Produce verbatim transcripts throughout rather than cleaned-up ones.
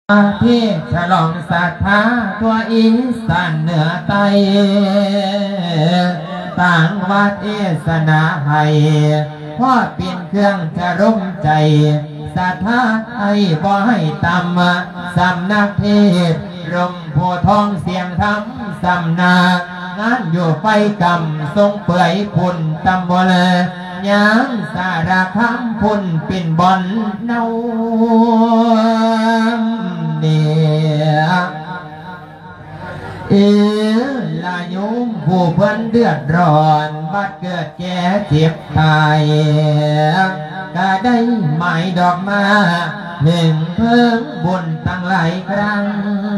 ที่ฉลองศรัทธาทั่วอีสานเหนือใต้ต่างวัดเอสนาให้พ่อเปลี่ยนเครื่องจะร่มใจศรัทธาให้บ่ให้ต่ำสำนักเทศร่มโพทองเสียงธรรมสำนักงานอยู่ไฟกำทรงเปื่อยพุ่นตำบลยังสาระคำพุ่นเป็นบอนเนาเนี่ยเอลายุมผู้เพิ่นเดือดร้อนบัดเกิดแก่เจ็บตายก็ได้หมายดอกมาเพ่งเพิ่งบุญตั้งหลายครั้ง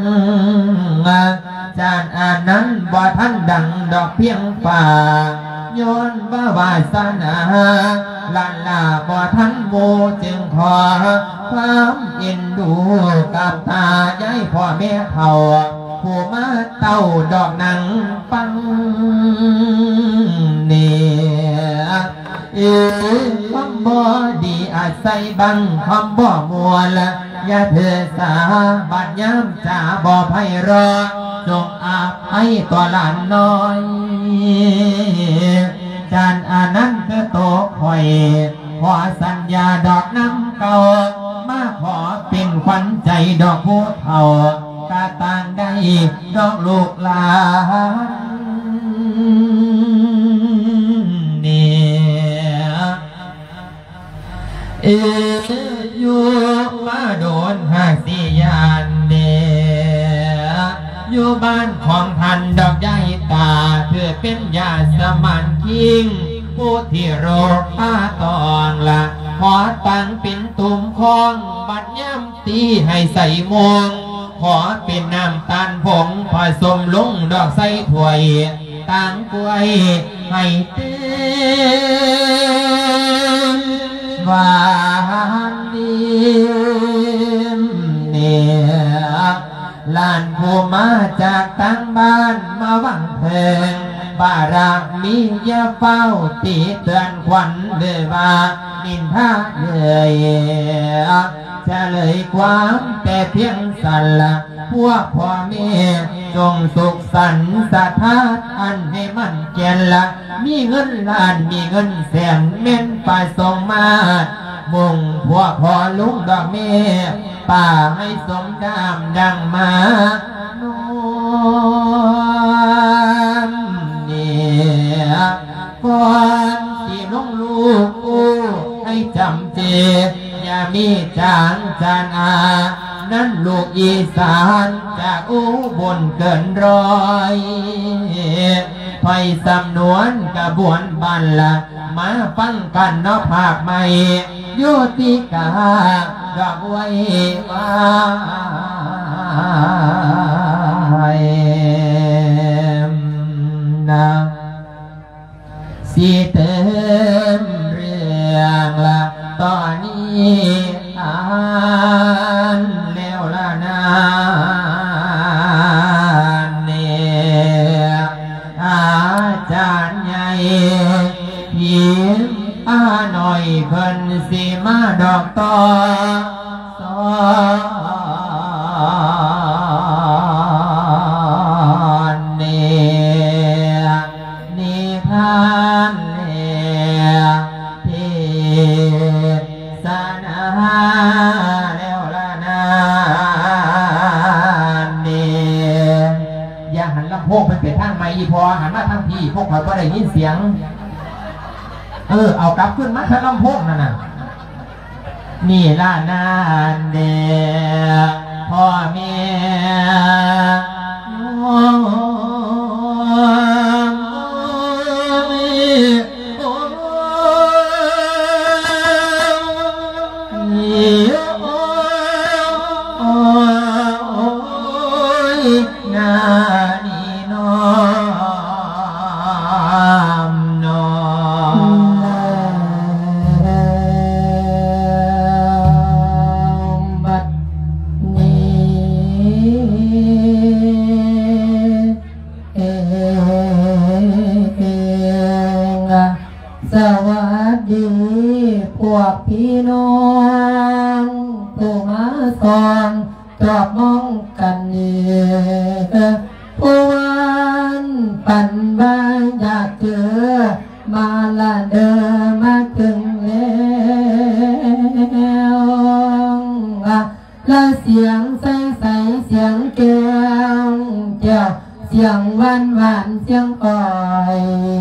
จานอ่านนั้นบ่ท่านดังดอกเพียงป่าย้อนว่าวาสนาลาลาบ่ท่านโมจึงขอความเอ็นดูกับตาย้ายพ่อแม่เขาผู้มาเต้าดอกหนังปังเนี่ยเอ๋คำบ่ดีอาศัยบังคำบ่มัวละอย่าเถื่อสาบัดย้ำจ่าบ่ไพเราะจงอาภัยตัวหลานน้อยจานอานั้นคือโตคอยขอสัญญาดอกน้ำเก่ามาขอเป็นขวัญใจดอกผู้เฒ่ากาต่างได้ดอกลูกหลานเนี่ยเออยู่มาโดนหาสิยานเดียอยู่บ้านของท่านดอกใหญ่ตาเพื่อเป็นยาสมานคิงผู้ที่โรคป้าตองละขอตั้งเป็นตุ่มคองบัดย่ำตีให้ใส่มวงขอเป็นน้ำตาลผงผสมลงดอกใส่ถ้วยต่างกล้วยให้เต็มหวานดีเนี่ยลานผู้มาจากตั้งบ้านมาหวังเพลิงบารมียาเฝ้าตีเตือนขวัญเลยว่านินท่าเลยจะเลยความแต่เพียงสันละพวกพ่อแม่จงสุขสันต์ศรัทธาอันให้มันเจนละมีเงินล้านมีเงินแสนเม่นไปส่งมามุ่งพวกพ่อลุงดอกเมฆป่าให้สมดามดังมาโน้มเนี่ยก่อนที่ลุงลูกกูให้จำเจอย่ามีจางจานอานั้นลูกอีสานจากอุบลเกินร้อยไฟสำนวนกระบวนบันละมาฟังกันเนาะภาคใหม่โยติกาดอกไว้ว่านะสีเติมเรื่องละตอนนี้อ่านแล้วละนาเนี่ยอาจารย์ใหญ่ยิ้มอาหน่อยเพิ่นสิมาดอกต่อสอนเนี่ยนิทานเนี่ยที่สนาแล้วละนาเนี่ยอย่าหันลำโพงไปเป็นทางไม้พอหันมาทางพี่พวกเขาก็ได้ยินเสียงเออเอากลับขึ้นมาทางลำโพงนั่นน่ะนี่ล่ะนานเดียพ่อแม่สวัสดีพวกพี่น้องผู้มาส่องตอบมองกันเนี่ยผู้วันปันบานอยากเจอมาละเดินมาถึงแล้วและเสียงใสใสเสียงแก้วเจ้าเสียงหวานหวานเสียงอ่อย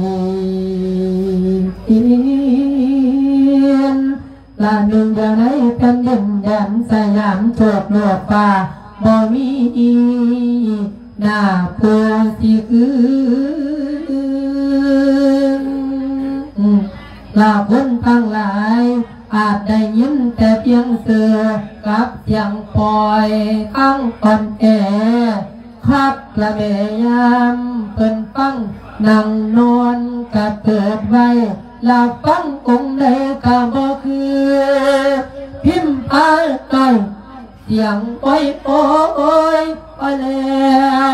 ละหนึ่งเดียวในเป็นดินแดนสยามทั่วโลกป่าบ่มีหน้าผัวสิคืนลาคนทั้งหลายอาจได้ยินแต่เพียงเสือกับเสียงปล่อยข้างอ่อนแอคักละเมยามเพิ่นฟังนั่งนอนกะเปิดไว้ลาฟังองค์ใดก็บ่คือพิมพ์พาหน่อยเสียงโอ้ยโอ้ยไปแล้ว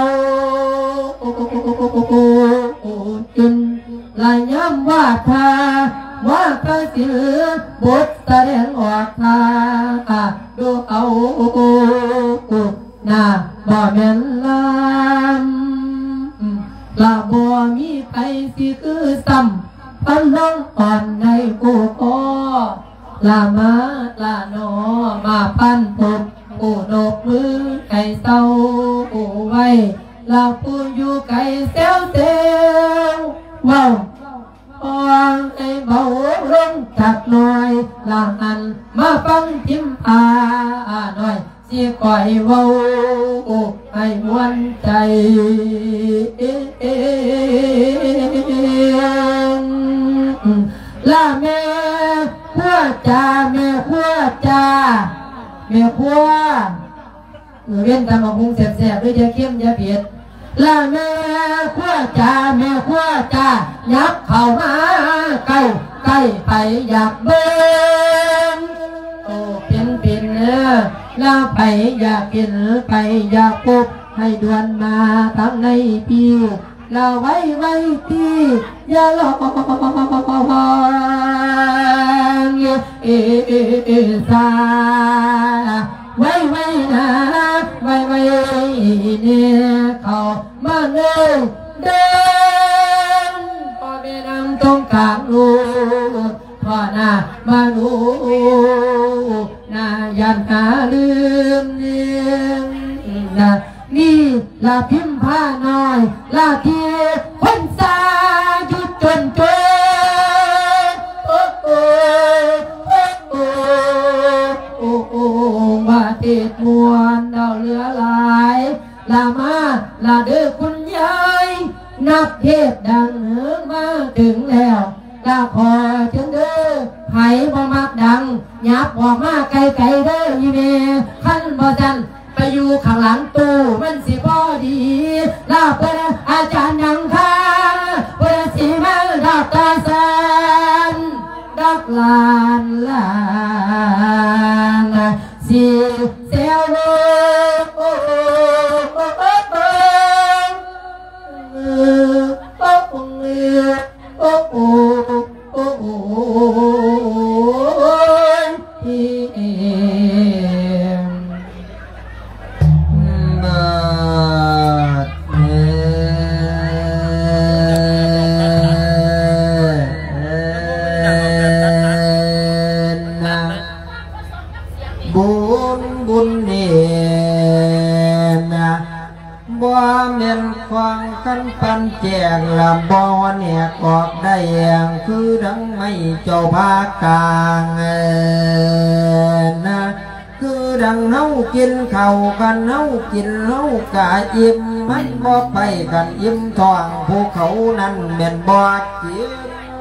จนลายย้ำว่าทาว่ากระสือบทแสดงออกทาดูเอาหน้าบ่แม่นลำลาบ่มีใครสิคือซ้ำพันน้องอ่อนในกูก็ลามาลาโนมาพันปุบกูโนบมือไก่เศร้ากูไว้ลาปูอยู่ไก่เซลเซลว้าวอ่อนไอ้เบาลงจักหน่อยลาอันมาฟังพิมพ์อาหน่อยสิก่อยเว้าให้มวนใจลาแม่ขั้วจ่าแม่ขั้วจ่าแม่ขั้วเวียนตามมาพุงแสบๆด้วยจะเข้มจะเผ็ดลาแม่ขั้วจ่าแม่ขั้วจ่ายับเข้ามาใกล้ใกล้ไปอยากเบิ้งโอ้เป็นเป็นเนื้อลาไปอยากกินไปอยากพบให้ด่วนมาทั้งในปีเราไว้ไว้ที่อย่าลองเอเอซาไว้ไว้นะไว้ไว้เนี่ยเขามาเดินเดินพอแม่นำตรงกลางลูกพ่อหน้ามาลูกหน้ายันหาลืมเนี่ยนะนี่ลาพิมพ์ผ้าน้อยลาเทียคนสาหยุดจนจนโอ้โอ้โอ้โอ้โอ้โอ้มาเทศมวนดาวเรือหลายลามาลาเด้อคุณยายนับเทศดังเหิงมาถึงแล้วลาขอเชิญเด้อไผ่บ่มักดังยับออกมาไกลไกลเด้อยีเมขั้นบ่จันไปอยู่ข้างหลังตู้มันสิพอดีลาเพื่อนอาจารย์ยังค่ะเพื่อนสิมาดักตาสันดักลานลานสิเซลโลโอ้โอ้โอ้โอ้โอ้โอ้โอ้โอ้กันปันแจงลำบ่อเนี่ยกอกได้อย่างคือดังไม่เจ้าภาคกลางนะคือดังเฮากินข้าวกันเฮากินเฮากะอิ่มมันบ่ไปกันอิ่มท้องภูเขานั้นแม่นบ่กิน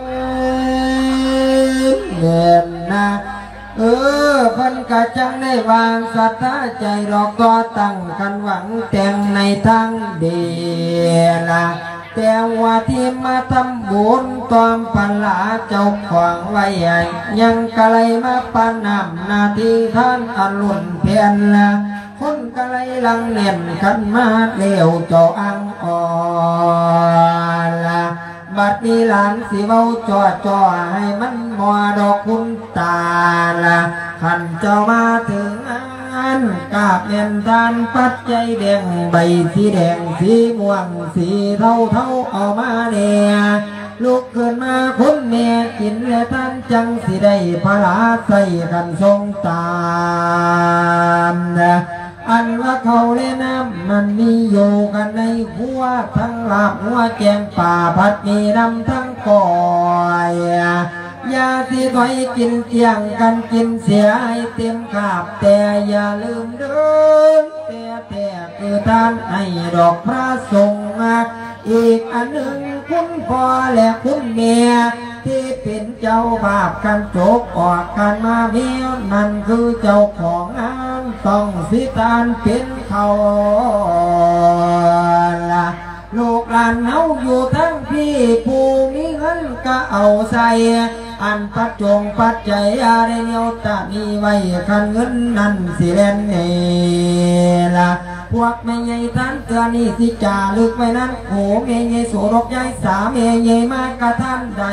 เด่นนะเออเพิ่นกะจังได้วางศรัทธาใจรอก็ตั้งกันหวังแต่งในทางดีละแต่ว่าที่มาทำบุญตอมปัญหาเจ้าของไว้ยังกะเลยมาปานนำนาทีท่านอรุณเพียนละคนกะเลยลังเน่นขันมาเลี้ยวเจ้าอังอ่อนละบัดนี้หลานสิเว้าจ่อจ่อให้มันมัวดอกคุณตาละขันเจ้ามาถึงอานกาบเนียนทานปัดใจแดงใบสีแดงสีม่วงสีเทาเทาเอามาเนี่ยลุกขึ้นมาคุณแม่กินและท่านจังสิได้พลาใส่กันทรงตามอันว่าเขาเล่นน้ำมันมีอยู่กันในหัวทั้งหลับหัวแกงป่าผัดมีน้ำทั้งก่อยยาที่ถอยกินเที่ยงกันกินเสียให้เต็มกาบแต่อย่าลืมเดินแต่แต่คือท่านให้ดอกพระสงฆ์อีกอันหนึ่งคุณพ่อและคุณแม่ที่เป็นเจ้าบาปกันโจกออกกันมาเมียนั่นคือเจ้าของงานต้องสิตานเป็นเขาละลูกหลานเฮาอยู่ทั้งพี่ผู้มีเงินก็เอาใส่อันปัจจงปัจจัยอะไรเนียวตามีไว้คันเงินนั่นสิเล่นเอละพวกแม่ใหญ่ท่านเตือนนี่สิจ่าลึกไว้นั้นโอ้แม่ใหญ่สูรกใหญ่สาแม่ใหญ่มากกระท่านใด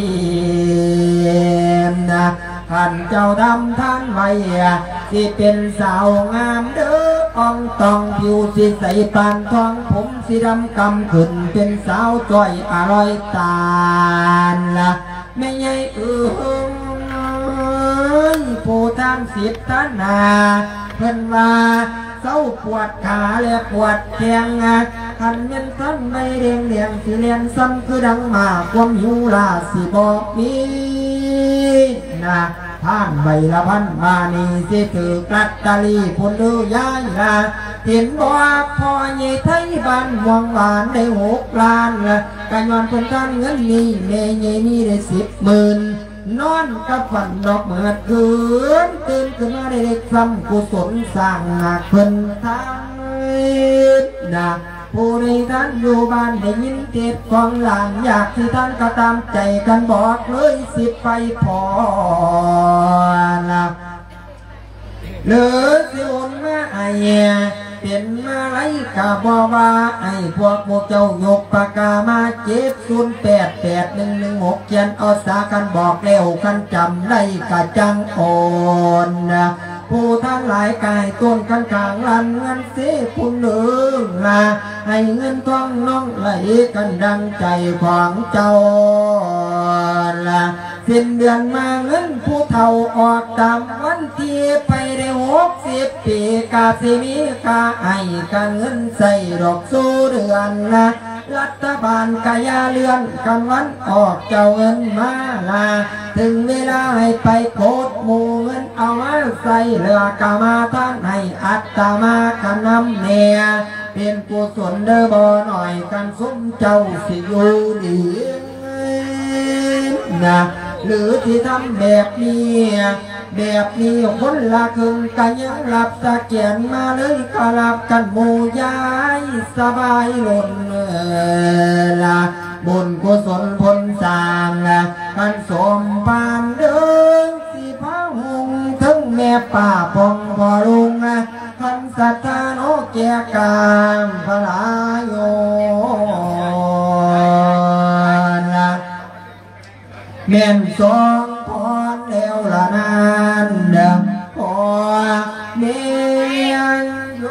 นะท่านเจ้าดำท่านไว้สิเป็นสาวงามเด้ออ่องตองผิวสีใสปานทองผมสีดำกำขึ้นเป็นสาวจ้อยอร่อยตาลละแม่ใหญ่เอ้ยผู้ท่านสิทธนาเพิ่นว่าเศร้าปวดขาและปวดแขนคันเงินท่านไม่เรียงเรียงสิเลียนซ้ำคือดังมาความหิวลาสิบอกมีนะท่านใบละพันมานีสิถือกัตตาลีพลดูย้ายละเห็นบอกพ่อใหญ่ไทยบ้านหวงหวานได้หกล้านละการยอนเป็นท่านเงินนี้แม่ใหญ่มีได้สิบหมื่นนอนกับฝันดอกเมื่อคืนตื่นขึ้นมาได้เด็กซ้ำกุศลสร้างหนักเพิ่นทางนะผู้ใดท่านอยู่บ้านได้ยินเทศฟังหลานอยากที่ท่านก็ตามใจกันบอกเลยสิไปพอละเหลือสิโอนมาไอเป็นมาไรกะบอว่าไอ้พวกพวกเจ้ายกปากกามาเจ็ดศูนย์แปดแปดหนึ่งหนึ่งหกเขียนเอาสากันบอกแล้วกันจำได้กะจังโอนผู้ท่านหลายกายต้นกันกลางลันเงินเสียคุณหนึ่งละให้เงินทองน้องไหลกันดังใจของเจ้าละสิ้นเดือนมาเงินผู้เฒ่าออกตามวันที่ไปได้หกสิบปีกาสิมีกาไอ้กาเงินใส่ดอกสู้เดือนละรัฐบาลกายาเลื่อนกันวันออกเจ้าเงินมาละถึงเวลาให้ไปโคตรหมู่เงินเอามาใส่เรือกามาท่านให้อัตตามากันนำเนียเป็นกุศลเด้อบ่หน่อยกันสมเจ้าสิอยู่ดีนะหรือที่ทำแบบนี้แบบนี้คนละครึ่งกันยังรับตะเกียนมาเลยก็รับกันหมู่ยายสบายหล่นละบุญกุศลผลสร้างกันสมบานเดินสิพาหงถึงแม่ป่าพองพอลุงคันสัตตาโนเกียกามพลายโยเมียนสองพรแล้วละนานเดิมพอเมียนโย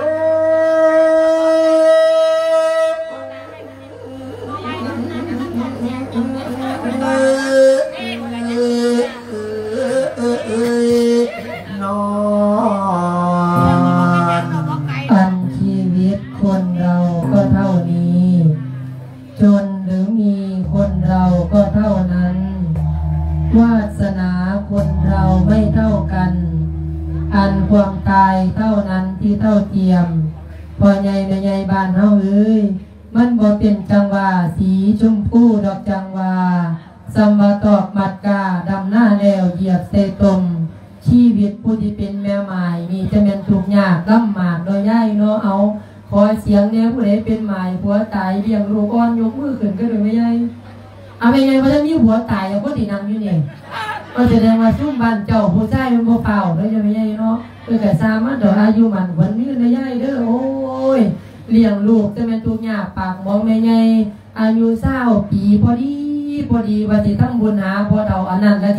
นอนอันชีวิตคนเราก็เท่านี้จนหรือมีคนเราก็เท่านั้นวาสนาคนเราไม่เท่ากันอันความตายเท่านั้นที่เท่าเทียมพอใหญ่ในใหญ่บ้านเฮาเอ้ยมันบ่เป็นจังหวะสีชมพูดอกจังหวะสัมมาตอกมัดกาดำหน้าแล้วเหยียบเตตมชีวิตผู้ที่เป็นแม่หมายมีจะเป็นทุกข์ยากลำบากโดยย่ายเนาะเอาขอเสียงเนี่ยผู้ใดเป็นหมายผัวตายเลี้ยงลูกอ่อนยกมือขึ้นก็เลยไม่ย่ายเอาไปไงเพราะฉะนั้นมีผัวตายแล้วก็ตีนังอยู่นี่ก็แสดงว่าซุ่มบ้านเจ้าผู้ชายมันบ่เฝ้าเลยจะไม่ย่ายเนาะคือแต่สามารถเดี๋ยวอายุมันวันนี้นะย่ายเด้อโอ้ยเลี้ยงลูกจะเป็นทุกข์ยากปากมองไม่ไงอายุเศร้าปีพอดีพอดีวันที่ทั้งบุญหาพอเดาอันนั้นแล้วที่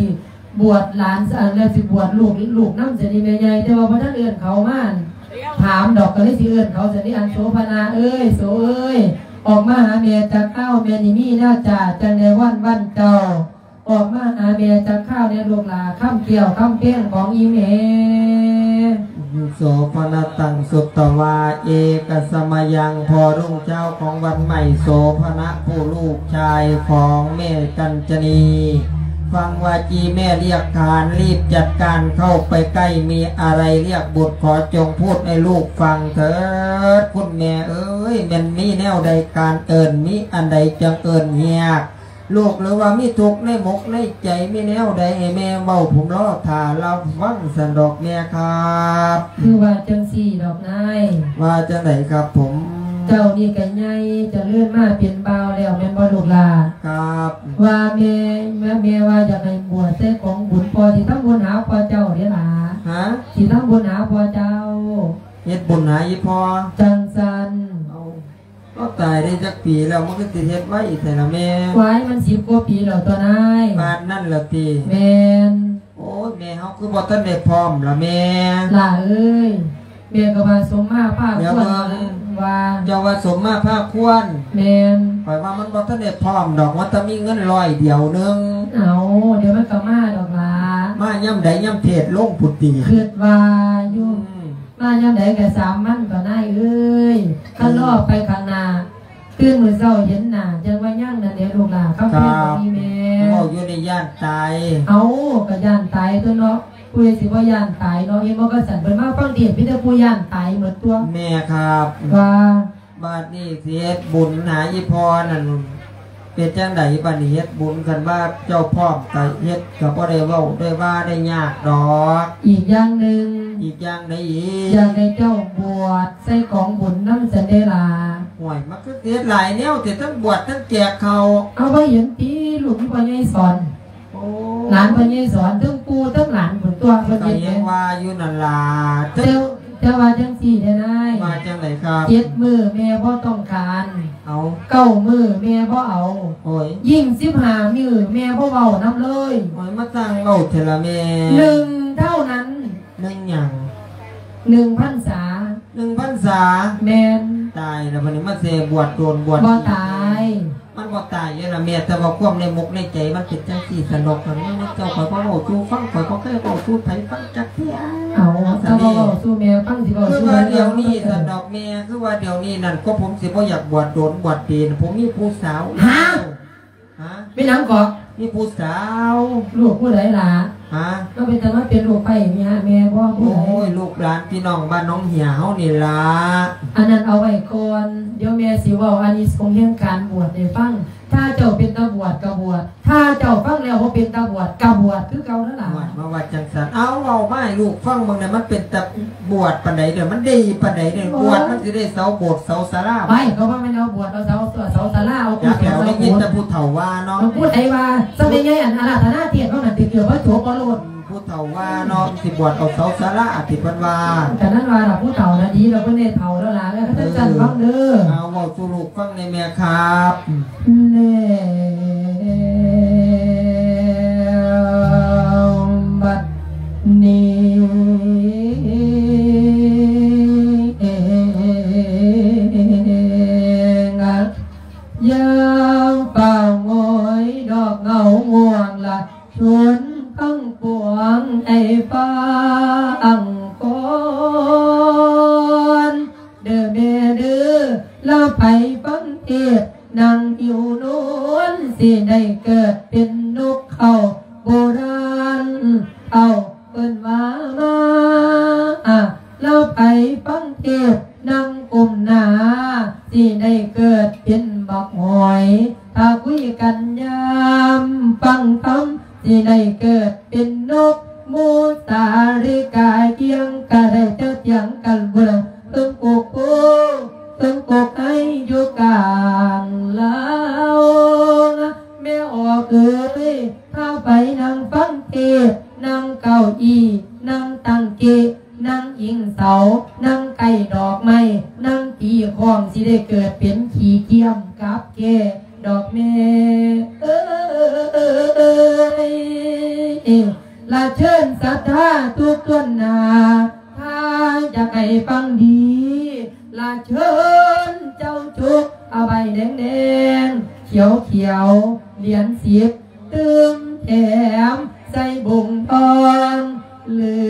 บวชหลานสะแล้วสิบวชลูกลูกน้ำเสนีแม่ใหญ่แต่ว่าพระท่านเอื้อนเขามาถามดอกก็เลยสิเอื้อนเขาเสนีอันโสภณาเอ้ยโสเอ้ยออกมาหาเมียจากข้าวเมียนี่มีหน้าจ่าจังในวันวันเจ้าออกมาหาเมียจากข้าวในลูกหลาข้ามเกี่ยวข้ามเพี้ยงของอีเมโสภณตังสุตตวาเอกสมยังพอรุ่งเจ้าของวันใหม่โสภณผู้ลูกชายของแม่กัญจนีฟังว่าจีแม่เรียกทานรีบจัดการเข้าไปใกล้มีอะไรเรียกบุตรขอจงพูดให้ลูกฟังเถิดคุณแม่เอ้ยมันมีแนวใดการเอิญมีอันใดจังเอิญเฮียลูกหรือว่ามีทุกข์ในมกในใจมีแนวใดให้แม่เบาผมรอถ่าเราฟังสันดอกแม่ครับคือว่าจังสี่ดอกนายว่าจังไหนครับผมเจ้านี่กันใหญ่จะเลื่อนมาเปลี่ยนเบาแล้วแม่นบ่ลูกหลาครับว่าแม่แม่แม่ว่าอยากให้บวชใส่ของบุญพอที่ทั้งบุญหาพอเจ้าเด้อล่ะฮะที่ทั้งบุญหาพอเจ้าเฮ็ดบุญหาอีพอจังซันก็ตายได้จักปีแล้วมันก็ติดเฮ็ดไว้อีกแต่ละแม่ไว้มันสิบกว่าปีแล้วตัวนายบ้านนั่นละตีแม่นโอ้ยแม่เฮาคือบ่ทันได้พร้อมละแม่ล่ะเอ้ยแม่ก็ว่าสมมาภาคควรว่าเจ้าว่าสมมาภาคควรแม่นข่อยว่ามันบ่ทันได้พร้อมดอกว่าถ้ามีเงินร้อยเดียวนึงเอาเดี๋ยวมันก็มาดอกล่ะมาย่ำใดย่ำเทศลงพุทธิคิดว่าอยู่มาย่ำใดก็สามมันก็ได้เอ้ยคันรอไปข้างหน้าตื่นมื้อเช้าเห็นหน้าจังว่าย่างนั่นเด้ลูกหลานเขาเป็นพี่แม่เว้าอยู่ในย่านตายเอาก็ย่านตายตัวเนาะผู้ใดสิว่าย่านตายเนาะเห็นบ่ก็สั่นเพิ่นมาฟังเทศน์มีแต่ผู้ย่านตายหมดตัวแม่ครับว่าบาดนี้สิเฮ็ดบุญหาอีพอนั่นเป็นจังไดบัดนี้เฮ็ดบุญกันว่าเจ้าพร้อมก็เฮ็ดก็บ่ได้เว้าได้ว่าได้ยากดอกอีกอย่างนึงอีกอย่างใดอีกอย่างใดเจ้าบวชใส่ของบุญนำสันเดลาห่วยมันคือเฮ็ดหลายแนวแต่ทั้งบวชทั้งแจกเขาเอาไว้เห็นพี่ลูกพ่อใหญ่สอนหลานพ่อใหญ่สอนทั้งปู่ทั้งหลานเพิ่นตัวเพิ่นเฮ็ดว่าอยู่นั่นล่ะเจ้าเจ้าว่าจังซี่ได้ได้ว่าจังไดครับเจ็ดมื้อแม่บ่ต้องการเอาเก้ามื้อแม่บ่เอาโอ้ยยิ่งสิบห้ามื้อแม่บ่เว้านำเลยโอ้ยมาตั้งเว้าเถอะล่ะแม่หนึ่งเท่านั้นหนึ่งหยังหนึ่งพรรษาหนึ่งพรรษาแม่นตายแล้ววันนี้มาเสบวชโดนบวชบ่ตายมันบ่ตายยังล่ะแม่แต่ว่าความในมุกในใจมันเป็นจังซี่สนุกกันนี่เจ้าข่อยบ่เว้าสู่ฟังข่อยบ่เคยเว้าสู่ไผฟังจักเที่ยเอาเจ้าบ่เว้าสู่แม่ฟังสิเว้าสู่เดี๋ยวนี้สนุกแม่คือว่าเดี๋ยวนี้นั่นก็ผมสิบ่อยากบวชโดนบวชดีนผมมีผู้สาวฮะฮะมีหยังก่อมีผู้สาวลูกผู้ใดล่ะฮะก็เป็นแต่ว่าเป็นลูกไผ่มีฮะแม่บ่ผู้ใดโอ้ยลูกหลานพี่น้องบ้านน้องเหี่ยเฮานี่ล่ะอันนั้นเอาไว้ก่อนเดี๋ยวแม่สิเว้าอานิสงส์แห่งการบวชให้ฟังถ้าเจ้าเป็นตาบวชก็บวชถ้าเจ้าฟังแล้วบ่เป็นตาบวชก็บวชคือเก่านั่นล่ะมาว่าจังซั่นเอาเว้ามาให้ลูกฟังบางนั้นมันเป็นตาบวชปานใดเด้อมันดีปานใดเด้อบวชมันสิได้เสาโบสถ์เสาศาลาไม่ก็ว่ามันเอาบวชเอาเสาเสาศาลาเอาผู้แก่ได้ยินแต่ผู้เฒ่าว่าเนาะพูดไอ้ว่าซะได้ไงอันอาราธนาเทศน์ว่ามันติเกี่ยวว่าโถบ่โลดผู้เฒ่าว่าเนาะสิบวชเอาเสาศาลาอธิเพิ่นว่าแต่นั้นว่าล่ะผู้เฒ่าน่ะดีแล้วเพิ่นได้เฒ่าแล้วล่ะแล้วท่านจันฟังเด้อเอาเว้าสู่ลูกฟังในแม่ครับแล้บัดนี้ยาวเป่าโงยดอกเงาง่วงละชวนตั้งปวงไอ้ฟ้าอังกอนเด้อแม่เด้อลาไปฟังเทศนางหิวนวลสิได้เกิดเป็นนกเขาโบราณเอาเปิ้นว่ามาอ่ะลาไปฟังเทศนางกลุ่มหนาสิได้เกิดเป็นบักหอยถ้าคุยกันยามฟังธรรมสิได้เกิดเป็นนกมูตาริกาเกียงกะได้เจ้าเตียงกันบุรตึงกุกกูตึงกุกให้อยู่กลางลาวแม่ออกเอ้ยถ้าไปนั่งฟังเทศนั่งเก้าอี้นั่งตั้งเกะนั่งอิงเสานั่งไก่ดอกไม้นั่งตีข้องสิได้เกิดเป็นขี้เกียมกับเกดอกแม่เอ้ยละเชิญศรัทธาทุกต้นนาถ้าอยากให้ฟังดีละเชิญเจ้าจุกเอาใบแดงแดงเขียวเขียวเหรียญสิบตึมแถมใส่บุงทองเลื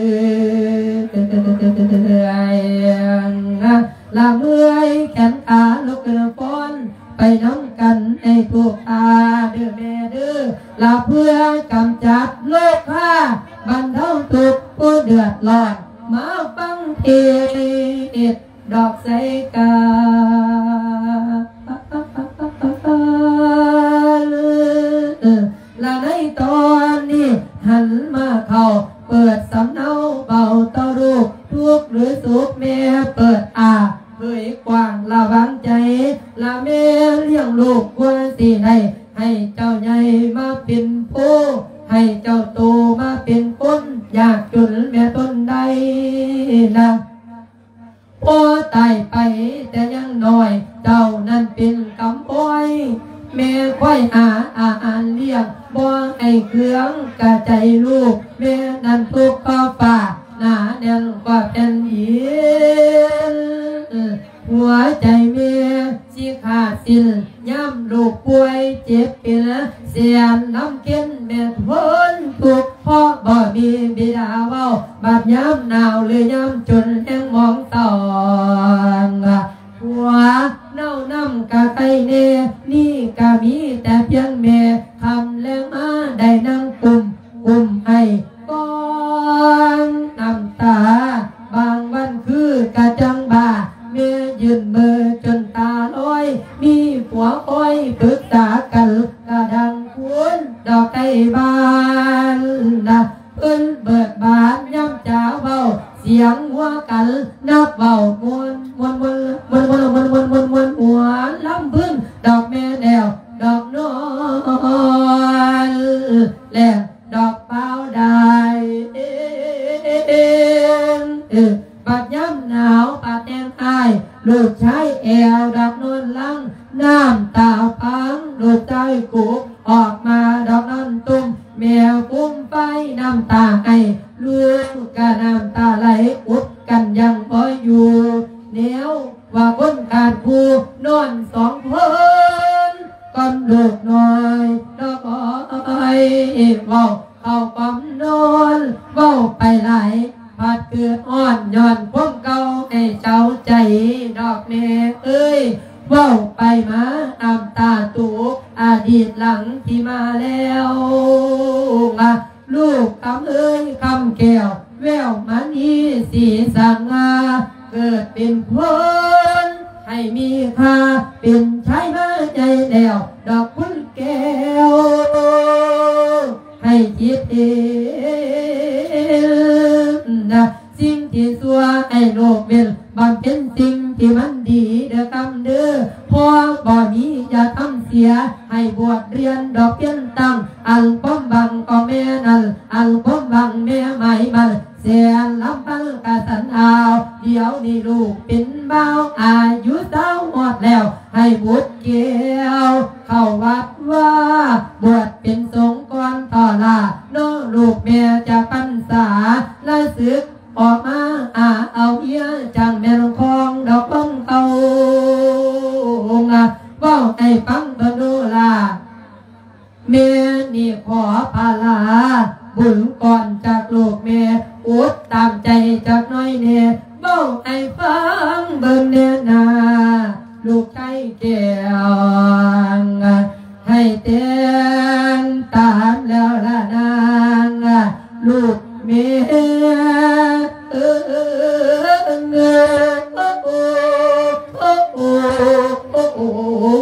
อยละเมื่อยแขนขาลุกกระป้อนไปน้ำกันให้ถูกตาเด้อแม่เด้อละเพื่อกำจัดโลกข้าบรรเทาทุกข์ผู้เดือดร้อนมาฟังเทศดอกไสกาละในตอนนี้หันมาเข้าเปิดสำเนาเบาต่อรูปทุกข์หรือสุขแม่เปิดอาเผยกว้างระวังใจละแม่เลี้ยงลูกว่าสิให้ให้เจ้าใหญ่มาเป็นผู้ให้เจ้าโตมาเป็นคนอยากจนแม่ต้นใดนะพอตายไปแต่ยังน้อยเจ้านั้นเป็นกำปอยแม่ค่อยหาอาหารเลี้ยงบ่ให้เครื่องกระใจลูกแม่นั้นทุกข์ก็ฝ่าหนาแน่นกว่าเป็นหินหัวใจแม่สิขาดสิ้นย่ำลูกป่วยเจ็บเป็นเสียนน้ำเกินแม่พ้นทุกข์เพราะบ่มีบิดาเว้าบาดย้ำหนาวหรือย่ำจนแห้งมองตอนหัวเน่าน้ำกะไก่เน่นี่กะมีแต่เพียงแม่คำแรงมาได้นั่งกุมกุมให้ก้อนน้ำตาบางวันคือกะจังบ่าแม่ยืนมือจนตาลอยมีผัวคอยปรึกษากันกะดังคุ้นดอกไก่บานนะเพิ่นเบิดบานย่ำจ้าเบาเสียงหัวกันนับเบามวนมวนมวนมวนมวนมวนมวนมวนมวนลำพึ่งดอกแม่แนวดอกนอนแหลมดอกเปล่าได้ปัดย้ำหนาวปัดแดงอายลูกชายแอวดอกนวลลังน้ำตาพังลูกใจกุกออกมาดอกนั้นตุ้มแมวกุ้มไฟน้ำตาไอลูกกะน้ำตาไหลอุดกันยังพออยู่เนียวว่าคนขาดผู้นอนสองเพิ่นก่อนลูกน้อยดอกอ้อยเบาเข้าปั๊มนอนเบาไปไหลผัดเกิดอ่อนย้อนพวกเก่าให้เจ้าใจดอกแม่เอ้ยเว้าไปมาน้ำตาตุกอดีตหลังที่มาแล้วลูกคำเอ้ยคำแก้วแววมันนี้สีสังงาเกิดเป็นคนให้มีค่าเป็นชายมาใจแล้วดอกคุณแก้วให้คิดเองนะสิ่งที่สัวให้โลกเป็นบำเพ็ญสิ่งที่มันดีเด้อคำเด้อพอบ่มีอย่าทำเสียให้บวชเรียนดอกเพียนตั้งอัลป้อมบังก็แม่นั่นอัลป้อมบังแม่ใหม่มันเสียลำพังกะสันเอาเดี๋ยวนี้ลูกเป็นเบาอายุเต้าหมดแล้วให้บุตรเกี่ยวเข้าวัดว่าบวชเป็นสงฆ์ก่อนต่อลาน้องลูกแม่จะพรรษาและศึกออกมาอาเอาเยี่ยจังแม่ลงคองดอกบังเตาว่าให้ฟังบรรลุลาแม่นี่ขอพาลาบุญก่อนจากลูกแม่อุดตามใจจากน้อยเน่เบ้าให้ฟังเบิ่งเน่นาลูกใจแก้วให้เต้นตามแล้วละนางลูกแม่เออเออเงยโอ้โอ้โอ้โอ้โอ้โอ้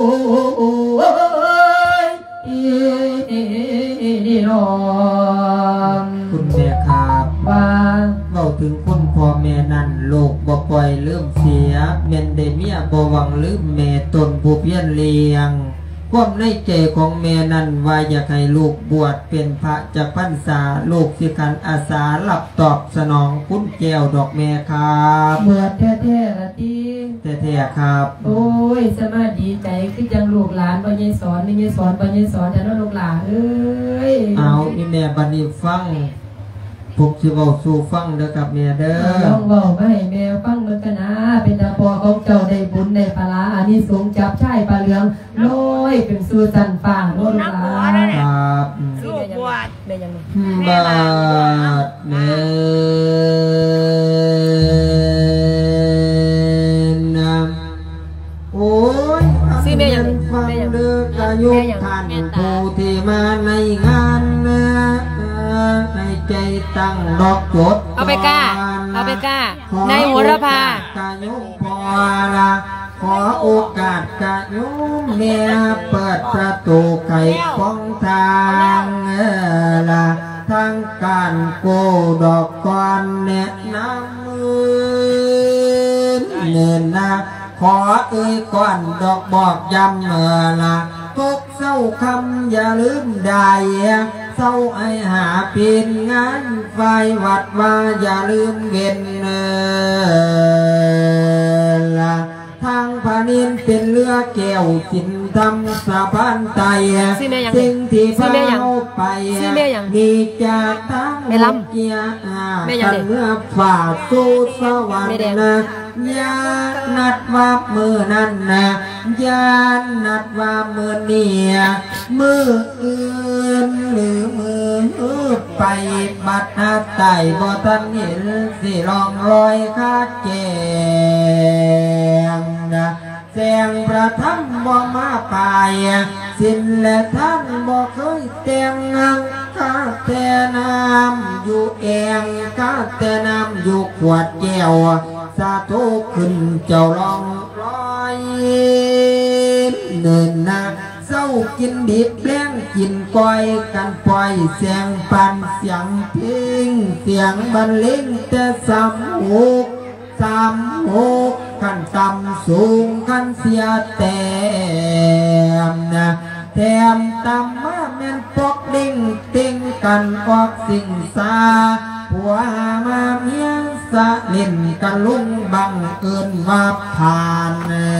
คุณแม่ครับว่าเว้าถึงคุณพ่อแม่นั่นลูกบ่ปล่อยลืมเสียแม่นได้เมียบ่หวังลืมแม่ตนผู้เพียรเลี้ยงความในใจของแม่นั่นว่าอยากให้ลูกบวชเป็นพระจากพรรษาลูกสิกันอาสาหลับตอบสนองคุณแก้วดอกแม่ครับบวชแท้ๆละทีแท้ๆครับโอ้ยสมาดีใจคือจังลูกหลานบ่ยายสอนนี่ยายสอนบ่ยายสอนแต่น้องลูกหลานเอ้ยเอาอีแม่บัดนี้ฟังผมสิเว้าสู่ฟังเด้อครับแม่เด้อลองเว้ามาให้แม่ฟังเหมือนกันนะเป็นตาพอของเจ้าได้บุญได้พลาอันนี้สูงจับชายปลาเหลืองลอยเป็นสู่สันฟ้าโลดลาครับลูกบวชแม่ยังบาดแม่นะโอ้ยสิแม่ยังฟังเด้อกายุท่านผู้ที่มาในงานนะให้ใจตั้งดอกจดเอาไปก้าเอาไปก้าในโหระพากายุพอละขอโอกาสกายุเมียเปิดประตูไข่ป้องทางละทางการโกดอกก่อนแนะนำมือเนินนะขอเอ่ยก่อนดอกบอกย้ำเมื่อละทุกเศร้าคำอย่าลืมได้เศร้าไอหาเป็นงานไฟวัดว่าอย่าลืมเงินเออละทางพานินเป็นเรือแก้วสินทำสะพานไตสิ่งที่พาเอาไปมีจากทั้งเกียร์กันเมื่อฝ่าสู่สวรรค์นะยานัดว่ามือนั้นนะยานัดว่ามือเนี่ยมืออื่นหรือมือไปบัดหน้าไต่บ่ทันเห็นสิลองรอยคาแกงนะแสงประทับบ่มาปลายสิ้นและท่านบ่เคยแต่งงานข้าแต่น้ำอยู่เองข้าแต่น้ำอยู่ขวดแก้วสาธุขึ้นเจ้าลองลอยเนินนาเศร้ากินดิบแล้งกินก้อยกันปล่อยเสียงปันเสียงพิงเสียงบรรเลงแต่สามหูสามหูขันต่ำสูงขันเสียแต้มนะแถมตำมาเม่นปอกดิ่งติงกันออกสิ่งสาผัวมาเมียสะเล่นกันลุ่งบังเอิญว่าผ่าน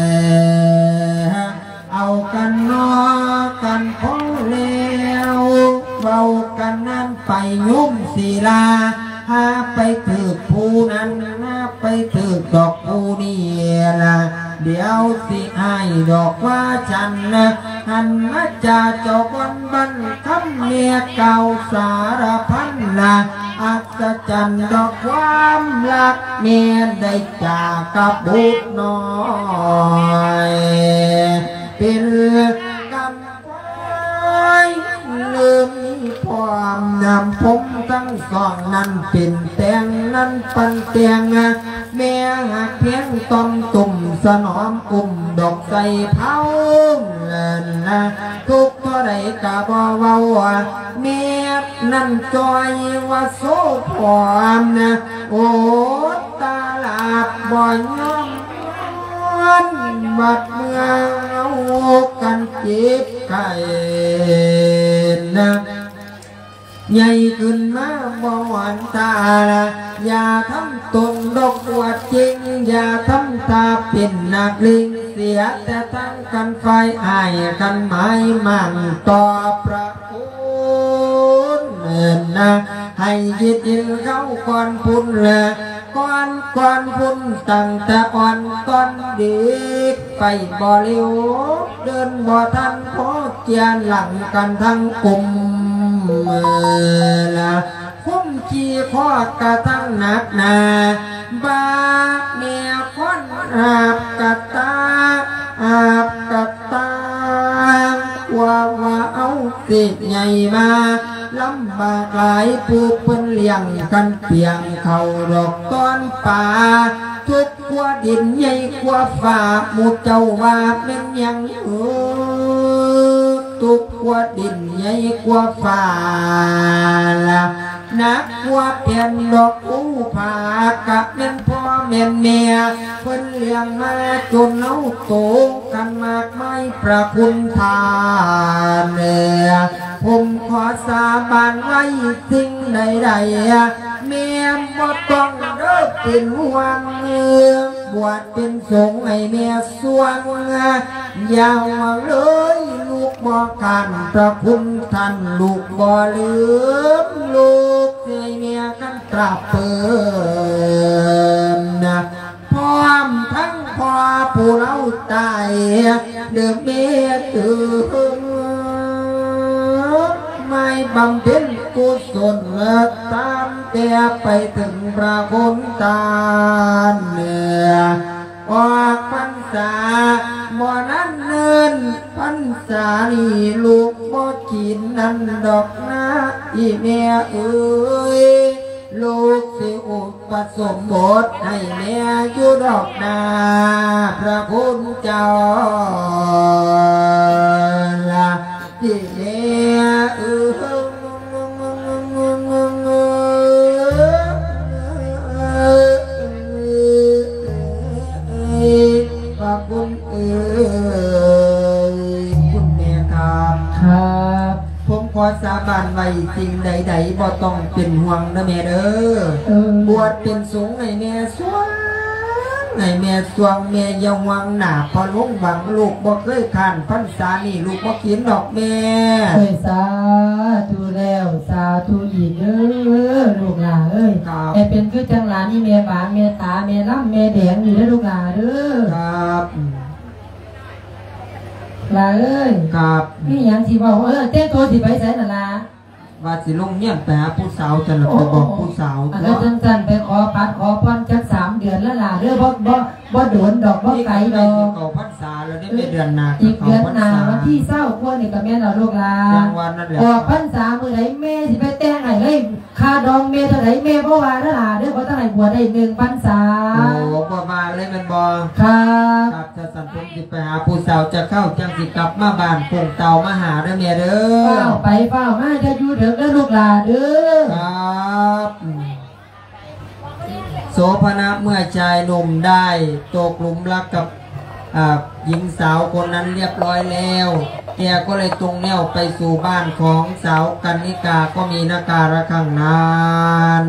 เอากันนอกันพอแล้วเบากันนั้นไปยุ่มศิลาหาไปถือผู้นั้นหาไปถือดอกผู้นี่ละเดี๋ยวสิให้ดอกว่าฉันนะหันมาจากเจ้าวันบันคำเมียเก่าสารพันนะอัศจรรย์ดอกความรักเมียได้จากกับบุตรน้อยเป็นกำไว้ลืมความนำผมทั้งสองนั้นเป็นแตงนั้นปันเตียงแม่หักเพียงต้นตุ่มสนอมอุ่มดอกใส่เผาเงินนะทุกตัวใดกะบ่เว้าเมียนั่นจอยว่าโซพรามนะโอ้ตาลาบบ่อยน้องบัดเมืองเอากันเจ็บไก่นะใหญ่ขึ้นมาบ่หวานตาอย่าทำตนดอกอวดจริงอย่าทำตาเป็นนักลิงเสียแต่ตั้งกันไฟอายกันไม้มั่งต่อประคุณเนินนะให้ยิดยินเข้าก่อนพุ่นละก่อนก่อนพุ่นตั้งแต่อ่อนตอนดีไปบ่เร็วเดินบ่ทันพอเกียนหลังกันทั้งกลุ่มละคุ้มขี้พอดกระทั้งหนักหนาบาเมียคนอาบกระตาอาบกระตาว่าว่าเอาสิใหญ่มาลำบากหลายผู้เพิ่นเลี้ยงกันเพียงเขาดอกต้นป่าทุกขั้วดินใหญ่ขั้วฝ่าหมู่เจ้าว่าเป็นยังเออทุกขั้วดินใหญ่ขั้วฝ่าละนักขั้วเปลี่ยนดอกผู้ผากะเป็นพ่อแม่เมียเพิ่นเลี้ยงมาจนเอาโตกันมากไม่ประคุณทานเนื้อผมขอสาบานไว้สิ่งใดๆเมียบ่ต้องเด้อเป็นห่วงเงือบวชเป็นสงฆ์ให้เมียสวงอย่าว่าเลยลูกบ่กันพระคุณท่านลูกบ่ลืมลูกให้เมียกันตราเปินนะพร้อมทั้งพอผู้เล่าตายเดือเมียตื่นไม่บำเพ็ญกุศลตามแต่ไปถึงพระคุณตาเนื้อออกพรรษาบ่นั้นเนินพรรษานี่ลูกบ่กินนั่นดอกนะอีแม่เอ้ยลูกสิอุปสมบทให้แม่อยู่ดอกนาพระคุณเจ้าละที่แม่เอ้ยขอบคุณเอ้ยคุณแม่ครับครับผมขอสาบานไว้สิ่งใดๆบ่ต้องเป็นห่วงนะแม่เด้อบวชเป็นสงฆ์ให้แม่สวงให้แม่สวงแม่อย่าหวังหนาพอลุงหวังลูกบ่เคยข้านพรรษานี่ลูกบ่กินดอกแม่เอ้ยสาธุแล้วสาธุอีกเด้อลูกหลานเอ้ยแม่เป็นคือจังหลานนี่แม่บางแม่ตาแม่ล่ำแม่แดงอยู่เด้อลูกหลานเด้อครับหลานเอ้ยครับนี่ยังสิบอกเออเต้นโตสิไปไสนั่นล่ะว่าสิลงเงียบไปหาผู้สาวจะหลับไปบอกผู้สาวแล้วจันๆไปขอปัดขอพรจักสามเดือนแล้วล่ะเด้อบ่บ่บ่โดนดอกบ่ไกลดอกเก่าพรรษาแล้วได้เดือนหน้าอีกเดือนหน้าวันที่เศร้าพวกนี่ก็แม่นเอาลูกหลานออกพรรษามื้อใดแม่สิไปแต่งให้เลยค่าดองแม่เท่าไหร่แม่บ่ว่าเด้อล่ะเด้อบ่ต้องให้บวชได้หนึ่งพรรษาโอ้บ่มาเลยแม่นบ่ครับครับจะสั่นผมสิไปหาผู้สาวจะเข้าจังสิกลับมาบ้านคงเตามาหาเด้อแม่เด้อเฝ้าไปเฝ้ามาจะอยู่เด้อเด้อลูกหลานเด้อครับโสภณะเมื่อชายหนุ่มได้ตกหลุมรักกับหญิงสาวคนนั้นเรียบร้อยแล้วแกก็เลยตรงแนวไปสู่บ้านของสาวกันนิกาก็มีนาการะข้างนั้น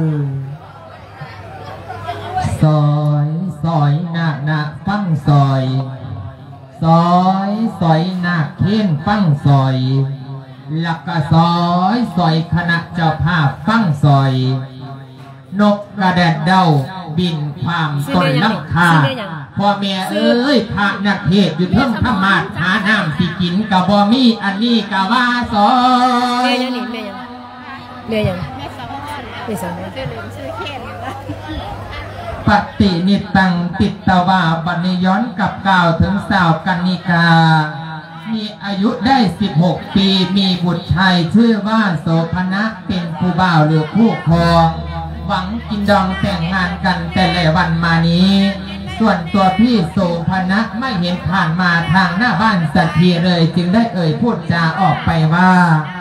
ซอยซอยหนักหนักฟังซอยซอยซอยหนักเข่นฟังซอยหลักกะซอยซอยคณะเจ้าภาพฟังซอยนกกระแดดเดาบินความต้นลำคาพ่อแม่เอ้ยพระนักเทศอยู่เพิ่งธรรมาทหาน้ำสิกินกะบ่มีอันนี้กะว่าซอยแม่ยังนี่แม่ยังแม่ยังแม่สอนแม่ชื่อเคนปฏินิตังติตตวาบันย้อนกับกล่าวถึงสาวกันนิกามีอายุได้สิบหกปีมีบุตรชายชื่อว่าโสภณะเป็นผู้บ่าวหรือผู้ครองหวังกินดองแต่งงานกันแต่ละวันมานี้ส่วนตัวพี่โสภณะไม่เห็นผ่านมาทางหน้าบ้านสักทีเลยจึงได้เอ่ยพูดจาออกไปว่า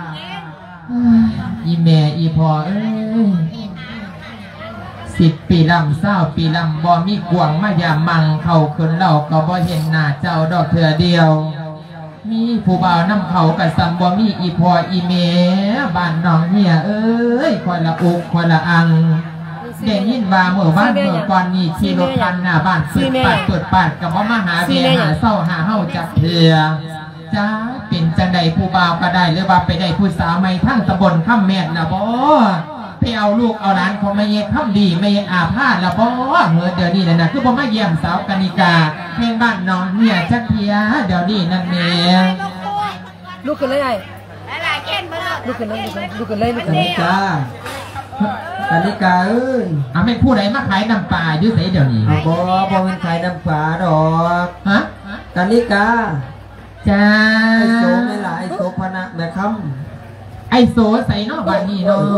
อีแม่อีพ่อเอ้ยสิบปีลำเศร้าปีลำบ่มีกวงมายามังเขาขึ้นเล่าก็บ่เห็นหน้าเจ้าดอกเถื่อเดียวมีผู้บ่าวน้ำเขากับซัมบ่มีอีพออีเมบ้านน้องเฮียเอ้ยคนละอุกคนละอังเด่นยินว่าเมื่อบ้านเมื่อก่อนนี่ขี่รถพันหน้าบ้านเปิดปาดเปิดปาดกับว่ามาหาเบียหาเศร้าหาเฮาจักเถื่อจ้าเป็นจังใดผู้บ่าวก็ได้หรือว่าไปได้ผู้สาวไม่ทั้งตำบลข้ามแม่นะบ่ไปเอาลูกเอาหลานของแม่เย็ดข้ามดีแม่เย็ดอาพาธละบ่เมื่อเดี๋ยวนี้นะนะคือบ่มาเยี่ยมสาวกนิกาเพียงบ้านน้องเนี่ยจักเทียเดี๋ยวนี้นั่นเองลูกกันเลยไอ้ลูกกันเลยลูกกันเลยลูกกันเลยจ้ากันิกาเอ้ยอาไม่พูดไหนมาขายน้ำปลาอยู่ไสเดี๋ยวนี้บ่บ่เป็นขายน้ำปลาดอกฮะกันิกาจ้าไอโสไม่หลายโสพนะแม่คำไอโสใส่นอกบ้านนี่เนาะ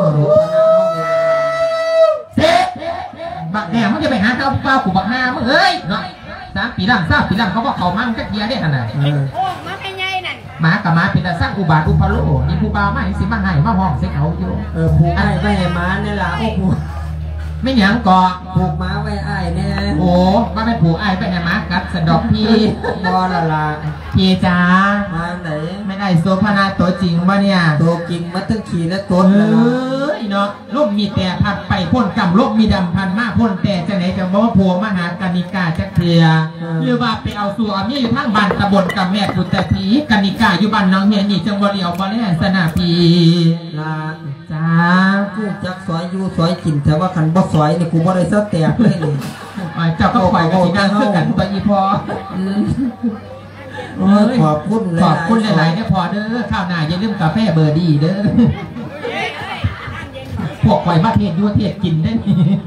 เซ็บักแหนมึงจะไปหาเจ้าเป้ากูบักหามึงเอ้ยเนาะสามปีลำสามปีลำเขาบอกเขามั่งก็เทียได้ขนาดหมากับหมาเป็นแต่สร้างอุบาทอุปโลนี่ผู้บ่าวมาให้สิมาให้มาห้องเสกเขาอยู่เออผูกไอ้ไปให้หมาเนี่ยล่ะโอ้ผูกไม่หยังก่อผูกหมาไว้ไอ้เนี่ยโอ้มาเป็นผูกไอ้ไปให้หมากัดสะดอกพี่บอละล่ะพี่จ้ามาไหนไม่ได้โซพนาตัวจริงวะเนี่ยตัวจริงมาตั้งขี่และต้นเอ้ยเนาะล่มมีแต่พัดไปพ่นกำล่มมีดำพันมาพ่นแต่จะไหนจะบอกว่าผัวมาหากานิกาจักเทียหรือว่าไปเอาสัวมีอยู่ทั้งบ้านตะบนกับแม่กุตพีกานิกาอยู่บ้านน้องเฮียนี่จังหวัดเดียวบ่แล่สนาพีลาจ้ากูจักซอยอยู่ซอยกินแต่ว่าคันบ่ซอยนี่กูบ่ได้ซะแตกเลยนี่เจ้าก็ปล่อยกันสินั่งคือกันตัวอีพอขอบคุณขอบคุณหลายๆเนี่ยพอเด้อข้าวหน้าอย่าลืมกาแฟเบอร์ดีเด้อพวกไข่มาเทศยูเทศกินได้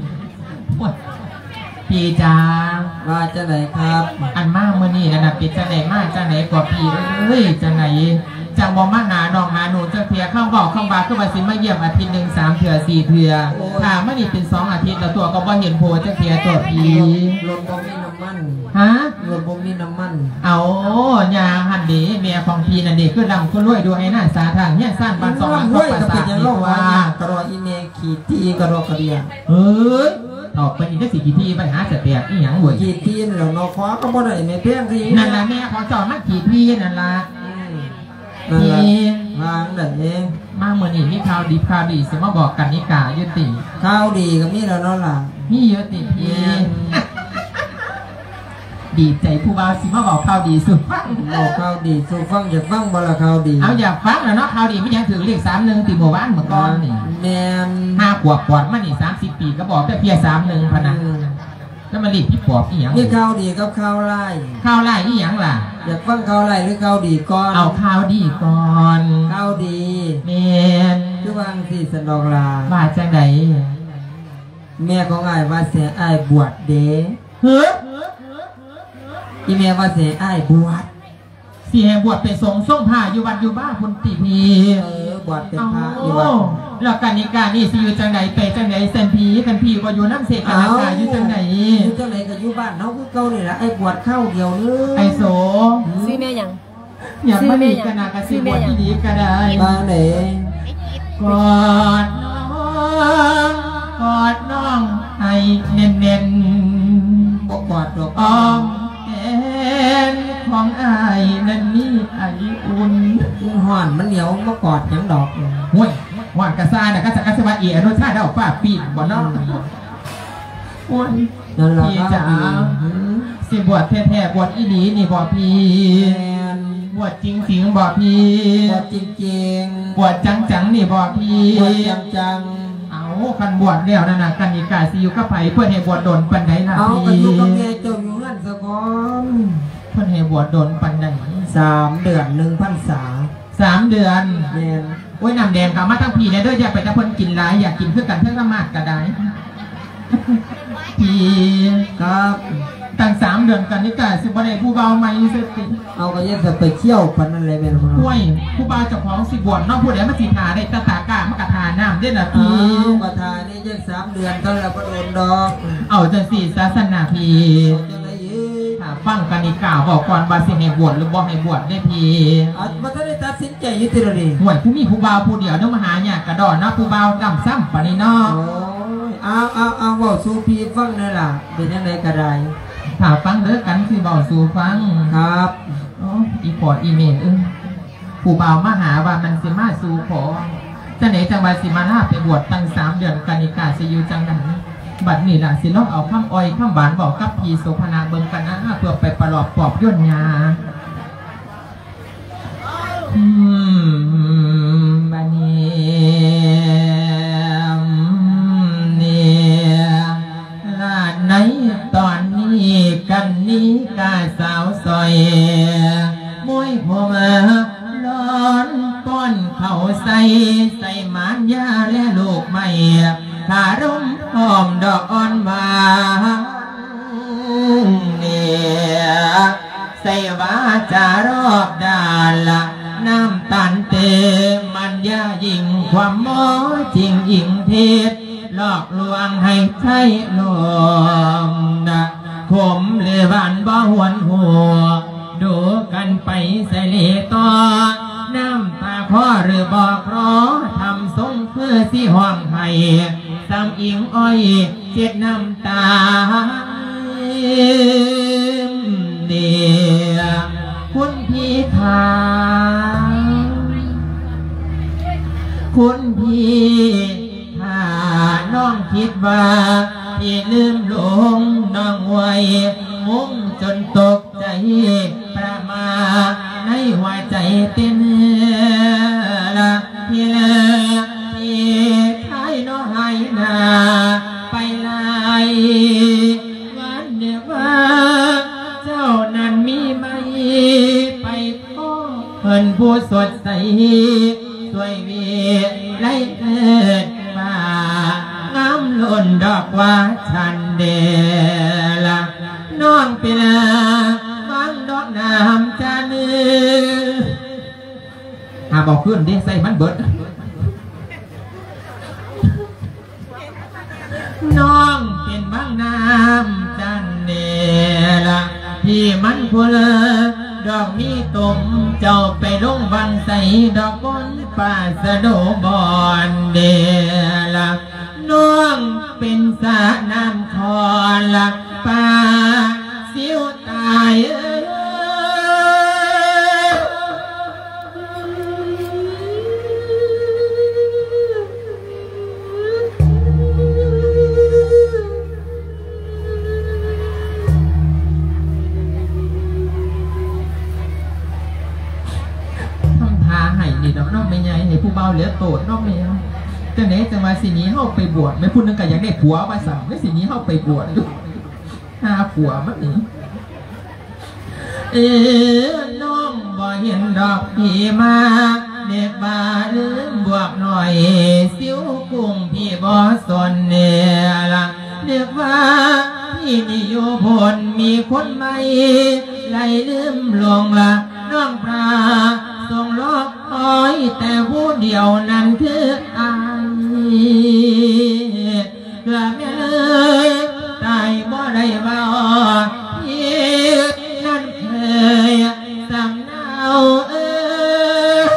พี่จ้าว่าจะไหนครับอันมากเมื่อนี่นะนะพี่จะไหนมากจะไหนกว่าพี่เอ้ยจะไหนจังบ่มาหาน้องหาหนูจะเพียข้างบอกข้างบาขึ้นมาสิมาเยี่ยมอาทิตย์หนึ่งสามเถื่อสี่เถื่อถ้าเมื่อนี่เป็นสองอาทิตย์แล้วตัวก็บ่เห็นโพจะเพียตัวพี่รถบ่มีน้ำมันฮะรถบ่มีน้ำมันเอายาหันดีเมียของพี่นั่นเด็กคือดำคือรวยดูให้หน้าสาทางเนี่ยสั้นบันสองหลังก็ประสาทนี่ว่ากระรออีเมขีตีกระรอกระเดียเฮ้ยออกไปอีกได้สี่กี่ทีไปหาเสตียอีหยังบ่กี่ทีนแล้วนอคว้าก็บ่ได้ในเพียงทีนั่นละแม่ของจอมากี่ทีนั่นละนี่วางเด็กเองมาเมื่อนี่มีข่าวดีข่าวดีสิมาบอกกันนิกาเยอะติข่าวดีกับมีแล้วนั่นล่ะมีเยอะติพี่ดีใจผู้บ่าวสิมาบอกข่าวดีสุดฟังบอกข่าวดีสุดฟังอยากฟังบ่ละข่าวดีเอาอยากฟังแล้วเนาะข่าวดีไม่ยังถือเลขสามหนึ่งตีหมู่บ้านเหมือนก้อนนี่แมนห้าขวบปอดมานี่สามสิบปีก็บอกแต่เพียสามหนึ่งพนันแล้วมาลีดพี่ปอบอีหยังนี่ข่าวดีกับข่าวไล่ข่าวไล่อีหยังล่ะอยากฟังข่าวไล่หรือข่าวดีก่อนเอาข่าวดีก่อนข่าวดีแมนคือวางสี่สนองลาว่าจังไหนแม่ของไอ้ว่าเสียไอ้บวชเด้เฮ้ยอีแม่ว่าเสียไอ้บวชเสียบวชเป็นสงฆ์ส่งผ้าอยู่วัดอยู่บ้านคุณติพีเออบวชเป็นพระอยู่วัดแล้วการนิการนี่สิอยู่จังไหนไปจังไหนเซนพีกันพีก็อยู่น้ำเสกกันนิการอยู่จังไหนอยู่จังไหนก็อยู่บ้านเขาคือเก่าเลยละไอ้บวชเข้าเดียวนึงไอ้โสซื้อแม่ยังอย่ามาดีกันนะกระซิบวชที่ดีก็ได้มาไหนกอดน้องกอดน้องให้เน้นเน้นบอกกอดดอกอ้อมแอนของไอ้นั่นนี่ไอ้อุ่นห่อนมันเหนียวมากอดยังดอกห้วยห่อนกระซ่าน่ะก็จะกระสวะเอียรสชาติได้ออกป้าปีนบ่น้องห้วยพี่จ๋าสิบวชแท้ๆบวชอีดีนี่บ่พี่บวชจริงจริงบ่พี่บวชจริงจริงบวชจังจังนี่บ่พี่บวชจังจังเอาคันบวชแล้วนั่นน่ะกันนิกาสิอยู่กับไผเพื่อให้บวชโดนปันใดล่ะพี่เอาอยู่กับแม่เจ้าอยู่นั่นซะก่อนเพื่อให้บวชโดนปันใดสามเดือนหนึ่งพรรษาสามเดือนแม่โอ้ยน้ำแดงกับมาทั้งพี่เนี่ยด้วยอย่าไปตะเพิ่นกินหลายอยากกินเพื่อกันเพื่อละหมาดก็ได้พี่ครับตั้งสามเดือนกันนิกาสิบ่ได้ผู้เบาใหม่เสร็จติเอาก็ยังจะไปเที่ยวปันอะไรเป็นมั้งห้วยผู้เบาเจ้าของสิบวชนอกผู้ใดมาสิทาได้ตาตากามากระทาน้ำได้ละพี่กระทานี่ยังสามเดือนตอนละประโดนดอกเอาจะสี่ศาสนาพี่ถามฟังกันนิกาบอกก่อนว่าสิให้บวชหรือบ่ให้บวชได้พี่อาจมาถ้าได้ตัดสินใจยุติธรรมห่วยผู้มีผู้เบาผู้เดียวต้องมาหาเนี่ยกระดอนนะผู้เบากำซ้ำปานี้นอกเอาเอาเอาบอกสูพีฟังนี่ล่ะเป็นยังไงกระไรถามฟังเลิกกันสิบอกสู่ฟังครับอ๋ออีพออีเมลเออผู้เบามาหาว่ามันสิมาสู่ขอจะไหนจังหวัดสิมาลาไปบวชตั้งสามเดือนกันนิกาสิอยู่จังนั้นบัดนี้ล่ะสิลองเอาข้ามอ้อยข้ามหวานบอกกับพีโสภณาเบิ่งกันนะเพื่อไปประหลอบปอบย่นยาอืมบัดนี้ในตอนนี้กันนี้กาสาวซอยมวยหัวมาร้อนป้อนเขาใส่ใส่หมานยาและลูกไม่ถ้าร่มหอมดอกอ่อนบานเนี่ยใส่ว่าจารอบด้านละน้ำตันเตมันยายิ่งความหมอจริงยิ่งเท็จหลอกลวงให้ใช้ลมนะขมเลวันบ่หวนหัวดูกันไปใส่เลต่อน้ำตาพ่อหรือบอกรอทำทรงเพื่อสิห้องให้ซ้ำอิงอ้อยเจ็ดน้ำตาเดียคุณพี่ทาคุณพี่น้องคิดว่าพี่ลืมหลงน้องไว้มุ้งจนตกใจประมาในหัวใจเต้นละพี่ละพี่ไม่ไปพ่อเพิ่นผู้สดใสสวยวีไล่เกิดมางามล้นดอกว่าชันเดละน้องปีลาวางดอกน้ำจานือหาบอกขึ้นดิใส่มันเบิดน้องเป็นบางน้ำจันเนละที่มันพูเลดอกมีตุ่มเจ้าไปลงบังใส่ดอกบนป่าสะโดบอนเดละน้องเป็นสาน้ำคอละป่าสิวตายเอ้ดอกน้องไม่ใหญ่ให้ผู้เบาเหลือโตดน้องไม่เอาจะไหนจะมาสินี้เข้าไปบวชไม่พูดนึงกันอย่างได้ผัวมาสั่งไม่สินี้เข้าไปบวชดูหาผัวมั้งนี่เออน้องบ่เห็นดอกพี่มาเด็กบ้าลืมบวกหน่อยสิวกุ้งพี่บ่สนเนี่ยละเด็กว่าพี่นี่อยู่พลมีคนใหม่ไล่ลืมลงละน้องปลาส่งลอกอ้อยแต่ผู้เดียวนั้นคืออายเพื่อแม่เลยตายบ่ได้บ่พี่นั่นเคยสำเนาเออ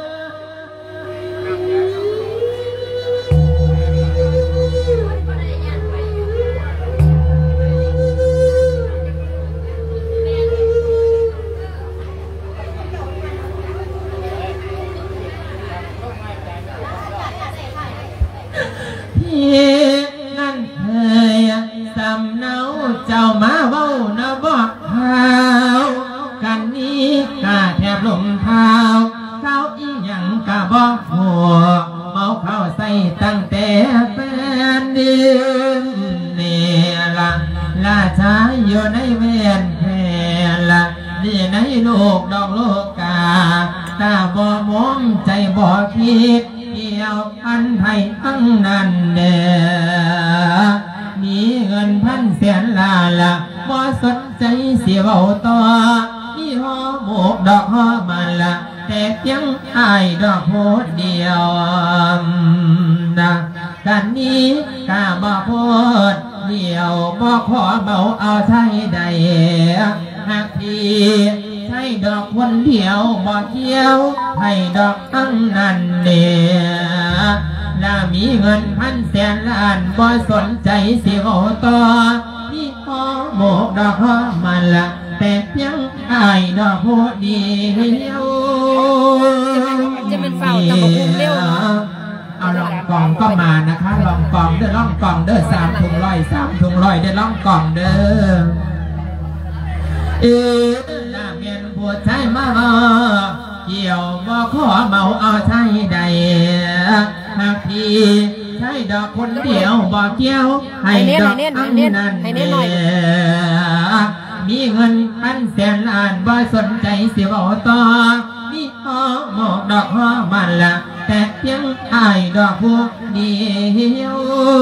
นั่นเคยสำเนาเจ้ามาเว้านะบอกข่าวกันนี้กะแทบลมเท้าข้าวอีหยังกะบอกหัวเมาข้าวใส่ตั้งแต่แฟนเดือนเนี่ยละราชาอยู่ในเวียนแผ่ละนี่ในโลกดอกโลกาตาบ่มองใจบ่คิดเกี่ยวพันไทยทั้งนั้นเด้อมีเงินพันแสนล้านละบ่สนใจเสียเบาต่อมีห่อหมกดอกห่อมันละแต่เพียงอายดอกโพดเดียวนะกันนี้กาบ่โพดเดียวบ่ขอเบาเอาใช้ใดหากพี่ใช้ดอกคนเดียวบ่เกี่ยวให้ดอกทั้งนั้นเนี่ยและมีเงินพันแสนล้านบ่สนใจสิเว้าต่อมีพอโมกดอกห่อมันละแต่เพียงอายดอกโพดเดียวจะเป็นเฝ้าตะบกเร็วเอาลองกองก็มานะคะลองกองเด้อลองกองเด้อสามถุงร้อยสามถุงร้อยเด้อลองกองเด้อเออน่าเมียนผู้ชายมาเกี่ยวบ่ขอเมาเอาใช้ใดหากพี่ใช้ดอกคนเดียวบ่เกี่ยวให้ดอกอันนั้นเด้อมีเงินพันแสนล้านบ่สนใจเสียเว้าต่อมีห่อหมกดอกห่อมันละแต่เพียงอายดอกพวกเดียว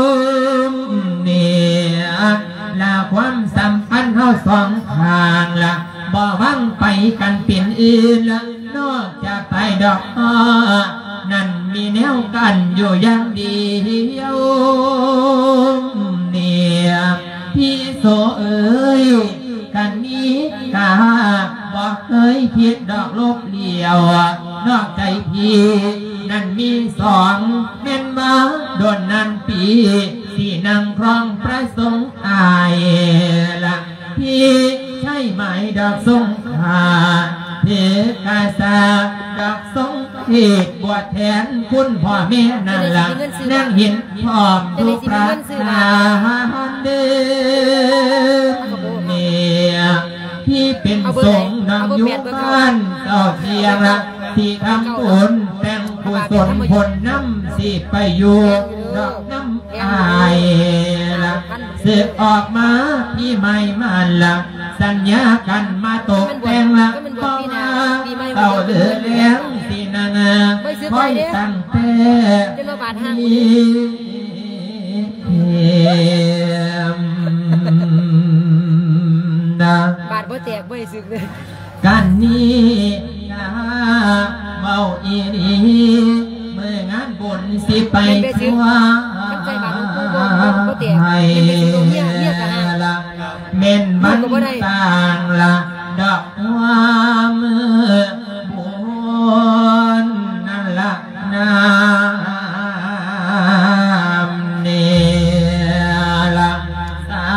เนี่ยละความสัมพันธ์เฮาสองข้างละบ่วังไปกันเป็นอื่นละนอกจากไปดอกห่อนั่นมีแนวกันอยู่อย่างเดียวเนี่ยพี่โสเอ๋ยกันนี้กาบอกเคยผิดดอกลบเลี้ยวนอกใจพี่นั่นมีสองแม่นมาโดนนันปีที่นั่งครองพระสงฆ์อายละพี่ใช่ไหมดอกสงขาเทกาสาดอกสงเหตุบวชแทนคุณพ่อแม่นั่นละนั่งเห็นพร้อมทุกประการเดิมเนี่ยที่เป็นสงฆ์นำยุบ้านเจ้าเทียงละที่ทำบุญแต่งกุศลผลน้ำสิไปอยู่ดอกน้ำอายละเสือออกมาพี่ไม่มันละสสัญญากันมาตกแต่งละก็มาเข้าเดือเลี้ยงสินานาคอยตั้งแต่บาดบ่แตกบ่สึกเลยกันนี้กาเมาอีนีเมื่องานบุญสิไปทั่วให้ละเม่นบันต่างละดอกความบุญนั่นละน้ำเนี่ยละสา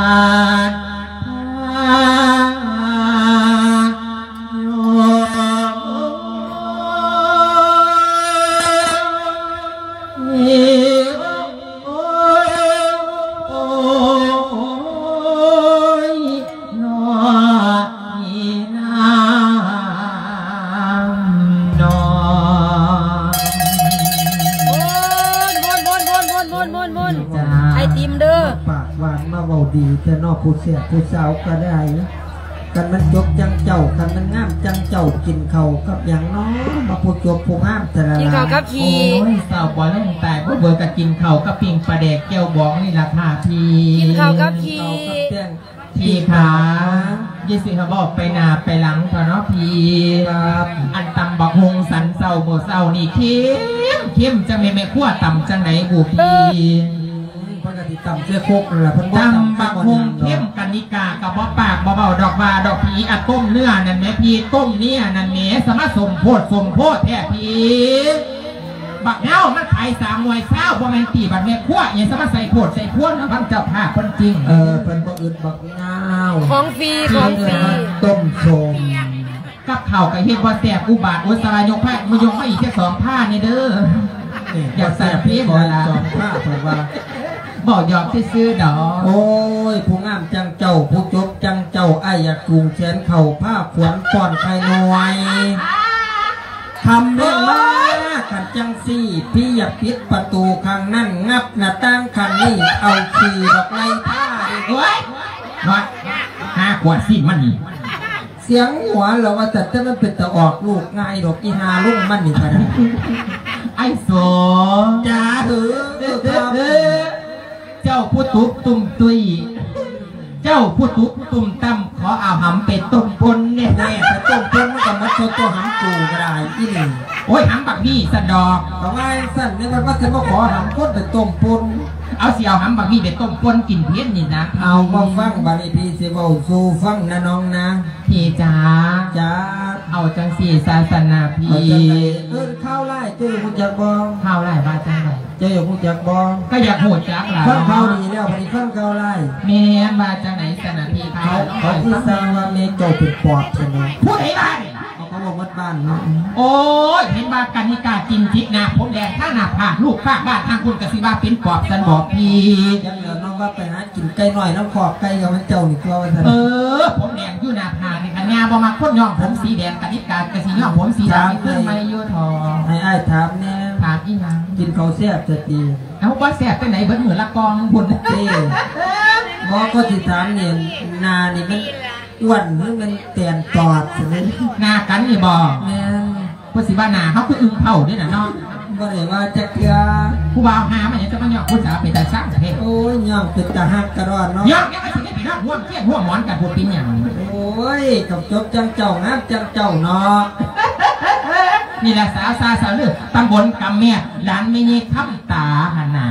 ดีแต่นอกผู้เสียผู้สาวก็ได้กันมันจบจังเจ้ากันมันงามจังเจ้ากินเข่ากับอย่างน้อยมาผู้จบผู้งามแต่ละกินเข่ากับขี่โอ้ยสาวบอลเล่นแต่พวกเบอร์กับกินเข่ากับปิงปลาแดกแก้วบองนี่ราคาพีกินเข่ากับขี่พีขายี่สิบเขาบอกไปนาไปหลังพอเนาะพีครับอันตำบักฮงสันเศร้าโบเศร้านี่เข้มเข้มจะไม่ไม่ขั้วต่ำจังไหนบูพีปกติต่ำเสื้อโคกเลยเพิ่นต่ำบักฮงเข้มกันนิกากับบ่ปากบ่เบาดอกว่าดอกพีอัดต้มเนื้อนั่นแม่พีต้มเนี่ยนั่นแม่สามารถสมโพธสมโพธแท้พีบักเงามันขายสามหน่วยเศร้าบ่แม่นตีบักแม่ขั้วยังสามารถใส่โพธใส่พวงพันเจ้าผ้าคนจริงเออเพิ่นบ่อึดบักเงาของฟรีของฟรีต้มชมกับเข่ากับเฮ็ดว่าแสบอุบาทอุสรายกผ้ามือยกมาอีกแค่สองผ้านี่เด้ออยากใส่เพี้ยนละสองผ้าเพิ่นว่าบอกยอมซื้อดอกโอ้ยผู้งามจังเจ้าผู้จบจังเจ้าไอ้อยากจูงแขนเข่าผ้าขวนก่อนใครหน่วยทำเรื่องมาขันจังสี่พี่อยากปิดประตูข้างนั่นงับหน้าต่างข้างนี้เอาขี่ดอกไม้ผ้าโอ้ยน้อยห้าขวดสิมันนี่เสียงหัวเราว่าแต่ถ้ามันเป็นตะออกลูกง่ายดอกอีหาลูกมันนี่ไปไอ้โสจ้าเฮ้อเจ้าผู้ตุกตุ่มตุยเจ้าผู้ตุกตุ่มตั้มขอเอาหำเป็ดต้มปนเนี่ยแน่ไปต้มปนมันก็มัดโชว์ตัวหำกูก็ได้อีนี่โอ้ยหำบักนี่สันดอกแต่ว่าสั่นนี่มันว่าจะมาขอหำก้นไปต้มปนเอาเสียวหำบักนี่ไปต้มปนกินเพี้ยนนี่นะเอามาฟังบาลีพีสิเบาสู่ฟังนะน้องนะพี่จ๋าจ๋าเอาจังสีศาสนาพี่เออข้าวไล่เจ้าอยู่จักบองข้าวไล่บ้าจังไรเจ้าอยู่จักบองก็อยากโหดจักหล่ะข้าวข้าวดีแล้วพอดีข้าวข้าวไล่เมียบ้าจังไหนสนาพี่เขาเขาที่สร้างว่าเมย์เจ้าเป็นปอดใช่ไหมพูดให้ได้เขาบอกวัดบ้านเนาะโอ้ยเห็นบ้ากันนิกาจินจิกนะผมแดงข้าหน้าผากลูกข้าบ้านทางคุณกสิบ้าเป็นปอบสันบอกพี่ยังเหลือน้องว่าไปหากินไก่หน่อยน้องขอบไก่กับมันเจ้านี่ตัวเออผมแดงอยู่หน้าผากในขันยาบอมาค้นย่องผมสีแดงกันนิกากสิย่องผมสีดำเพื่อไม่ยุ่ทอให้ไอ้ถามเนี่ยถามอีหยังกินข้าวแซ่บจะดีเอาว่าแซ่บไปไหนเบิ้ลเหมือนละกองบุญเต้บอกก็สิถามเนี่ยนานี่มันอ้วนหรือมันเตียนปอดใช่ไหมนากันนี่บอกเนี่ยภาษีบ้านนาเขาคืออึ่งเผาด้วยนะน้องก็เลยว่าจะเกลือผู้บ่าวหามันยังจะมาหยอกผู้สาวไปแต่สร้างเพศโอ้ยหยอกเป็นตาหักกระรอนเนาะหยอกยังไม่ถึงได้ไปรับห่วงเที่ยงห่วงหมอนกับผู้ปิ้งอย่างโอ้ยกับจบจังเจ้างับจังเจ้าเนาะนี่แหละสาวสาวสาวเลือตำบลกำเมียหลานไม่ยีคำตาหนา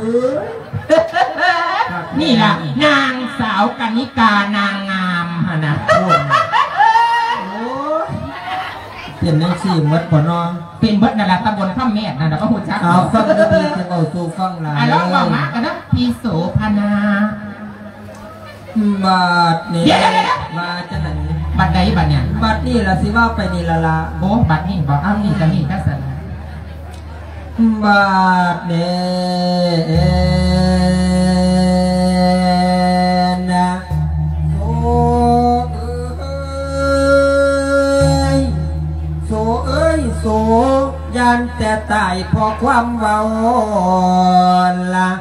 นี่แหละนางสาวกนิกานางงามหนาเป็นนังสี่มัดปนอเป็นมัดนั่นแหละตำบลข้ามแม่นั่นแหละก็หัวชักเอาฟังดีๆจะเอาสู่ฟังลายแล้วบอกมากันนะพี่โสภนาบาดเนี่ยบาดจะไหนบัดใดบัดเนี่ยบัดนี่ละสิว่าไปนี่ละละโอ้บัดนี่บอกอ้าวนี่จะนี่ก็สั่นบาดเนี่ยนะโอ้โสยันแต่ตายพอความเบาละค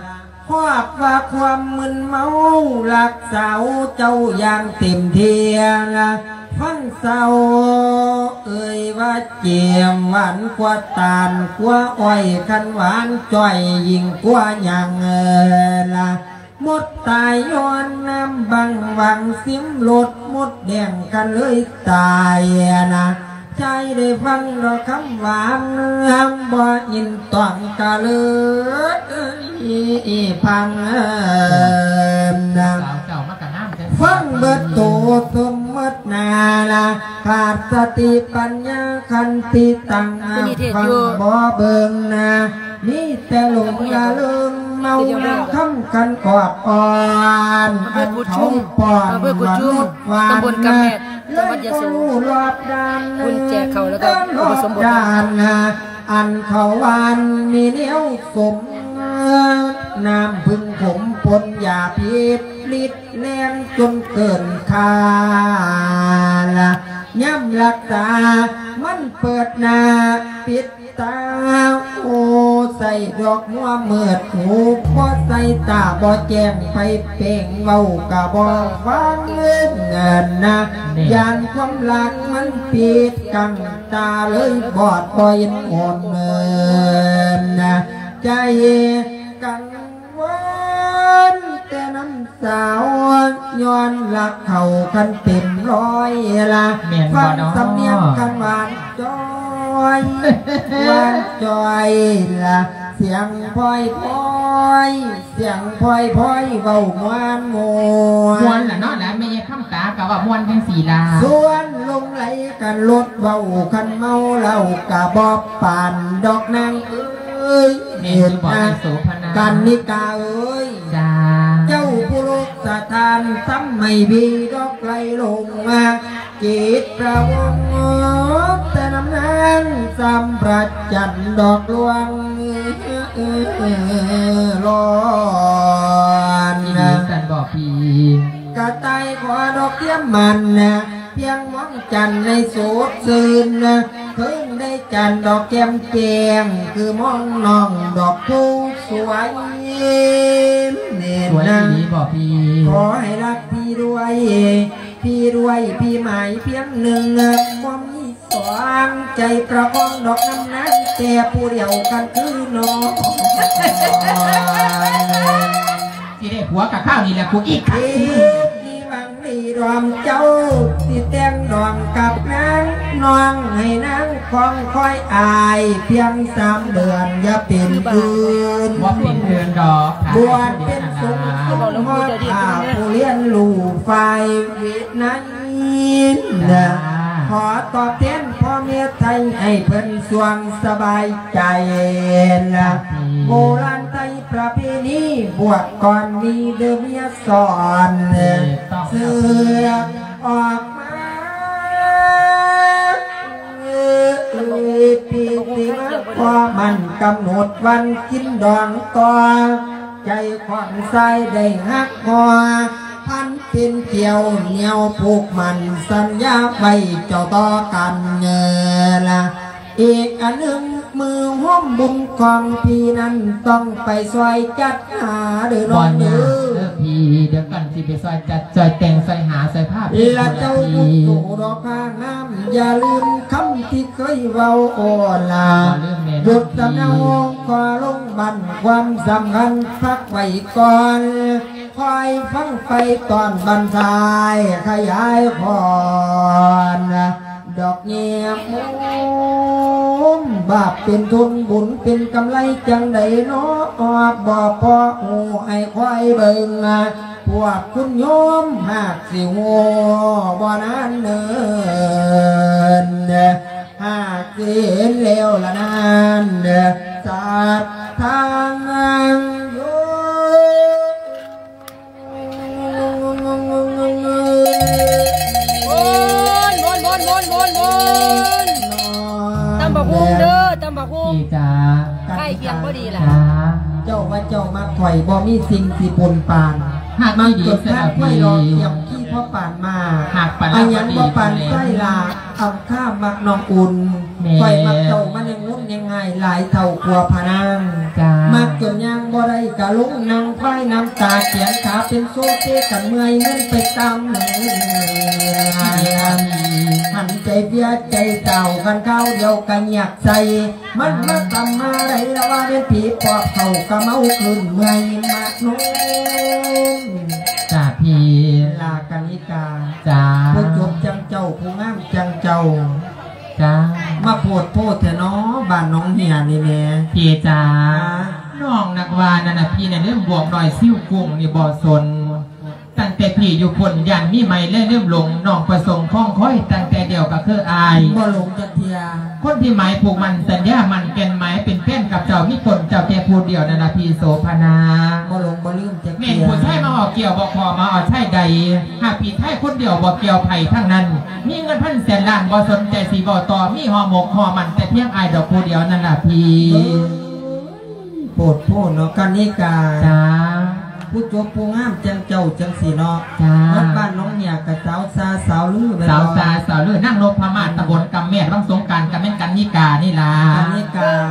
พวกว่าความมึนเมาหลักสาวเจ้าอย่างเต็มเทียงฟังเศร้าเอ่ยว่าเจียมหวานกว่าตาลกว่าอ้อยคันหวานจ่อยยิ่งกว่าอย่างเออละมดตายย้อนน้ำบังวังเสียงหลดมดแดงกันเลยตายนะใจได้ฟังดอกคำหวานห้ามบ่ยินต้องกะเลยอีพังนะฟังเบิดโตสมมตินาละขาดสติปัญญาคันติตังฟังบ่เบิ่งนะนี่แต่หลงละเลิงเมาคำกันกอดอ่อนอันเขาปอนวันนุดวานจังหวัดยะโสคุณแจกเขาแล้วก็อุปสมบทอันเขาวานมีเนี้ยวสมน้ำพึ่งผมปนยาพิษลิดแรงจนเกินคาละย่ำลักตามันเปิดหน้าปิดตาโอ้ใส่ดอกมัวเมือดหูพอใส่ตาบ่แจ้งไปเป่งเมากะบ่ฟังเงินนะยานความรักมันปิดกังตาเลยบอดบ่ยินอ่อนเงินนะใจกังวลแต่น้ำสาวย้อนหลักเขากันเต็มร้อยละฟังสำเนียงกันหวานจอยหวานจอยละเสียงพลอยพลอยเสียงพลอยพลอยเบามวนมวนมวนล่ะเนาะแล้วไม่ใช่คำตากับว่ามวนจังสีดาส่วนลงไหลกันรถเบาคันเมาเหล้ากะบอกป่านดอกนางเอ้ยเห็นนะกันนิกาเอ้ยเจ้าผู้ลูกสะทานซ้ำไม่บีดอกไหลลงมาจิตประวงแต่น้ำนั้นซ้ำประจันดอกลวงร้อนนะสันบอกพีกระต่ายขอดอกเทียมมันนะเพียงมองจันในโสดซื่นนะเพิ่งได้จันดอกแก้มแจงคือมองน้องดอกผู้สวยเน่นนะบอกพี่ขอให้รักพี่ด้วยพี่รวยพี่หมายเพียงหนึ่งความมีสองใจประคองดอกน้ำนั้นแต่ผู้เดียวกันคือน้องที่ได้ผัวกับข้าวนี่แหละกูอีกนี่บังนี่รอมเจ้าที่แต่งดองกับนางน้องให้นางคองคอยอายเพียงสามเดือนอย่าเป็นคืนว่าเป็นเดือนดอกบวชเป็นสงฆ์หอดอาผู้เลี้ยนลูกไฟวินัยนะขอตอบแทนพ่อเมียไทยให้เพิ่นสวงสบายใจละโบราณไทยประเพณีบวชก่อนมีเดิมเมียสอนเสือออกมาปีติมาพอมันกำหนดวันกินดองต่อใจขวางใส่ได้หักคอพันเป็นเกี่ยวเหนียวผูกมันสัญญาไว้เจ้าต่อกันเงละอีกอันหนึ่งมือห้อมบุญกองพี่นั้นต้องไปซอยจัดหาเดือดร้อนเดือพี่เดี๋ยวกันที่ไปซอยจัดซอยแต่งซอยหาซอยภาพละเจ้าลูกตู่ดอกผ้าน้ำอย่าลืมคำที่เคยเว้าโอลาหยุดตะเนาก็ลงบันความสำคัญพักไว้ก่อนคอยฟังไปตอนบรรทายขยายพรดอกเงียบมุมบาปเป็นทุนบุญเป็นกำไรจังใดเนาะบ่พอหูให้ควายเบิ่งพวกคุณโยมหากสิหัวบ่นั้นเนินหากสิเห็นแล้วละนั้นสัตว์ทางโยตำบักหุ่งเด้อตำบักหุ่งจ้าใกล้เคียงพอดีแหละเจ้าว่าเจ้ามาถอยบ่มีสิ่งที่ปนปานหากมาไม่ดีเกิดแค่ไม่รอเทียมขี้พ่อป่านมาหากป่านอันยังพ่อป่านใกล้ลาเอาข้ามักน้องอุ่นไฟมักเจ้ามันยังงุ้นยังไงหลายเท่ากว่าพนังมักจนยังบ่ได้กะลุกนั่งไฟน้ำตาเขียนขาเป็นโซ่เตกันเมื่อยเงินไปตามหันใจเบี้ยใจเต่ากันเข้าเดียวกันอยากใจมันมาทำมาไรแล้วว่าเป็นผีปอบเขากะเมาคืนเมื่อยมากน้องจ่าพี่ลากันนิกาจ้าผู้จบจังเจ้าผู้งามจังเจ้าจ้ามาโพดโพดเถอะเนาะบ้านน้องเหียนี่แม่พี่จ้าน้องนักวานั่นน่ะพี่เนี่ยเริ่มบวกหน่อยซิ่วกุ้งนี่บ่อสนตั้งแต่พี่อยู่คนยันมีไม่เล่นเริ่มหลงน้องประสงค์คล้องค่อยตั้งแต่เดียวก็คืออายบ่หลงจักเทียคนที่หมายผูกมันสัญญามันเป็นหมายเป็นแฟนกับเจ้ามีคนเจ้าแก่ผู้เดียวนั่นน่ะพี่โสภณาบ่หลงบ่ลืมจักเทียแม่ผู้ชายมาออกเกี่ยวบอกพอมาออกใช่ใดหากพี่ไทยคนเดียวบอกเกี่ยวไผ่ทั้งนั้นมีเงินพันแสนล้านบ่สนใจสีบ่ต่อมีห่อหมกห่อมันแต่เพียงอายดอกผู้เดียวนั่นน่ะพี่โพดโพดเนาะกันนิกาจ้าผู้จบผู้งามจังเจ้าจังสีเนาะบ้านน้องเนี่ยกับสาวซาสาวลือสาวซาสาวลือนั่งนพมาศตะบนกำเมฆวังสงการกำเมฆกันนิกานี่ล่ะกันนิกา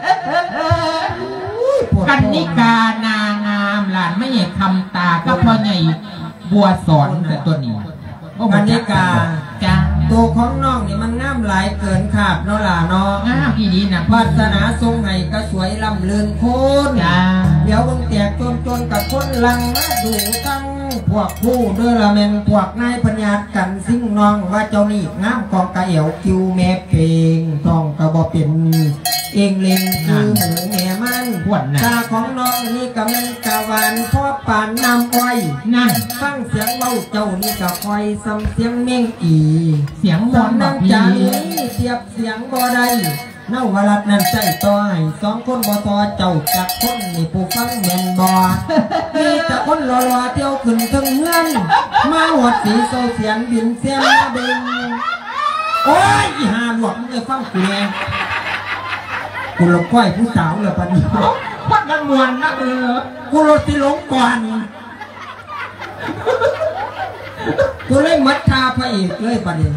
กันนิกานางามหลานไม่ใหญ่คำตาก็พ่อใหญ่บัวสอนแต่ตัวนี้กันนิกาจ้าตัวของน้องนี่มันงามหลายเกินขาดเนาะล่ะเนาะงามอีนี้นะวาสนาทรงไห้ก็สวยลำเลือนโคนเดี๋ยวมึงแตกจนจนกับคนลังมาดูตั้งพวกผู้เด้อละแมนพวกนายพญากันสิ่งน้องว่าเจ้านี่งามกองกระเอวคิวแม่เพลงต้องกระบอกเป็นเองเล่นคือหมูแม่มันตาของน้องนี่กำลังกะวานพ่อปานน้ำอ้อยนั่นฟังเสียงเบาเจ้านี่กะคอยซ้ำเสียงเม่งอีเสียงมอนน้ำจานนี้เทียบเสียงบ่ได้เน่าวรัดนั่นใจต่อยสองคนบ่ต่อเจ้าจากคนนี่ผู้ฟังแม่นบ่มีแต่คนรอๆเที่ยวขึ้นถึงเงื่อนมาหัวสีโซเสียงบินเสียงมาเด้งโอ้ยอีหาหลวกมึงจะฟังกูแน่กูหลงก้อยผู้สาวเลยปะนี่พัดมันมวนนะเออกูรถที่หลงก่อนกูเลยมัดคาพระเอกเลยปะนี่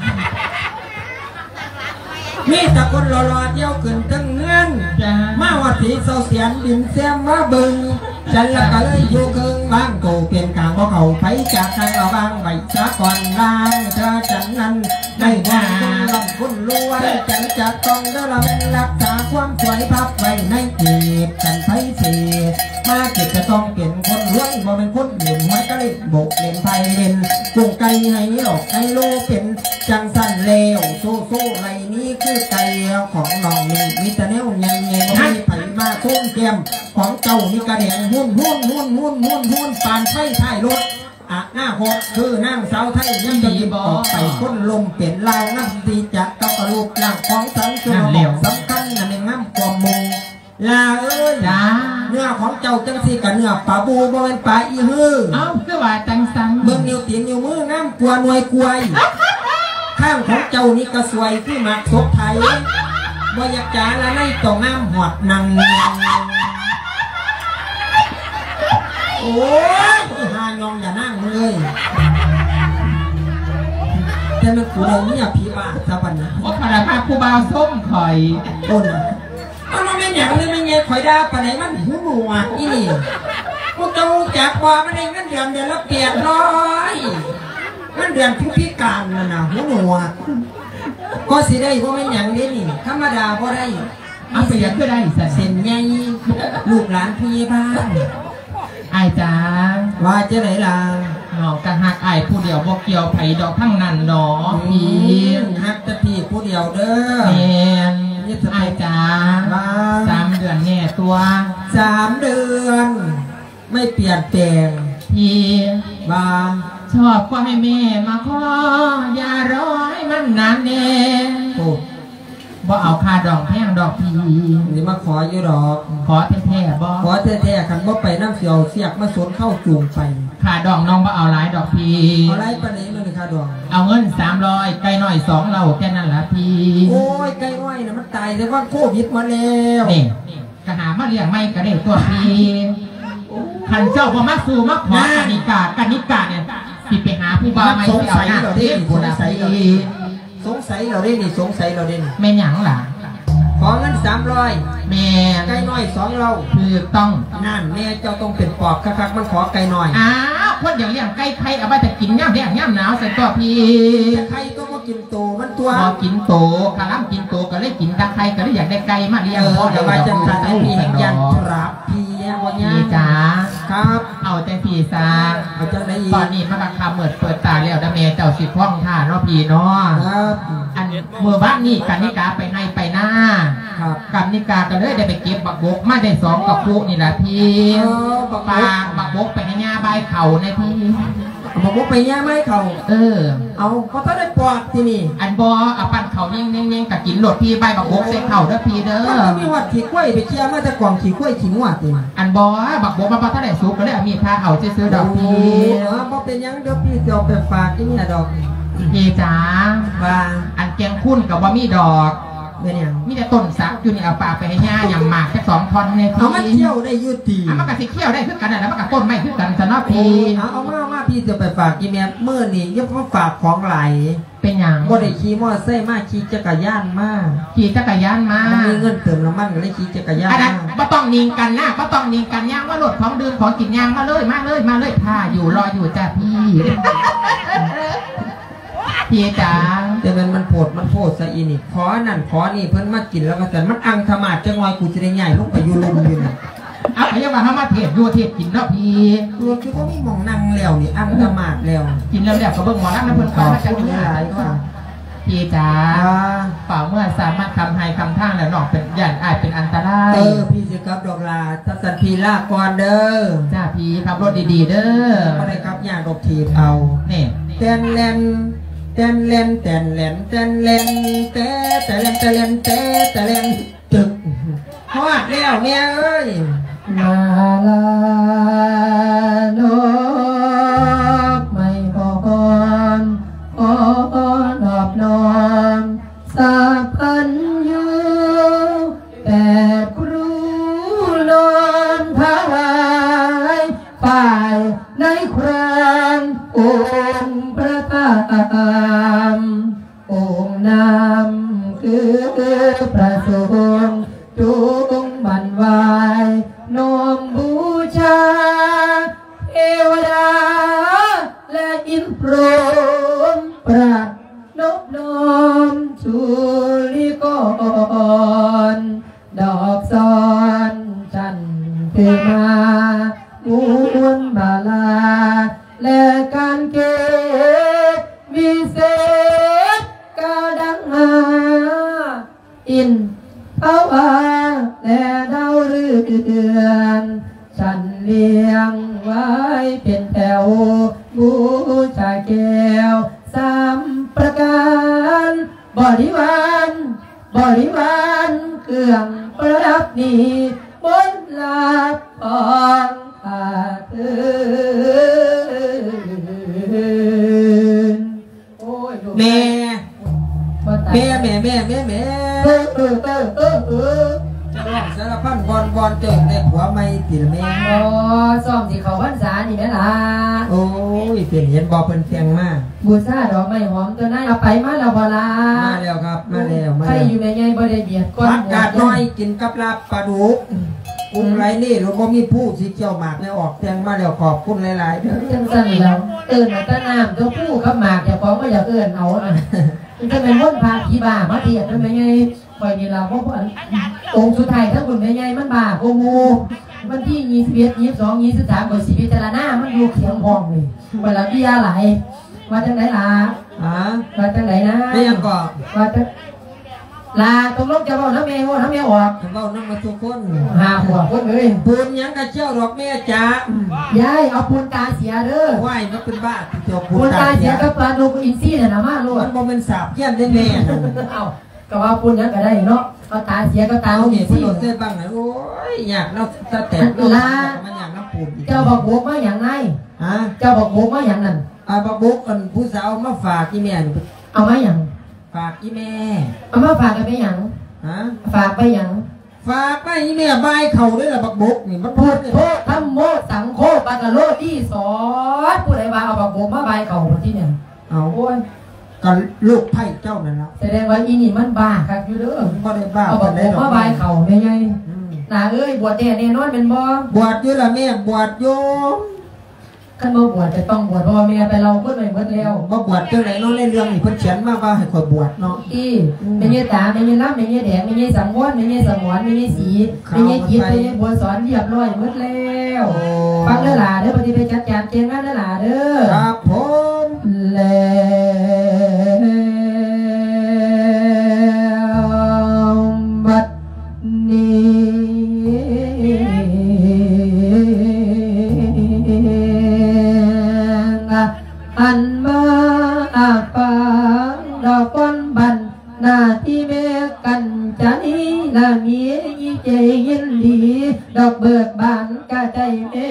มีแต่คนรอๆเที่ยวขึ้นตั้งเงื่อนมาว่าสีเสาเสียนบินเสียมมาบึงฉันละก็เลยอยู่เคิงบ้างโตเปลี่ยนกลางเพราะเขาไปจากทางเอาบ้างใบสะก่อนล่างเธอฉันนั้นได้ว่าลำคุณรวยฉันจะต้องได้ละเป็นรักษาความสวยพับไว้ในจีบฉันไปสีมาเก็บจะต้องเปลี่ยนคนรวยบ่เป็นคนเล่นไม้ก็เล่นบกเล่นไพ่เล่นกุ้งไก่ให้หลอกให้โลเป็นจังสั้นเลวโซ่โซ่ไรนี้คือไก่ของน้องนี่มีแต่แนวเงี้ยเงี้ยไม่ไผ่มาทุ่มเกมของเจ้านี่กระเดงหุ้นหุ้นหุ้นหุ้นหุ้นหุ้นปานไฟท้ายรถอ่ะหน้าหกคือนั่งสาวไทยยังจะยิบออกไปค้นลมเปลี่ยนลาวน้ำดีจัดกับกระลูกหลังของสังจุนบอกสำคัญนั่นเองน้ำกวมมงลาเอ้ยเนื้อของเจ้าจังสีกับเนื้อปลาบูบเป็นปลาอีฮือเอ้าคือว่าจังสังเบื้องนิ้วตีนนิ้วมือน้ำกลัวหน่วยกวยข้างของเจ้านี่กระสวยที่หมักศพไทยบอยากจ๋าละในต่อน้ำหอดนังโอ้ยหายองอย่านั่งเลยแต่มันกูเราเนี่ยผีบ้าซะปันนะโอ้ขนาดพาครูบาส้มข่อยโอ้นะมันไม่หยังเลยไม่เงี้ยข่อยได้ปะไหนมันหูหนวกอีนี่พวกเจ้าจากว่ามันเองกันเดือนเดือนละเปียกร้อยมันเดือนผู้พิการนะนะหูหนวกก็สิได้เพราะไม่หยังนี่นี่ธรรมดาก็ได้เอาไปยังก็ได้เส้นใหญ่ลูกหลานพี่บ้านไอ้จ้าว่าจะไหนล่ะหนอกกะหักไอ้ผู้เดียวบ่เกี่ยวไผ่ดอกทั้งนั้นหนอพี่หักแต่พี่ผู้เดียวเด้อเนียนไอ้จ้าสามเดือนแน่ตัวสามเดือนไม่เปลี่ยนแปลงพี่บ้าชอบก็ให้แม่มาขออย่าร้อยมันนานแน่โอ้บ่เอาค่าดอกแพงดอกพี่นี่มาขออยู่ดอกขอแท้ๆบ่ขอแท้ๆคันบ่ไปน้ำเสียวเสียกมาสนเข้าจูงไปค่าดอกน้องบ่เอาหลายดอกพี่เอาไรปะนี้มันค่าดอกเอาเงินสามร้อยไก่หน่อยสองเราแค่นั้นละพี่โอ้ยไก่อ้อยนะมันตายแต่ว่าโควิดมาแล้วนี่กะหามาเลี้ยงไม่กระเด็นตัวพี่ขันเจ้าบ่มาสู่มาขอกันิกากันิกาเนี่ยสิไปหาผู้บ่าวไม่สงไปเอาสัยหน้าเราเทีได้ยบนี่กูสงนะสัยพี่เราได้สงสัยเราได้นี่สงสัยเราได้นี่แม่หยังล่ะขอเงินสามร้อยแม่ไก่น้อยสองเราคือต้องนั่นแม่เจ้าต้องเป็นปอบคักๆมันขอไก่น้อยอ้าวคนอย่างเลี้ยงไก่ไข่เอาไปแต่กินย่ำแดงย่ำหนาวใส่ตัวพี่ใครก็มากินโตมันตัวพอกินโตกะล้ำกินโตก็เลยกินตะไคร้ก็เลยอยากได้ไก่มาเลี้ยงเออพ่อเดี๋เดี๋ยยว วว่าจะจะทำทำให้ให้พี่พี่เห็นยันดอกครับพี่วันนี้พี่จ๋าครับเอาแต่พี่ซาเอาจังไหนอีกตอนนี้มันก็คำเมิดเปิดตาแล้วดาเมเจ้าสิพ้องท่าเนาะพี่เนาะครับอันเมื่อบ้านนี่กันนิกาไปให้ไปหน้าครับกันนิกาก็เลยได้ไปเก็บบักบกมาได้สองกับปุนี่แหละพี่เออบักบกปลาบักบกไปให้ย่าใบายเข่าในพี่บอกว่าไปแย่ไหมเขาเออเอาเขาต้องได้ปอดที่นี่อันบอเอาปั้นเขาเน่งเน่งเน่งกับกินโหลดพี่ใบบักบกใส่เข่าเด้อพี่เด้อมันก็มีวัดขี่กล้วยไปเชียร์มาแต่กล่องขี่กล้วยขี่งวดนี่อันบอบักบกมาพอถ้าได้สุกก็เลยเอามีดพาเอาซื้อๆดอกพี่เออบ่เป็นหยังเดี๋ยวพี่จะเอาไปฝากที่นี่ดอกพี่จ๋าว่าอันแกงคุ้นกับว่ามีดอกเป็นหยังมีแต่ต้นสักอยู่นี่เอาปลาไปให้ย่าอย่างหมากแค่สองท่อนในพี่เอามาเที่ยวได้ยุติอ่ะมันกับสีเขียวได้คือกันนะแล้วมันกับต้นไม้คือกันจะนอโอ้พี่เอาเอามามาพี่จะไปฝากอีเมียเมื่อนี่ยังมาฝากของไหลเป็นอย่างบ่ได้ขี่มอเตอร์ไซค์มาขี่จักรยานมาขี่จักรยานมามันมีเงินเติมน้ำมันก็เลยขี่จักรยานอันนั้นมาบ่ต้องนิงกันนะบ่ต้องนิงกันย่างว่ารถของดื่มของกินย่างมาเลยมาเลยมาเลยท่าอยู่รออยู่จ้ะพี่ พี่จ๋าแต่มันมันโผดมันโผดซะอีนี่ขอนั่นขอนี่เพิ่นมากินแล้วก็แต่มันอังธมาดจังหวะกูจะได้ใหญ่ลงไปอยู่ลุมอยู่นี่เอาไปยังว่าเขามาเทียบอยู่เทียบกินเนาะพี่ตัวคือว่ามีหมองนั่งแล้วนี่อังธมาดแล้วกินแล้วแล้วก็เบิ่งหมอลำน้ำเพิ่นขเขาอบมาจากคุณที่หไหนลายๆค่ะพี่จ๋าอ่าเปล่าเมื่อสามารถทำให้คำท่างแล้วน้องเป็นยันอาจเป็นอันตรายเออพี่สิครับดอกลาทัศนพีลาก่อนเด้อจ้าพี่ขับรถดีๆเด้อบ่ได้ครับย่างดอกถีบเอานี่แตนแลนแตนแลนแตนแลนแตนแลนแตแตนแลนแตนแลนแตแตนแลนตึกฮอดแล้วแม่เอ้ยมาลาโนกไม่พอกอนขอนอบน้อมสาพันยูแปดครูนอนถวายฝ่ายในครานองค์พระธรรมองค์นำคือพระสงฆ์จงบันไหวน้อมบูชาเทวดาและอินทร์โปรดปราดนบน้อมชูลิกรดอกซอนจันเทมามูลมาลาและการเก็บวิเศษกาดังหาอินเอาอาและดาวเรือนฉันเลี้ยงไว้เป็นแถวบูชาแก้วสามประการบริวารบริวารเครื่องประดับนี้บนลาของข้าเถิดโอ้ยแม่บ่ตายแม่แม่แม่แม่แม่เออเออเออเออเออจะร้องสารพันบอลบอลเจิงได้ผัวไม่ติดแม่อ๋อซ่อมที่เขาพรรษานี่แม่ล่ะโอ้ยเป็นเห็นบอเพิ่นเตียงมากบูชาดอกไม้หอมตัวนายเอาไปมาแล้วบ่ล่ะมาแล้วครับมาแล้วมาใครแล้วอยู่แม่ใหญ่บ่ได้เบียดก้นผักกาดน้อยกินกับลาบปลาดุกอุ้งไรนี่หรือบ่มีผู้สีเขียวหมากในออกเตียงมาแล้วขอบคุณหลายๆเด้อจังสั่นแล้วเอิ้นมาแตะน้ำตัวผู้กับหมากเจ้าของบ่อยากเอิ้นเอาน่ะมันจะเป็นวนพาผีบ้ามาเทียบด้วยแม่ใหญ่คอยนี่ล่ะบ่พอองค์สุดท้ายทั้งคุณแม่ใหญ่มันบ้าโกงูวันที่ยี่สิบเอ็ด ยี่สิบสอง ยี่สิบสามบ่สิพิจารณามันอยู่เขียงห้องนี่เวลาเบียร์ไหลว่าจังได๋ล่ะฮะว่าจังไดนะไม่ยังก็ว่าจังลาตรงลงจะบอกน้ำแม่ว่าน้ำแม่ออกเว้านำมาทุกคนหาหัวคนเลยปูนหยังกะเชี่ยวดอกแม่จ๋ายายเอาปูนตาเสียเด้อไหวมันเป็นบ้าที่เจ้าปูปูนนตาเสียกับปลาโลกอินซี่เนี่ยนะมาโลมัดนบ่เป็นสาบเยี่ยนได้แม่เอาก็ว่าปูนยังก็ได้เนาะเอาตาเสียก็ตาเอาโลกเนี่อิยนพี่ซี่โดนเส้นบ้างนะโอ้ยอยากเนาะตะแตกมันอยากน้ำปูนอีกเจ้าบอกโบกมาอย่างไรฮะเจ้าบอกโบกมาอย่างนั้นอาบะบุกกันผู้สาวมาฝากอีแม่นี่เอามาอย่างฝากอีแม่เอามาฝากกันไปอย่างฮะฝากไปอย่างฝฝากไปแม่ใบเข่าด้วยล่ะบักบกนี่มันพุทโธธรรมโมสังโฆปัตตโลที่สอนผู้ใดว่าเอาบักบกมาใบเข่าที่เนี่ยเอาโอ้ยกันลูกไผ่เจ้านั่นละแสดงว่าอีนี่มันบ้าครับอยู่เด้อบ่ได้บ้าเอาบักบกมาใบเข่าไม่ไงน่าเอ้ยบวชแน่แน่นอนเป็นบ่บวชอยู่ล่ะแม่บวชอยู่ขั้นบ่บวชจะต้องบวชเพราะว่าแม่ไปเราเพิ่นไปเพิ่นแล้วบ่บวชจังไหนเนาะในเรื่องนี่เพิ่นเขียนมาว่าให้ข่อยบวชเนาะอีแม่ยตาแม่ยน้ำแม่ยแดงแม่ยสังวรแม่ยสมรแม่ยสีแม่ยจิตแม่ยบัวสอนเรียบร้อยหมดแล้วฟังเด้อหล่าเด้อปฏิบัติจัดการเจียงงานเด้อหล่าเด้อครับผมแล้วบัดนี้อันมาอาฟังดอกก้นบันหน้าที่แม่กันจะนี้ละมียิ่งใจยินดีดอกเบิกบานกะใจแม่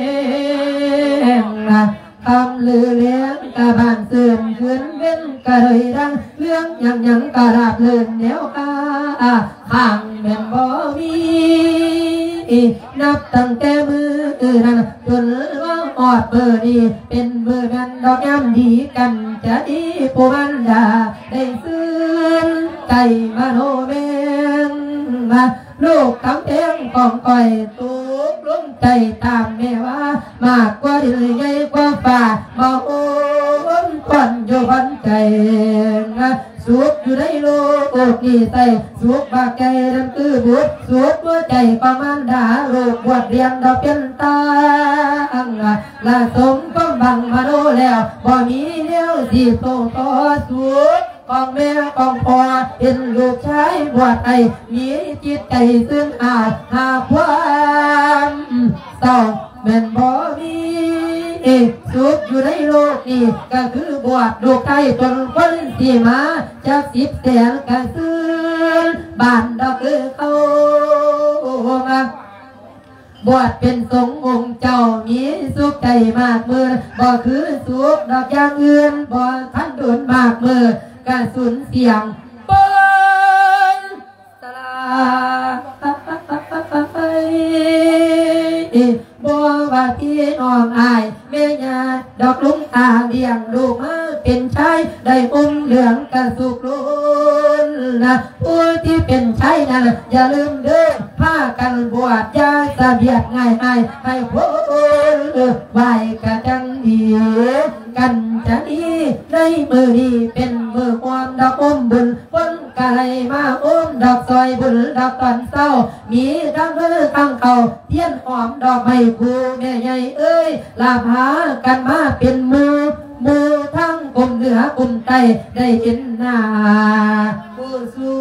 คำลือเลี้ยงกะบานเสื่อมขึ้นเว้นกะเลยรังเรื่องยังยังกะราบเลื่อนแนวกาข้างแม่นบ่มีนับตั้งแต่มือนั้นจนว่าอดเบอร์ดีเป็นเบอร์นั้นดอกย้ำดีกันจะดีผู้บันดาได้ซื้อใจมาโนเมงมาลูกคำเองของก่อยตุกลงใจตามแม่ว่ามากกว่าดินใหญ่กว่าฝ่ามาโอนก่อนอยู่พันใจสุขอยู่ในโลกโอกนี้ใส่สุขบากใจนั่นคือบุตรสุขหัวใจประมาณดาโลกบวชเรียนดอกเป็นตาละสมก็บังมาโนแล้วบ่มีเลี้ยวสิโตต่อสุขของแม่ของพ่อเป็นลูกชายบวชไอ้มีจิตใจซึ่งอาจหาความเศร้าแม่นบ่มีสุขอยู่ในโลกนี้ก็คือบวชลูกไก่จนคนที่มาจากสิบแสนกระซื้อบ้านดอกคือเขามาบวชเป็นสงฆ์องค์เจ้ามีสุขใจมากมือบ่คือสุขดอกอย่างอื่นบ่ทันโดนมากมือกระสุนเสียงเปิ้ลสลาบัวว่าพี่น้องอายแม่ยาดอกลุงอาเลี้ยงลูกมาเป็นชายได้อุ้มเหลืองกระสุกลุนนะผู้ที่เป็นชายนั้นอย่าลืมเด้อผ้ากันบวชยาสะเบียดง่ายง่ายให้พ้นไหวกระจังดีกันจะดีในมือดีเป็นมือความดอกอมบุญพ้นกะไรมาอมดอกซอยบุญดอกตอนเศร้ามีดังมือข้างเขาเทียนหอมดอกไม้คูแม่ใหญ่เอ้ยลาพากันมาเป็นมือมือทั้งกลมเหนือกลมใต้ได้เห็นหน้าผู้สู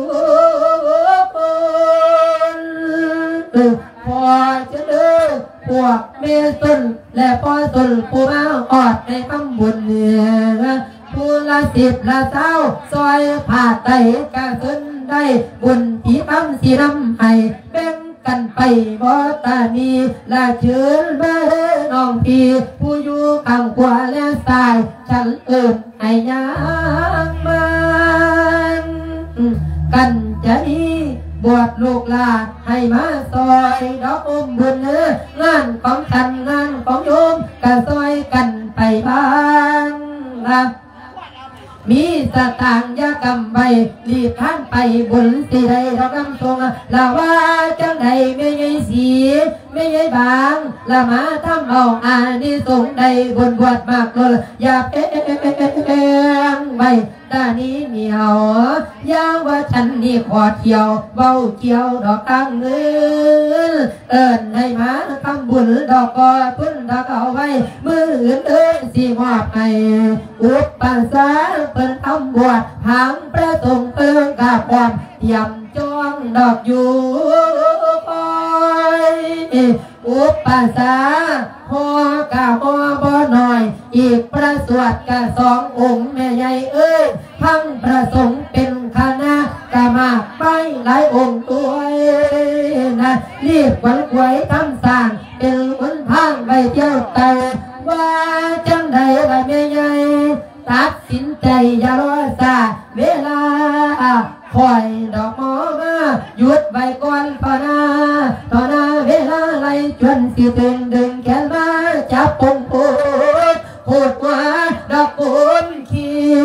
งพอจะเด้อพวกเมตุนและพ่อตุนผู้มาออดในคำบุญเนี่ยผู้ละสิบละเศร้าซอยผ่าไตกระสุนได้บุญที่คำสีน้ำให้แบ่งกันไปบ่ตานีละเชิญมาเด้อน้องพี่ผู้อยู่ข้างขวาและซ้ายฉันเอิ้นให้ยางมันกันจะดีบวชลูกลาให้มาซอยดอกอมบุญเนื้องานของฉันงานของโยมก็ซอยกันไปบ้างนะมีสตางค์ยากำใบรีบท่านไปบุญสิได้ดอกน้ำทรงละว่าจังใดไม่ใช่สีไม่ใช่บางละมาทำเอาอานิสงส์ใดบุญบวชมากเลยอย่าเพ่งไว้ตานี้เหนียวยาวว่าฉันนี่ขอเที่ยวเบาเกี่ยวดอกตั้งเงินเอิญให้มาทำบุญดอกกอพุ่นดอกเอาไว้มืออื่นเอ้ยสิมอบให้อุปปัสสาเป็นทำบวชหางประสงค์เติมกาความเตรียมจ้องดอกอยู่คอยอุปปัสสาพอกาพอบ่หน่อยอีกประสวดกะสององค์แม่ใหญ่เอ้ยทั้งประสงค์เป็นคณะกะมากไปหลายองค์ตัวนะรีบขวัญขวายทำสร้างเป็นคนทางไปเที่ยวไตว่าจังใดละแม่ใหญ่ตัดสินใจอย่ารอซาเวลาคอยดอกหมอมาหยุดไว้ก่อนพนาตอนนาเวลาไหลจนสิตึงดึงแขนมาจับปงโพดโคตรว่าดอกกุนขี้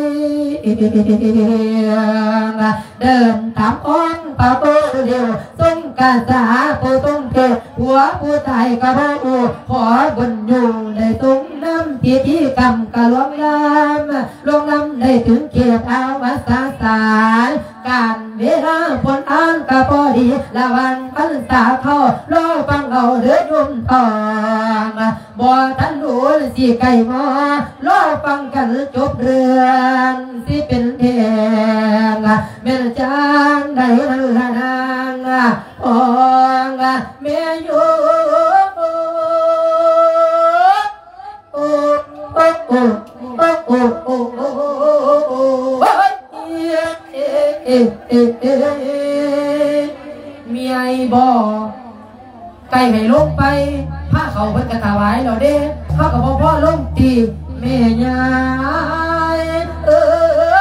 เดินตามอ้อนป่าโตเดียวส่งกาสาผู้ต้องเทหัวผู้ตายกระบ้าอูขอบนอยู่ได้ตรงน้ำพิธีกรรมกะลวงลำลวงลำได้ถึงเขตอาวสาสารการเวลาผลอ่านกะพอดีละวันพรรษาเข้ารอฟังเอาเดือดยุ่มทองบ่ทันรู้สิไก่หมอรอฟังกันจบเรื่องสิเป็นเทงแม่จางได้ละนางพองแม่อยู่โอ้โอ้โอ้โอ้โอ้โอ้โอ้โอ้เอ๊ะเอ๊ะเอ๊ะเอ๊ะมีไอ้บ่ไก่ให้ลงไปผ้าเขาเพิ่นกระถวายเราเด้ข้ากับพ่อพ่อลงตีแม่ยายเออ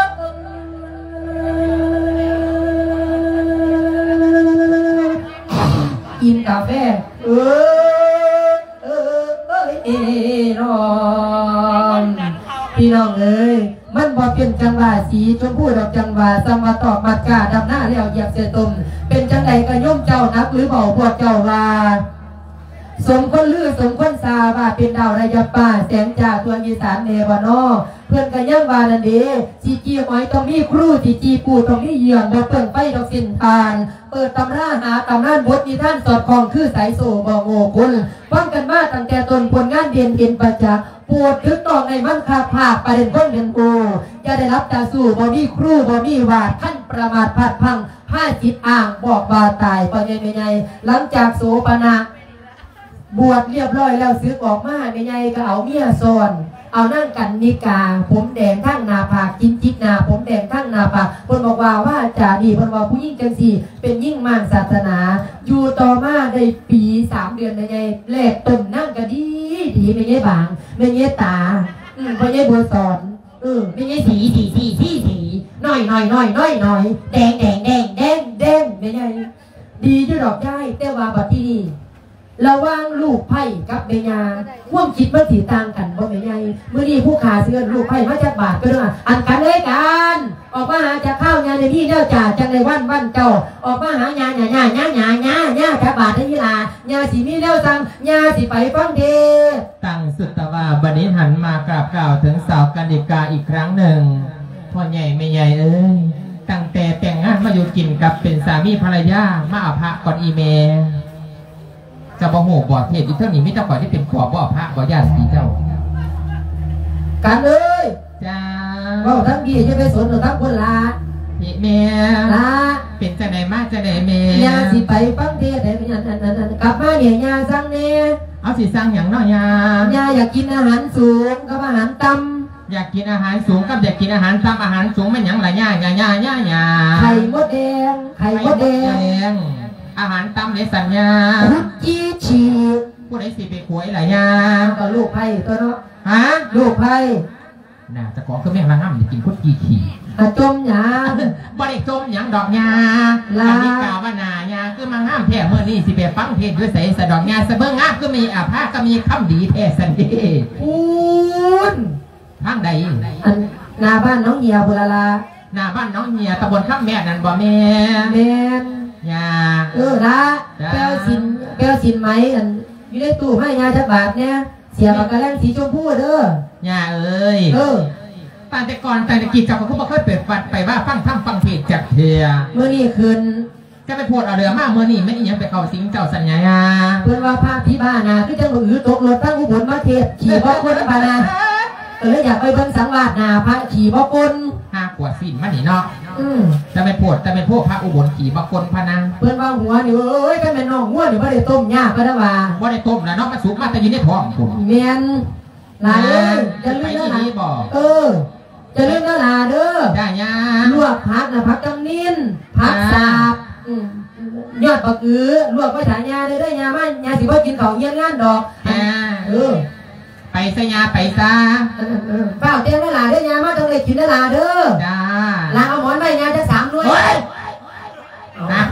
กินกาแฟเออเออเออเอน้องพี่น้องเอ้ยมันบ่เป็นจังหวะสีชมพูดอกจังหวะสมาตอบมัดกาดำหน้าแล้วเหยียบเสตุ่มเป็นจังใดกระย่อมเจ้านักหรือเบาพวกเจ้าว่าสมคนลือสมคนซาว่าเป็นดาวระยะป่าแสงจากตัวอีสานเนวานอเพื่อนกันย่างวานันเดจีจีหอยต้องมีครูจีจีปูต้องมีเหยื่อบ่เปิดไฟดอกสินทานเปิดตำราหาตำนานบทมีท่านสอดคล้องคือสายโซ่บ่โง่คุณฟังกันมาตั้งแต่ต้นผลงานเดียนเห็นประจักษ์ปวดทึกตองในมันคาภาคประเด็นต้นเรียนกูจะได้รับตาสู่บ่มีครูบ่มีวาดท่านประมาทพัดพังผ้าจิตอ่างบอกบาตายปะยัยไม่ใหญ่หลังจากโสปนาบวชเรียบร้อยแล้วซื้อออกมาไม่ใหญ่ก็เอาเมียซอนเอานั่งกันนิกาผมแดงทั้งนาผากจิ้มจิกนาผมแดงทั้งนาผากคนบอกว่าว่าจ่าดีคนบอกผู้ยิ่งจังสี่เป็นยิ่งมั่นศาสนาอยู่ต่อมาได้ปีสามเดือนไม่ใหญ่แลกต้นนั่งก็ดีดีไม่ใหญ่บางไม่ใหญ่ตาอืมไม่ใหญ่บัวสอนเออไม่ใช่สีสีสีสีสีน้อยน้อยน้อยน้อยน้อยแดงแดงแดงแดงแดงไม่ใช่ดีจะดอกได้แต่ว่าบัดที่นี่ระว่างลูกไผ่กับเมียาห่วงคิดมันสีต่างกันบ่เมียาเมื่อนี้ผู้ขาเสื้อลูกไผ่มาจากบาทก็เรื่องอันกันเลยกันออกมาหาจากข้าวยาในที่เจ้าจ่าจังในวันวันเจ้าออกมาหายาหยาหยาหยาหยาหยาหยาจากบาทที่ลาหยาสีมีเลี้ยวสั่งหยาสีไปฟังเทตั้งสุตตวาบัดนี้หันมากราบกล่าวถึงสาวกันดิกาอีกครั้งหนึ่งพ่อใหญ่ไม่ใหญ่เอ้ยตั้งแต่แต่งงานมาอยู่กินกับเป็นสามีภรรยามาอาภะก่อนอีเมจะบ่โหบ่เทศอีเท่านี้ไม่ต้องก่อนที่เป็นขอบบ่พระบ่ญาติพี่เจ้ากันเลยจ้าว่าทั้งกี่จะไปสนหรือทั้งคนละพี่แม่ละเป็นจะไหนมากจะไหนแม่ยาสิไปฟังเทศแต่เป็นยันนั่นนั่นกลับมาเนี่ยยาสั่งเนี่ยเอาสิสั่งอย่างน้อยยายาอยากกินอาหารสูงกับอาหารต่ำอยากกินอาหารสูงกับอยากกินอาหารต่ำอาหารสูงมันอย่างไรย่าย่าย่าย่าย่าไข่มดแดงไข่มดแดงอาหารตำในสัญญาจีชีผู้ใดสิไปขวยหลายยาก็ลูกไผ่ตัวเนาะฮะลูกไผ่น่าจะขอคือแม่ละง่ำจะกินพุทธีขี่จมหยาบริจมหยางดอกยาอันนี้กล่าวว่านายาคือมาง่ำแท้เมื่อนี้สิไปฟังเพลงด้วยใส่สะดอกยาสะเบิ้งง่ำก็มีอาภาก็มีคำดีแท้สันเดพูนทางใดอันนาบ้านน้องเหี่ยบุรลาหน้าบ้านน้องเหี่ยตำบลข้ามแม่นั่นบ่แม่แม่ยาเออละแก้วสินแก้วสินไหมอันอยู่ในตู้ให้ยาจักบาทเนี่ยเสียบกระแลงสีชมพูเด้อยาเอ้ยเออตอนแต่ก่อนแต่กิจกับเขาบอกเคยเปิดฟัดไปว่าฟังทำฟังเพจจากเทียเมื่อนี้คืนจะไปพูดเอาเรือมากเมื่อนี้ไม่อีหยังไปเข้าสิงเจ้าสัญญาเพื่อนว่าภาคที่บ้านนะคือจังหวะอือตกรถตั้งอุบลมาเทศขี่บ่คนปานาเอออยากไปเบิ่งสังวาสนาพระขี่บ่คนห้าขวดสินมันนี่เนาะอืมจะไปปวดจะเป็นพวกพระอุบลขี่บ่คนพนังเพื่อนว่าหัวนี่เอ้ยก็เป็นน้องหัวนี่บ่ได้ต้มยาก็ได้ว่าบ่ได้ต้มแล้วเนาะมันสุกมาแต่ยินได้ท้องคุณเมียนหลายเลยจะลืมเนื้อหาเออจะลืมเนื้อหาเด้อได้ยาลวกผักนะผักกำนินผักสาบยอดปลากือลวกไว้ถ่ายยาได้ได้ยามันยาสิบ่กินของเยี่ยงงานดอกเออไปซะยาไปซะเปล่าเตี้ยเนื้อหาได้ยามาต้องเลยกินเนื้อหาเด้อจ้าล้างเอาหมอนใบยาจะสามด้วย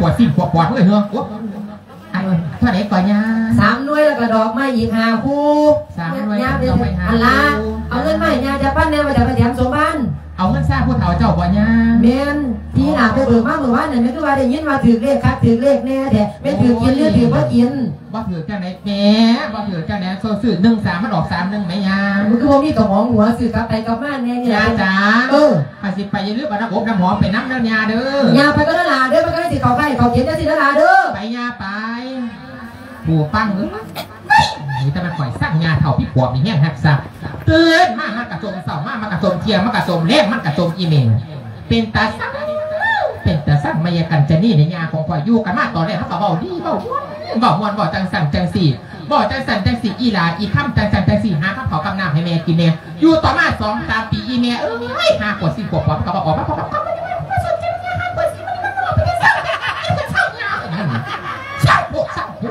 ปวดสิ้นปวดปอดเลยเหรออันเท่าไหร่ก่อนยาสามหน่วยแล้วก็ดอกไม้อีกห้าคู่สามหน่วยยาเป็นอันละเอาเงินมาญาจะปั้นแนวมาจากประเดี๋ยวสมบันเอาเงินซ่าผู้เฒ่าเจ้าก่อนยาเมนที่หนาไปเบิกมาเมื่อวานนั่นไม่คือว่าได้ยินมาถือเลขครับถือเลขแน่แต่ไม่ถือกินหรือถือว่ากินว่าถือเจ้าไหนแหมว่าถือเจ้าไหนโซ่สื่อหนึ่งสามมันออกสามหนึ่งไหมยามันคือว่ามีกระหม่อมหัวสื่อกลับไปกลับมาแน่เนี่ยยาจ๋าเออไปสิไปยืมกับน้ำอบน้ำหอมไปน้ำเนื้อยาเด้อยาไปก็นั่นล่ะเด้อไปก็ได้สิเขาใกล้เขาเขียนได้สินั่นล่ะเด้อไปยาไปผู้ฟังหรือนี่แต่มันปล่อยสร้างงานเท่าพี่ปวบมีแห้งหักซักเตือนมากมากกระจมเสามากมากกระจมเทียมมากกระจมเล่มมากกระจมอีเมลเป็นตาสั่งเป็นตาสั่งมายากันจะนี่ในงานของพ่ออยู่กันมาตอนแรกเขาบอกดีบอกบอกมวนบอกจังสั่งจังสี่บอกจังสั่งจังสี่อีหลาอีข้ามจังสั่งจังสี่หาข้าวขอกำน้ำให้แม่กินเนี่ยอยู่ต่อมาสองสามปีอีเมลเอ้ยหาขวดสี่ขวดปอดเขาบอกออกมาเขาบอกเขาไม่ได้มาสนใจงานหาขวดสี่มันมันออกไปได้สั่งเช่างานเช่าโบเช่าโบ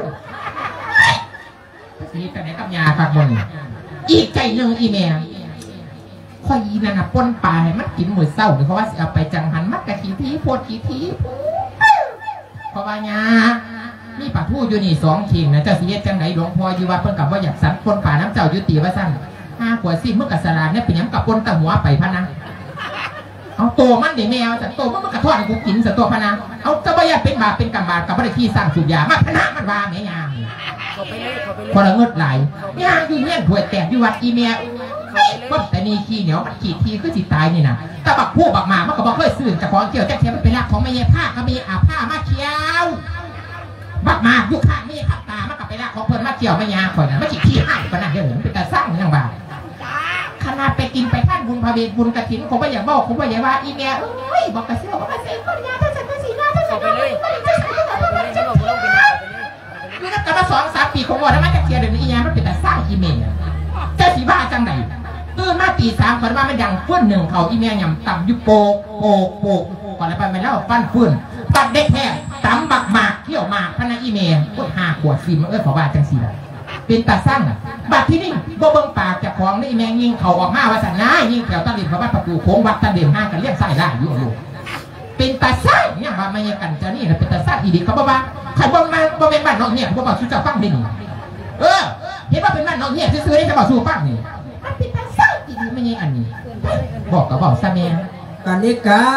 นี่แต่ไหนกับยาปากบนอีกใจหนึ่งอีเมลข้อยีนั่นน่ะป้นปลาให้มันกินหมือเศร้าหรือเพราะว่าเอาไปจังหันมัดกะขี้ทีโพดขี้ทีเพราะว่ายานี่ปลาทูอยู่นี่สองเข่งนะเจ้าสิเฮ็ดจังไหนหลวงพ่ออยู่ว่าเพิ่นกับว่าอยากสันป้นปลาน้ำเจ้ายุติว่าสั้นห้าขวดสี่เมื่อกับสลาเนี่ยเป็นยังกับป้นตะหัวไปพะนะเอาโตมันเดี๋ยวแมวสันโตมันมันกระทอดให้กูกินสันโตพะนะเอาจะบ่อยากเป็นบาปเป็นกรรมบาปกับบ่ได้ที่สร้างสุญญามาพะนะมันวางแม่ยามพอละเงิดไหลยาอยู่เนี่ยถวยแตกอยู่วัดอีเมียก็แต่นี่ขี้เหนียวมันขีดทีคือจิตตายนี่นะแต่บักผู้บักหมามันก็บอกเคยสื่อจากของเกี่ยวแจ๊กเทียมมันเป็นรักของแม่ยผ้าก็มีอาผ้ามาเขียวบักหมายุคข้างไม่ขับตามันก็ไปรักของเพิ่นมาเกี่ยวแม่ยาข่อยนะมันขีดที่ให้ก็นั่นเดี๋ยวมันเป็นการสร้างอย่างบ้าขนาดไปกินไปท่านบุญพระเวทบุญกระถินผมว่าอย่าบอกผมว่าอย่าว่าอีเมียเอ้ยบอกกระเซียวบอกกระเซียวคนยาถ้าฉันก็สีหน้าถ้าฉันก็เลยนี่ก็กลับมาสองสามปีของวันแล้วมันจะเทียเดี๋ยวนี้อีเมียมันเป็นแต่สร้างอีเมียเจ้าสีบ้าจังไหนตื่นมาตีสามคนว่ามันดังฟื้นหนึ่งเขาอีเมียยำต่ำยุโปกโปกโปกก่อนแล้วไปไม่เล่าฟันฟื้นตัดเด็กแท้ต่ำบักหมากเที่ยวหมากพนักอีเมียกดห้าขวดซิมเออขอบ้าจังสีละเป็นตาสร้างอ่ะบัดที่นี่บ่เบิ่งปากจากของนี่อีเมียยิงเขาออกมาว่าสันน้ายิงแถวตะลิมพระบาทประตูโค้งวัดตะเดียมห้างกันเลี้ยงไส้ได้อยู่อยู่เป็นตาสร้างเนี่ยว่าไม่ยังกันจะนี่นะเป็นตาสร้างอีดีเขาบอกว่าใครบ่มาบ่เป็นบ้านน้องเนี่ยบ่บอกสู้เจ้าฟังดินเออเห็นว่าเป็นบ้านน้องเนี่ยซื้อได้จะบอกสู้ฟังนี่มันเป็นตาสร้างอีดีไม่ยังอันนี้บอกกับบอกซะแม่กันนิกา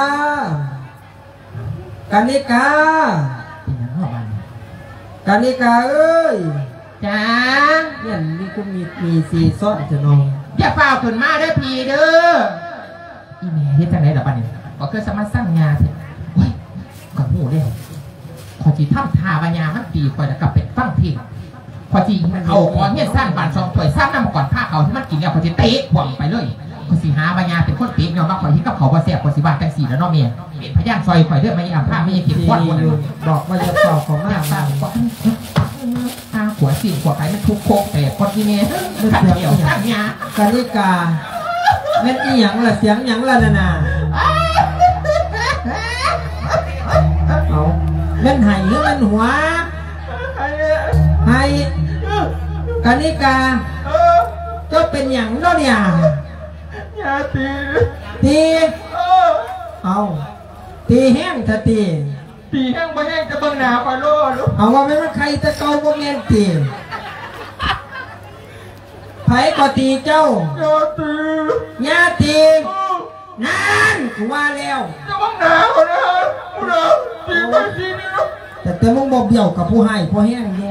กันนิกาเป็นยังไงบ้างกันนิกาเอ้ยจ้าเนี่ยนี่ก็มีมีซีซ่อนจะนองอย่าเฝ้าขึ้นมาเด้อพี่เด้ออีเมลเฮ็ดจังได๋ล่ะบัดนี้ก็คือสามารถสร้างงานเฮ้ยก็ฮู้แล้วขอสิทำท่าว่ายามันปีข่อยแล้วก็เป็นฟังเพลงขอสิเอาขอเฮ็ดสร้างบ้านสองถ้วยสร้างน้ำก่อนผ้าเขาที่มันกินแล้วขอสิเตะขวางไปเลยขอสิหาว่ายาเป็นคนเตะเนาะมาข่อยเฮ็ดกับเขาบ่แซ่บขอสิบ้านจังซี่แล้วเนาะแม่เป็นพยานซอยข่อยเด้อมาย่าผ้าไม่ยังเก็บควันบ่บอกว่าจะเฝ้าของมาฟ้าห้าขวดสี่ขวดไปมันทุกโคกแต่คนที่เนี่ยขัดเดี่ยวขัดยากันนิกาเม็ดอีหยังล่ะเสียงหยังล่ะน่ะน่ะเอาเม็ดไห่หรือเม็ดหัวไห่กันนิกาเจ้าเป็นหยังเนาะเนี่ยยาตีตีเอาตีแห้งเถอะตีตีแห้งบ่แห้งจะเบิ่งหนาไปโลดเอาว่าไม่ว่าใครจะเกาบ่แม่นตีไผก็ตีเจ้าญาตีญาตีนั่นกูว่าแล้วจะเบิ่งหนาก่อนนะกูนะตีไปทีนี้แต่แต่มึงบ่เบี้ยวกับผู้ให้ผู้แห้งอยู่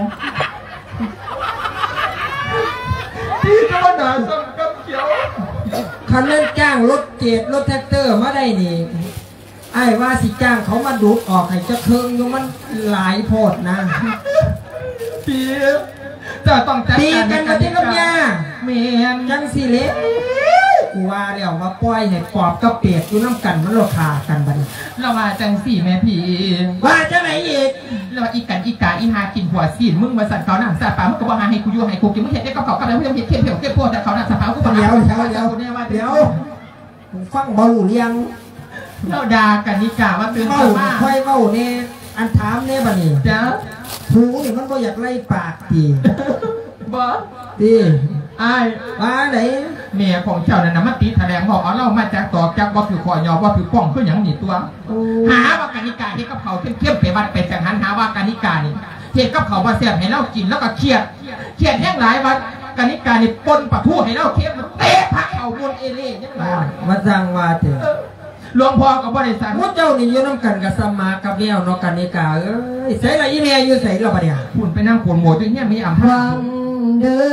ตีจะมาหนาสั่งกับเขียวคันนั้นจ้างรถเกตรถแท็กเตอร์มาได้นี่ไอ้ว่าสิจ้างเขามาดูดออกให้จะเคืองอยู่มันหลายโพดนะตีจะต้องจัดตีกันมาที่กับยาเมียนจังสิเล็กูว่าแล้วว่าปล่อยให้ปอบกับเปียกอยู่น้ำกันมันราคากันบัดนี้เราว่าจังสี่แม่พี่ว่าจะไหนอีกเราว่าอีกันอีกาอีหากินหัวซีนมึงมาสั่นเขาหนังซาปามึงก็บอกหาให้กูอยู่ให้กูกินมึงเห็นได้กับเขากับแล้วมึงเห็นเขี้ยวเขี้ยวเขี้ยวโพดแต่เขาหนังซาปากูบอกเดี๋ยวเดี๋ยวเดี๋ยวเดี๋ยวฟังบอลเลี้ยงเราด่ากันนิกาว่าเตือนเขาว่าค่อยเว้าเนี่ยอันถามเนี่ยบัดนี้เจ้าหูนี่มันก็อยากไล่ปากตีบ่ตีอ้ายว่าไหนเมียของเจ้านั่นนะมันตีแถลงบอกเอาเล่ามาจากตอกจากว่าผิวคอยอว่าผิวป้องคืออย่างนี้ตัวหาว่ากานิกาที่กับเขาเข้มๆไปวัดไปจังหันหาว่ากานิกานี่เทียบกับเขาว่าเสียบให้เรากินแล้วก็เครียดเครียดแห้งหลายวันกานิกานี่ปนปะทูให้เราเข้มเตะพระเขาบนเอเล่ยังไงมาสั่งว่าเถอะหลวงพ่อกับบริษัทพวกเจ้านี่อยู่น้ำกันกับสมากับแก้วนกันนิกาเอ้ยใส่ละอีเมียอยู่ใส่ละปะเนี่ยคุณไปนั่งปวดหมดที่เนี่ยมีอ่ำฟัท่างเด้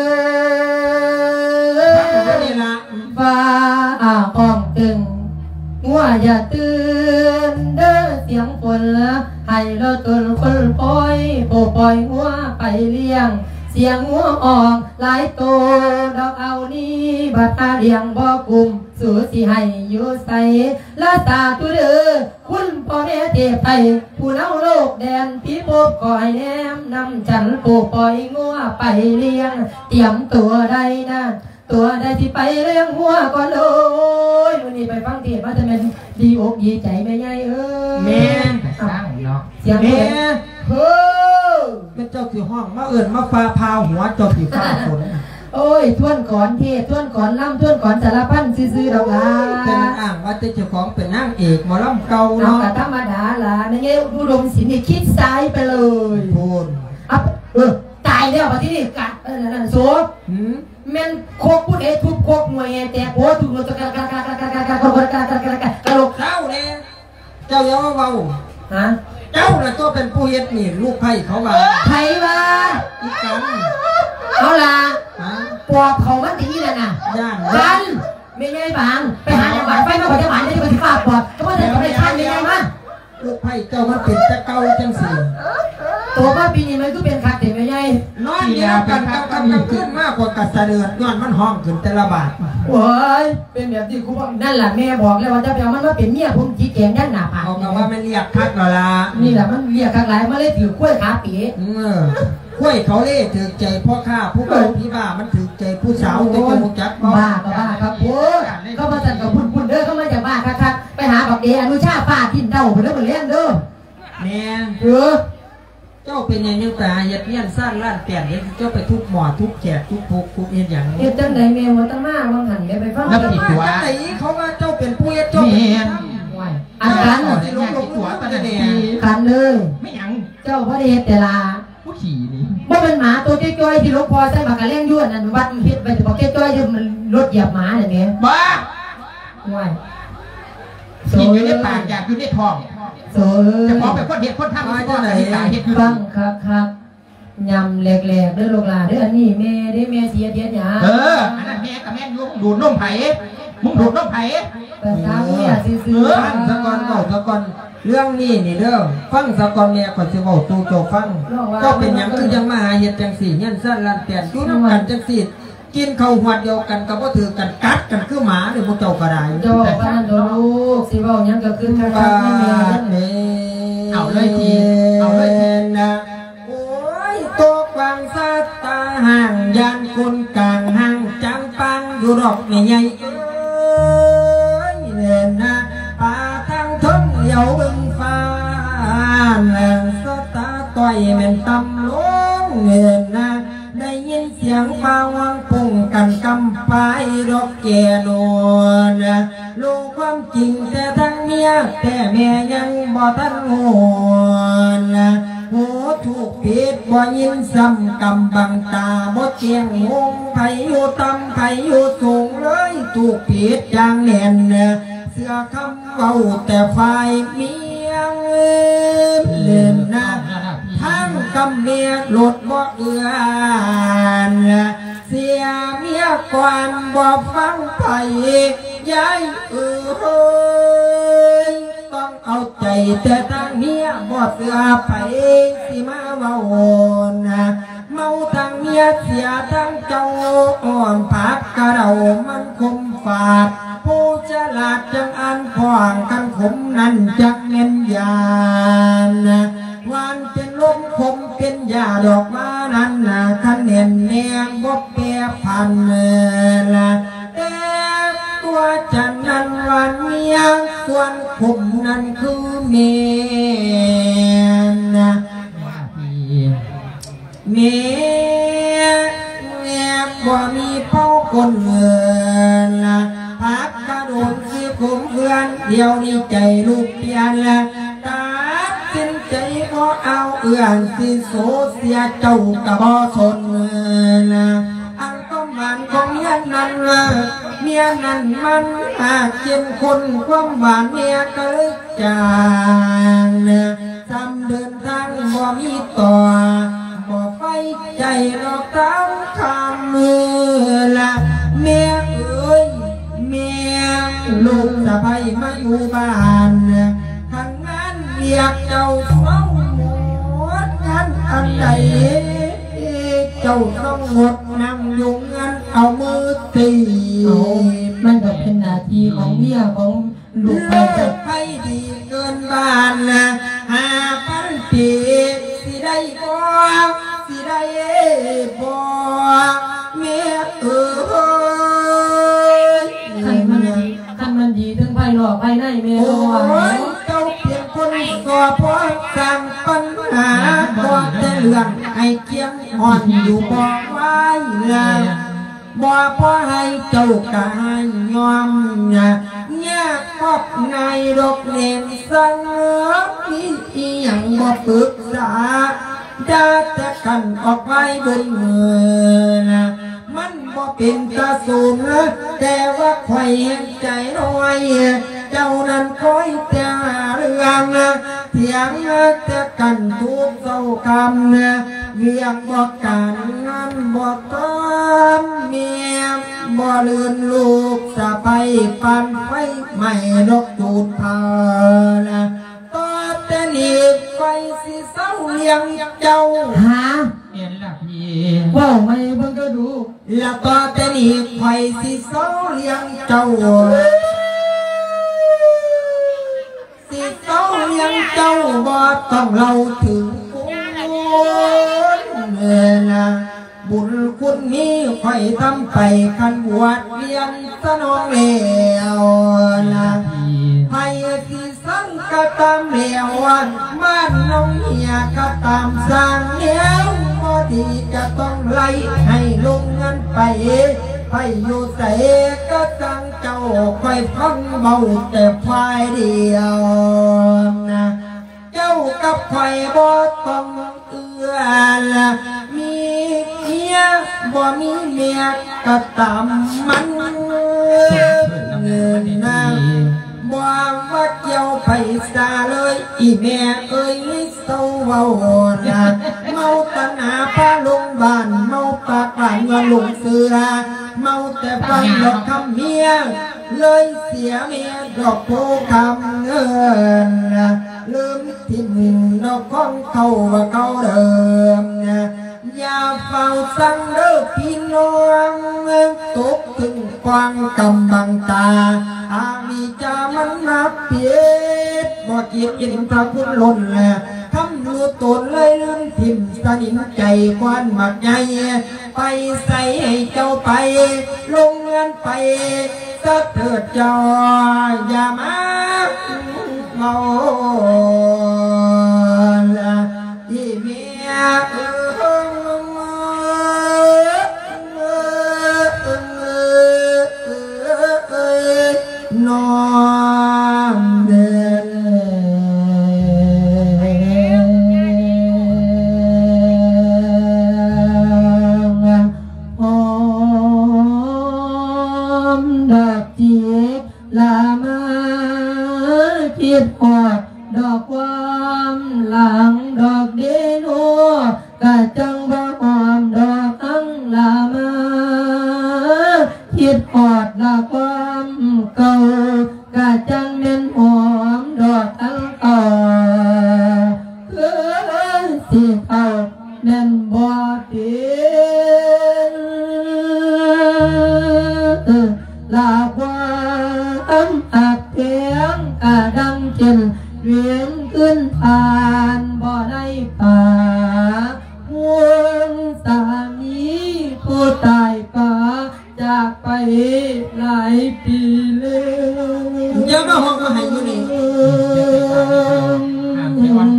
อนี่ละฟ้าอ่องตึงงัวอย่าตื่นเด้อเสียงฝนละให้เราตุนคนปล่อยโปปล่อยงัวไปเลี้ยงเสียงงัวออกหลายโตดอกเอานี้บัดตาเลี้ยงบ่กลุ่มสู่สิให้อยู่ใสละตาตุเด้อคุณพ่อแม่เทพไทยผู้เล่าโลกแดนพี่พบก่อยแนมนำฉันโปปล่อยงัวไปเลี้ยงเตรียมตัวใดนะตัวใดที่ไปเลี้ยงหัวก่อนเลยวันนี้ไปฟังเทศว่าจะเป็นดีอกดีใจแม่ใหญ่เอ้ยแม่สร้างเนาะเสียงแม่เฮ้อเป็นเจ้าคือห้องมาเอิ่นมาฟ้าพาวหัวเจ้าคือฟ้าฝนโอ้ยทวนก่อนเทศทวนก่อนล่ำทวนก่อนสารพันซื้อๆดอกลาเป็นอ้างว่าเจ้าของเป็นนางเอกหมอลำเก่าเอาเนาะกะธรรมดาล่ะในเงี้ยอุดมศิลป์นี่คิดซ้ายไปเลยพูนอัพเออตายแล้วปะที่นี่กัดเออนั่นโซ่หืมแม่นโคกพูดเอทุบโคกมวยแต่โอ้ถูกรถกระกระกระกระกระกระกระกระกระกระกระกระกระโลกเจ้าเนี่ยเจ้าอย่ามาเบาฮะเจ้าน่ะตัวเป็นผู้เฮ็ดนี่ลูกไผ่เขาว่าไผว่าอีกันเอาล่ะฮะปอบเขามันตีนั่นน่ะย่านกันไม่ใช่บางไปหาจังหวัดไฟมาขอจังหวัดจะไปที่ฟ้าปอบก็ว่าจะไปท่านไม่ใช่มั้ยลูกไผ่เจ้ามันเป็นตะเก่าจังสิตัวว่าปีนี้มันก็เป็นคักแต่ไม่ใช่นอนเดียวกันกับกันกันขึ้นมากกว่ากัสเดือดย้อนมันห้องขึ้นแต่ละบาทโอ้ยเป็นแบบที่กูบอกนั่นแหละแม่บอกแล้วว่าจะไปเอามันมาเป็นเมียผมจีแกงด้านหน้าผากเขาก็ว่ามันเรียกคักแล้วล่ะนี่แหละมันเรียกคักหลายมาเลยถือกล้วยขาปีเออห้วยเขาเล่ถือใจพ่อข้าผู้เก่าพี่บ้ามันถือใจผู้สาวแต่จะมุจักบ้าก็บ้าครับโอ้ก็มาจัดกับพุ่นพุ่นเด้อเขามาจากบ้าคักๆไปหาบักเดอนุชาป้าทินเต้าไปเด้อมาเลี้ยงเด้อแม่เออเจ้าเป็นยังยังไปหาเฮ็ดเลี้ยนสร้างร้านแปดเฮ็ดเจ้าไปทุบหมอทุบแขกทุบพุกทุบเฮ็ดอย่างเฮ็ดจังไดแม่ว่าตั้งมาบางหันไปฟังแล้วผิดตัวไหนเขาว่าเจ้าเป็นผู้เฮ็ดเจ้าเป็นอันกันที่ลงลงหัวตะเดียกันเลยไม่ยังเจ้าพระเดชแต่ละผู้ขี่นี่ว่าเป็นหมาตัวจ้อยๆที่หลวงพ่อใส่ปากกาเลี้ยงยวนนั่นวัดเฮ็ดไปแต่บอกจ้อยๆที่มันรถเหยียบหมาเนี่ยแม่บ้าว้ายกินอยู่ในปากอยากอยู่ในท้องโซ่จะขอเป็นคนเห็ดคนทำคนไหนตายเห็ดอยู่ฟังครับครับยำแหลกๆเด้อลูกหลานเด้ออันนี้แม่เด้อแม่เสียเดียดหยาเอออันนั้นแม่กับแม่ยุ่งดูดนมไผ่มึงดูดนมไผ่แต่ตามเนี่ยซื้อฟังสะกอนเบาสะกอนเรื่องนี้นี่เด้อฟังสะกอนเนี่ยก่อนสิเว้าตูโจฟังเจ้าเป็นหยังคือยังมาหาเฮ็ดจังสี่เฮียนสั้นลันแปดอยู่นำกันจังสี่กินข้าวหัวเดียวกันก็บ่ถือกันกัดกันคือหมานี่พวกเจ้าก็ได้โจ้บ้านโดลูกสิเว้าหยังก็คือคักบาๆนี่แม่ดเนเอาเลยทีเอาเลยทีนะโอ้ยตกวางสัตตาห่างยานคนกลางห่างจังปังอยู่ดอกใหญ่เอ้ยเนนะป่าทางทงเหลียวบึงฟ้าแหลงสตาต่อยแม่นตำลงเนนะได้ยินเสียงฟ้าวังปุ่งกันกำไปดอกแก่นวลรู้ความจริงแต่ทั้งเมียแต่แม่ยังบ่ทันงวนหูถูกผิดบ่ยินซ้ำกำบังตาบ่เจียงงงไผอยู่ต่ำไผอยู่สูงเลยถูกผิดอย่างแน่นเสื้อคำเว้าแต่ฝ่ายเมียเล่นนะทั้งกำเมียหลดบ่เอื้อนเสียเมียกวนบ่ฟังไผยายเอ้ยต้องเอาใจแต่ทางเมียบ่เสือไผสิมาเว้านะเมาทางเมียเสียทางเจ้าอ้อมผักกะเรามันคมฝาดผู้ฉลาดจังอันขวางกันขมนั้นจักเน้นยานนะหวานเป็นลมคมเป็นยาดอกมานั้นนะคันเน้นแนงบ่แปรพันละแต่ตัวจันนั้นหวานเมียส่วนผมนั้นคือเมียนะเมียเมียบ่มีพ่ออื้อสิโสเสียเจ้ากะบ่สนนะอันต้องหวานของเมียนั้นเมียนั้นมันหากเจ็มคนความหวานเมียก็เลยจางนะจำเดินทางบ่มีต่อบ่ไปใจดอกเท้าคำมือละเมียเอ้ยเมียลูกสะใภ้มาอยู่บ้านทางนั้นเรียกเจ้าเฝ้าหมดงานอันใดเจ้าต้องงดนั่งอยู่งานเอามือตีมันก็เป็นหน้าที่ของเมียของลูกไปเลิกไปดีเกินบ้านนะหาพันปีสิได้บ่สิได้บ่เมียเอ้ยคันมันคันมันดีทั้งภายนอกภายในแม่โอ้ว่ายเจ้าเพียงคนก่อเพราะสร้างปัญหาก่อแต่เรื่องให้เกียงอ่อนอยู่บ่ไว้เลยบ่พอให้เจ้ากายยอมนะเนี่ยพบในดอกเล่นสังมีอีหยังบ่ปรึกษาจะแต่กันออกไปบนมือนะมันบ่เป็นตาสูงแต่ว่าใครเห็นใจน้อยเจ้านั้นคอยแต่เรื่องเถียงแต่กันทุกเศร้าคำเรื่องบ่กันนั้นบ่ต้อมเมียบ่ลืนลูกสะใภ้ปันไฟไม่ดอกจูดพานะต่อแต่นี้ไปสิเศร้าเลี้ยงเจ้าหาเห็นละพี่ว่าไม่เบิ่งก็ดูแล้วต่อแต่นี้ไปสิเศร้าเลี้ยงเจ้าสิเศร้าเลี้ยงเจ้าบ่ต้องเล่าถึงคุณเมื่อนะบุญคุณนี้ค่อยทำไปคันบวชเรียนสนองแล้วนะให้ที่สังก็ตามเลี้ยววันบ้านน้องเหียก็ตามสร้างเลี้ยวพอดีจะต้องไล่ให้ลงเงินไปไปอยู่ใส่ก็จังเจ้าค่อยฟังเบาแต่ฝ่ายเดียวนะเจ้ากับข่อยบ่ต้องเอื้อละมีเมียบ่มีเมียก็ตามมันเงินนะบ่ว่าเกี่ยวไผซาเลยอีแม่เอ้ยเศร้าเว้านะเมาตัณหาพาลงบ้านเมาปากหวานเงินลงเสือเมาแต่ฟังดอกคำเมียเลยเสียเมียดอกโพคำเงินลืมทิ้งดอกของเขาว่าเขาเดิมอย่าเฝ้าสั่งเด้อพี่น้องตกถึงกวางกำบังตาอามีจามันนับเปียดบ่เกียดกินพระพุทธล้นทำรู้ตนเลยลืมทิมสนิมใจควันหมักใหญ่ไปใส่ให้เจ้าไปลงเงินไปสะเถิดเจ้าอย่ามาเมาอีเมียน้องเดินหอมดอกจีบลามาคิดหอดดอกความหลังดอกเดโนกะจังบ่หอมดอกอังลามาคิดหอดดอกความเก่ากะจังเน้นหอมดอกอังเก่าเพื่อสิเขาเน้นบ่ตินลาความอักเพียงกะดังเช่นเวียนขึ้นผ่านบ่ได้ป่าห่วงสามีผู้ตายป่าจากไปหลายปีแล้วเดี๋ยวมาห้องมาให้อยู่นี่มัน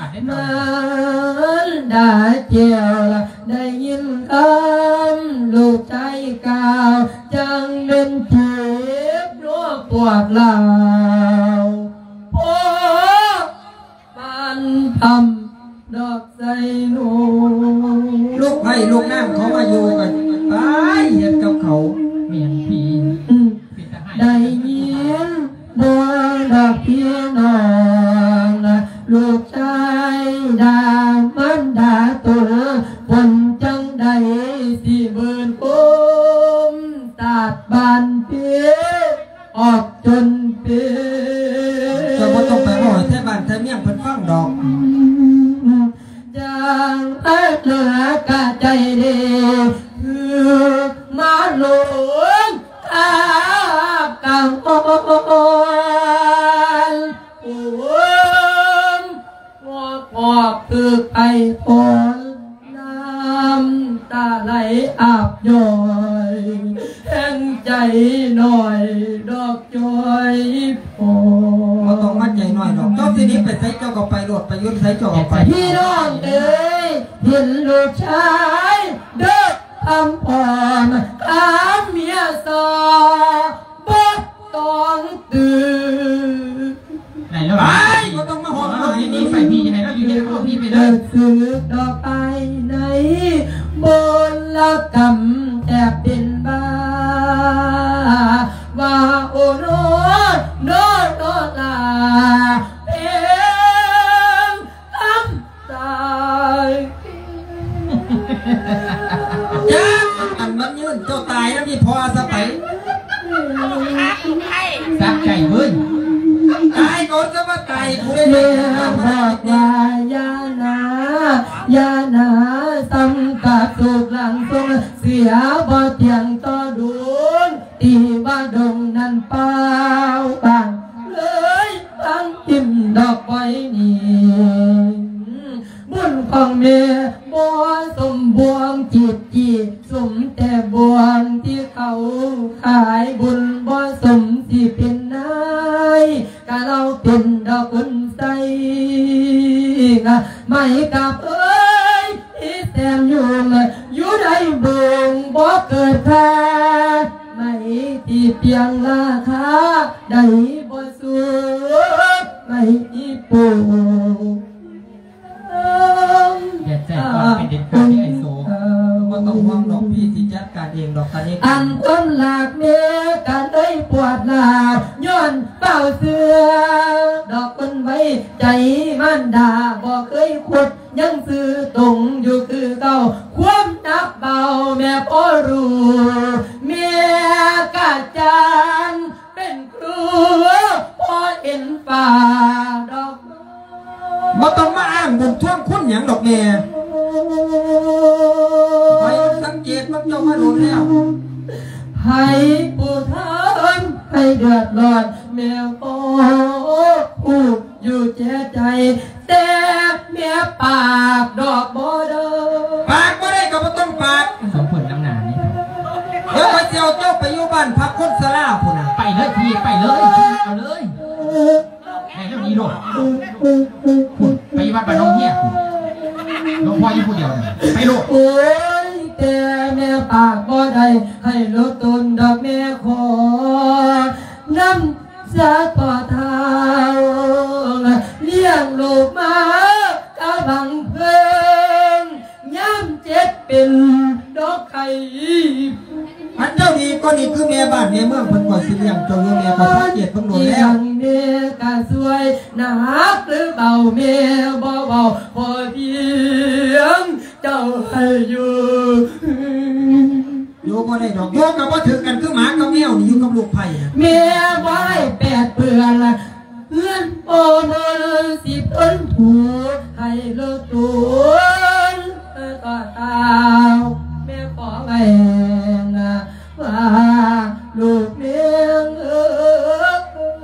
ด่าเจียวละได้ยินคำลูกใจกาวจังเป็นเจ็บรัวปวดลาวมันทำดอกใส่หนูลูกไผ่ลูกน้ำเขามาอยู่กันตายเห็ดกับเขาเมียนพีได้ยินบัวดอกเพียงนองลูกชายดามันดาตัวฝนจังใดสิเบินปุมตาดบานเปียออกจนเปียจะว่าต้องไปบ่อยแท้บ้านแท้เมี่ยงเพิ่นฟังดอกจังเอ็ดเหลือกะใจดีคือมาหลงอาบกังโอนโอ้มงอกงอกตึกไอโอนน้ำตาไหลอาบย้อยแห่งใจหน่อยดอกจอยโอมาต้องมั่นใจหน่อยดอกเจ้าทีนี้ไปใส่เจ้าก็ไปรถไปยุ่นใส่เจ้าก็ไปพี่น้องเอ้ยเห็นลูกชายเด็กทำผ่อนตามเมียสอบ่ต้องตื่นไหนแล้วไปก็ต้องมาหอมเราทีนี้ไปพี่ยังไงเราอยู่ในข้อพี่ไปเลยซื้อดอกไม้ไหนบนละกำแอบเป็นบ้าว่าโอ้โนโนโนลาเป็นคำตายจ้าอันมันยืนเจ้าตายแล้วมีพอสไปสักใจเว้ยตายก่อนจะมาตายกูได้เลยบอกว่ายาหนายาหนาสังกัดสุกหลังทรงเสียบ่เตียงต่อดุนตีว่าดงนั้นเปล่าบางเลยตั้งทิมดอกไว้นี่บุญของเมียบัวสมบวงจีบจีสมแต่บวงที่เขาขายบุญบัวสมที่เป็นนายกะเราเป็นดอกกุนใสไม่กับเอ้ยที่แซมอยู่อยู่ในบุงบ่เกิดแท้ไม่ที่เพียงราคาได้บ่สูงไม่ที่ปูอย่าใจความเป็นเด็ดขาดที่ไอโซว่าต้องห่วงดอกพี่ที่จัดการเองดอกกันนี้อันต้นหลากเนื้อการได้ปวดหลาย้อนเป่าเสือดอกคนไว้ใจมันด่าบอกเคยขุดยังซื้อตรงอยู่คือเก่าความนับเบาแม่พ่อรู้เมียกาจันเป็นครูพ่อเอ็นฝ่าดอกมาต้องมาอ้างบุญท่วงคุณอย่างดอกเมียไปสังเกตมันเจ้ามาโดนแล้วให้ผู้ท่านให้เดือดร้อนแมวโอ้พูดอยู่เจ๊ใจแต่เมียปากดอกบ่ได้ปากบ่ได้ก็บ่ต้องปากสมผลน้ำหนานี่เดี๋ยวไปเจียวเจ้าไปอยู่บ้านพักคนสลาพุ่นน่ะไปเลยพี่ไปเลยเอาเลยไอ้เรื่องนี้ด้วยคุณไปวัดบ้านน้องเฮียน้องพ่อยี่พูดเดียวไปลูกโอ้ยแต่แม่ปากบ่ได้ให้ลดต้นดอกแม่ขอน้ำสะต่อเท้าเลี้ยงลูกมากะบังเพิ่งย้ำเจ็บเป็นดอกไข่อันเจ้าดีก็นี่คือแม่บ้านแม่เมืองเพิ่นก่อสิเลี้ยงเจ้าอยู่แม่ก็สังเกตเพิ่นโดนแล้วแม่กะสวยหนักหรือเบาแม่บ่เบาพอเพียงเจ้าให้อยู่โยก็ได้ดอกโยกับว่าถือกันคือหมากับแมวนี่อยู่กับลูกไผ่แม่ไว้แปดเปื่อนละเพื่อนโอนสิบต้นผูให้เลิกตัวต่อตาแม่ขอไงนะว่าลูกเมียงเออ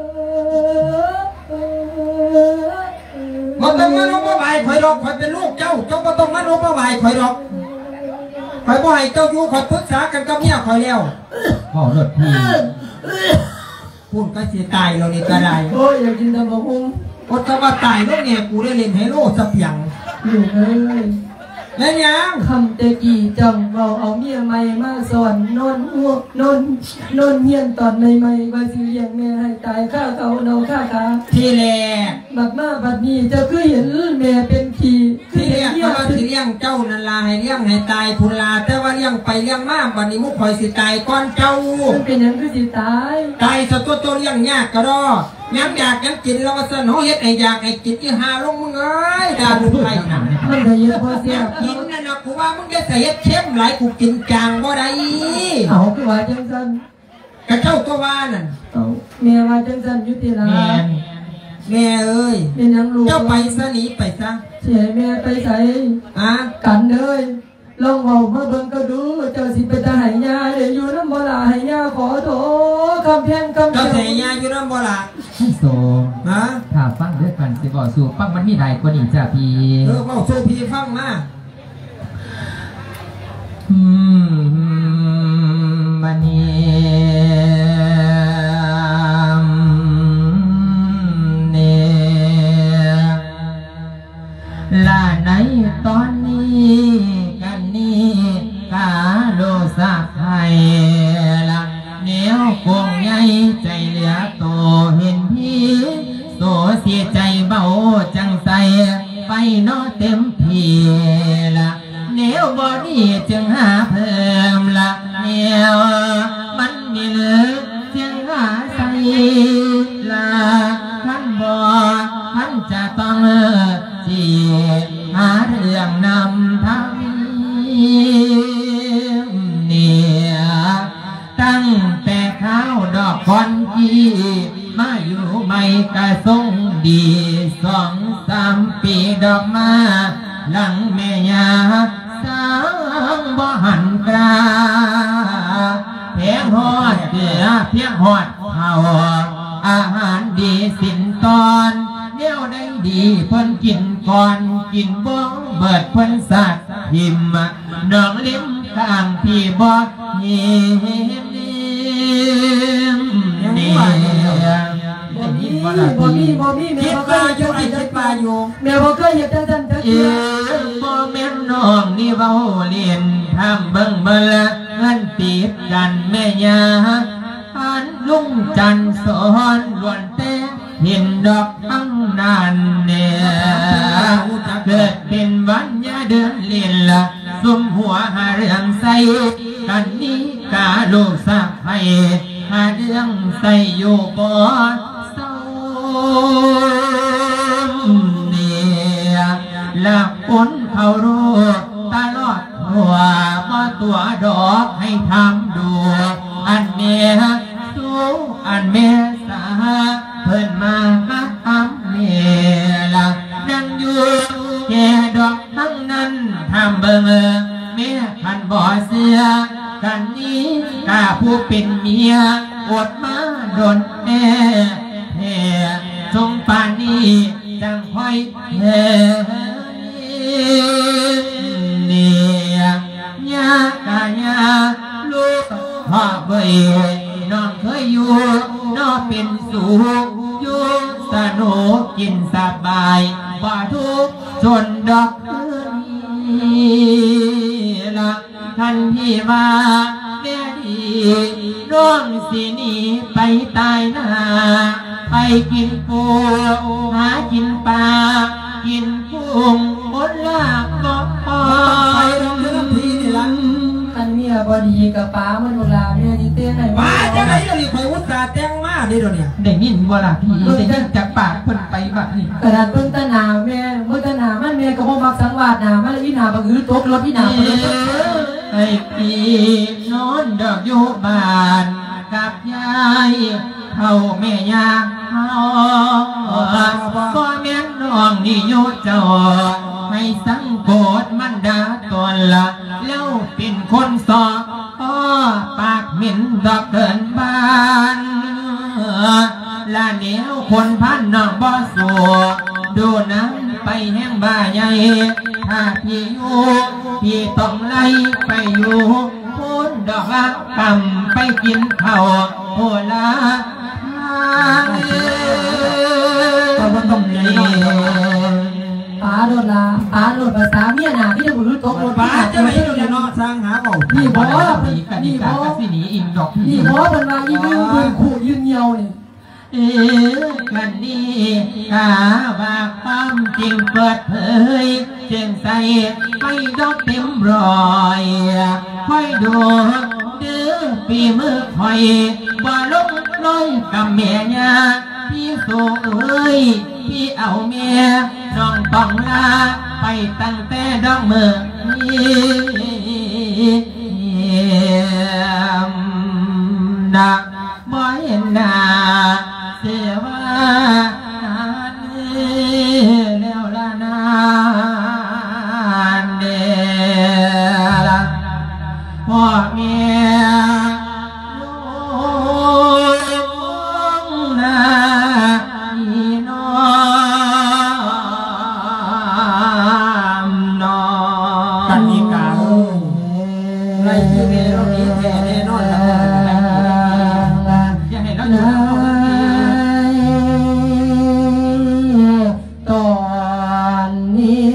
มันต้องมาลงมาไหวข่อยดอกข่อยเป็นลูกเจ้าเจ้าก็ต้องมาลงมาไหวข่อยดอกข่อยบ่ให้เจ้าอยู่ข่อยปรึกษากันกับเมียข่อยแล้วพ่อเลิศพี่พูดก็เสียตายเราเนี่ยก็ได้โอ้ยอยากกินตะบะฮุ่มก็จะมาตายแล้วเนี่ยกูได้เล่นไฮโลสับยังอยู่เลยแล้วยังคำตะกี้จังเราเอาเมียใหม่มาสอนนนหัวนนนนเฮียนตอนใหม่ๆว่าสิเลี้ยงแม่ให้ตายข้าเขาเนาข้าขาที่แรกบัดมาบัดนี้จะคือเห็นแม่เป็นขี้ที่เรียกว่าสิเลี้ยงเจ้านันลาให้เลี้ยงให้ตายพุนลาแต่ว่าเลี้ยงไปเลี้ยงมาวันนี้มุกคอยสิตายก้อนเจ้ามันเป็นยังคือสิตายตายสตัวตัวเลี้ยงยากก็รอย้ำอยากย้ำกินเราก็สนองเฮ็ดไอ้อยากไอ้กินที่หาลงมึงเอ้ยดาบุญไปนะมันได้เยอะพอเสียกินนั่นนะกูว่ามึงได้ใส่เฮ็ดเข้มหลายกูกินจางบ่ได้เอาคือว่าจังซั่นกระเจ้าตัวว่านั่นเอาแม่ว่าจังซั่นอยู่ที่ลาแม่เอ้ยเป็นยังลูกเจ้าไปซะหนีไปซะเสียแม่ไปใส่อะกันเลยลองเอามาเบิ่งก็ดูเจ้าสิไปตาหายยาเดี๋ยวอยู่น้ำบ่ลาหายยาขอโทษคำเพียงคำเจ้าหายยาอยู่น้ำบ่ลาให้โซฮะถ้าฟังด้วยกันสิบอกสู่ฟังมันมีหลายกว่านี้จ้าพี่เออบอกสู่พี่ฟังมาอืมมันนี่ลาไหนตอนนี้กันนี้กาโลสักไทยละเหนียวคงใหญ่ใจเหลือโตเห็นพี่โสเสียใจเบาจังใสไปนอเต็มที่ละเหนียวบอดี้จึงหาเพิ่มละเหนียวมันมีเหลือจึงหาใส่ละขันบอขันจะต้องจีหาเรื่องนำทางเนี่ยตั้งแต่ข้าวดอกคอนกี้มาอยู่ไม่กระทรงดีสองสามปีดอกมาหลังแม่ยาสางบ่หันกราเพียงหอดเดือเพียงหอดเขาอาหารดีสินตอนเดี๋ยวได้ดีเพิ่นกินก่อนกินบ้องเบิดเพิ่นสัตว์หิมดอกลิ้มข้างที่บ่หิมนี่บ่มีบ่มีบ่มีแม่บ่เคยอยู่คิดว่าอยู่แม่บ่เคยเฮ็ดจังซั่นจักเทื่อบ่แม่นน้องนี่เว้าเล่นทำเบิ่งเบิ่งละเงินติดกันแม่ยาอันลุงจันสอนล้วนแต่เห็นดอกทั้งนั้นเนี่ยเกิดเป็นวันยาเดินเล่นละซุ่มหัวหาเรื่องใส่กันนี้กาลูกสักให้หาเรื่องใส่อยู่บ่เศร้าเนี่ยละคนเขารู้ตลอดหัวมาตัวดอกให้ทำดูอันเมียสู้อันเมียสาเพิ่นมาฮักทำเมียละนั่งอยู่แก่ดอกทั้งนั้นทำเบิ่งเมียพันบ่อเสือกันนี้กาผู้เป็นเมียอดมาโดนแม่แห่ทรงปานนี้จังค่อยแห่เนี่ยยากายาลูกพ่อเบยน้องเคยอยู่น้องเป็นสุขอยู่สนุกกินสบายบ่ทุกจนดอกคืนละทันที่มาแม่ดีน้องสิหนีไปตายหน้าไปกินปูหากินปลากินกุ้งบนลากบ่พอไปเรื่องทีนี่ละคันเมียบ่ดีกับป้ามันเวลาแม่ที่เต้นให้ป้าจะไหนเดี๋ยวนี้ข่อยอุตส่าห์แต่งมาดิเดี๋ยวนี้ได้ยินบ่ล่ะพี่ได้ยินจากปากเพิ่นไปบัดนี้กระดาษเพิ่นตะหนาแม่เพิ่นตะหนามันแม่ก็บ่มักสังวาสนามันอีหน้าบักหือตกรถอีหน้าเพิ่นไอ้พี่นอนดอกอยู่บ้านกับยายเท่าแม่ยาเฮาบ่แม่นน้องนี่อยู่เจ้าให้สังโกรธมันด่าตนละแล้วเป็นคนสอบอ้อปากเหม็นดอกเกินบ้านละเหนียวคนพันน้องบ่สัวดูน้ำไปแห้งบ้าใหญ่ถ้าพี่อยู่พี่ต้องไล่ไปอยู่พ้นดอกละกำไปกินข้าวโหละเอาบ่ต้องเลยป้าโดนละป้าโดนภาษาเมียเนี่ยหนาพี่จะบุรุษตกรถป้าจะไม่ดูเนาะสร้างหาเอานี่บอสนี่กันนี่นี่บกันอก็สสิหนีอิงดอกนี่บอสเป็นมาอีวิวเป็นขู่ยืนเงียวนี่เออกันนี่กาว่าความจริงเปิดเผยเจียงใส่ไม่ดอกเต็มรอยคอยดูเดือปีมือคอยบ่ลงลอยกับเมียยาพี่สูเอ้ยพี่เอาเมียน้องต้องลาไปตั้งแต่ดอกมือนักบ่เห็นหน้าเสียว่าแล้วละนานเดละพ่อเมียลูกนาอีน้องน้องกันนี่กาไรที่เมเรานี้แท้แน่นอนครับอย่าให้เราอยู่กับเราแบบนี้ตอนนี้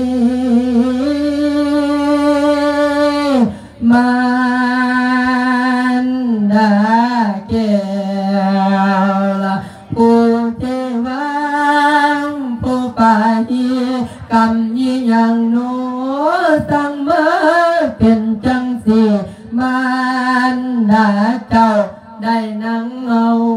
มันได้แก่ละผู้ที่วางผู้ไปกำยี่ยังโน้ตั้งเมื่อเป็นจังสีมันได้เจ้าได้นั่งเอา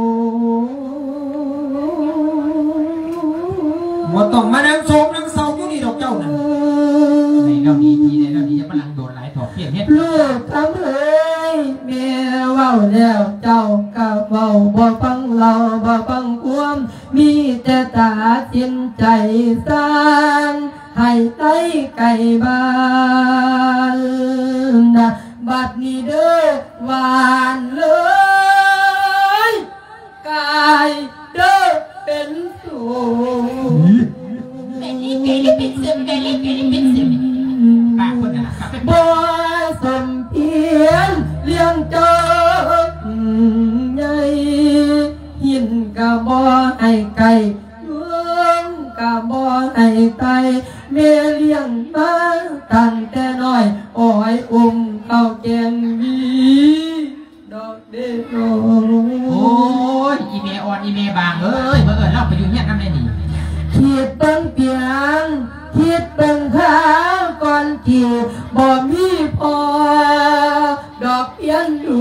บ่ต้องมานั่งโศกนั่งเศร้าอยู่นี่ดอกเจ้านั่นในเราดีทีในเราดีจะพลังโดนหลายถอดเปลี่ยนเฮ็ดลูกทำเอ้ยแม่เว้าแล้วเจ้าก็เว้าบ่ฟังเราบ่ฟังความมีแต่ตาจินใจสร้างให้ไต้ไก่บ้านนะบัดนี้เด้อหวานเลยกายเด้อเป็นสูงปากคนน่ะกลับไปบอยสมเพียรเลี้ยงเจ้าใหญ่หินกะบ่ให้ไก่เมืองกะบ่ให้ไตเมเลี้ยงมาตั้งแต่น้อยอ้อยอุ้มเข้าแกงวีดอกเด็ดโอ้โอ้ยอีเมออนอีเมบางเอ้ยเมื่อเอิญเราไปอยู่เฮียนน้ำในนี่คิดเบิ่งเพียงคิดเบิ่งขาก่อนที่บ่มีพอดอกเพียนอยู่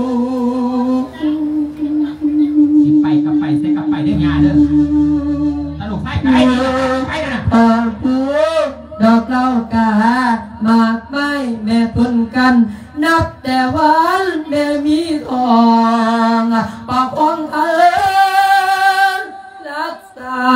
สิไปกับไปเส้กับไปเด้อยาเด้อตลกไส้ไปไปเด้อนะปากผู้ดอกเหล้ากามากไม้แม่ทุนกัน นับแต่วันแม่มีทองปากของเอิญรักษา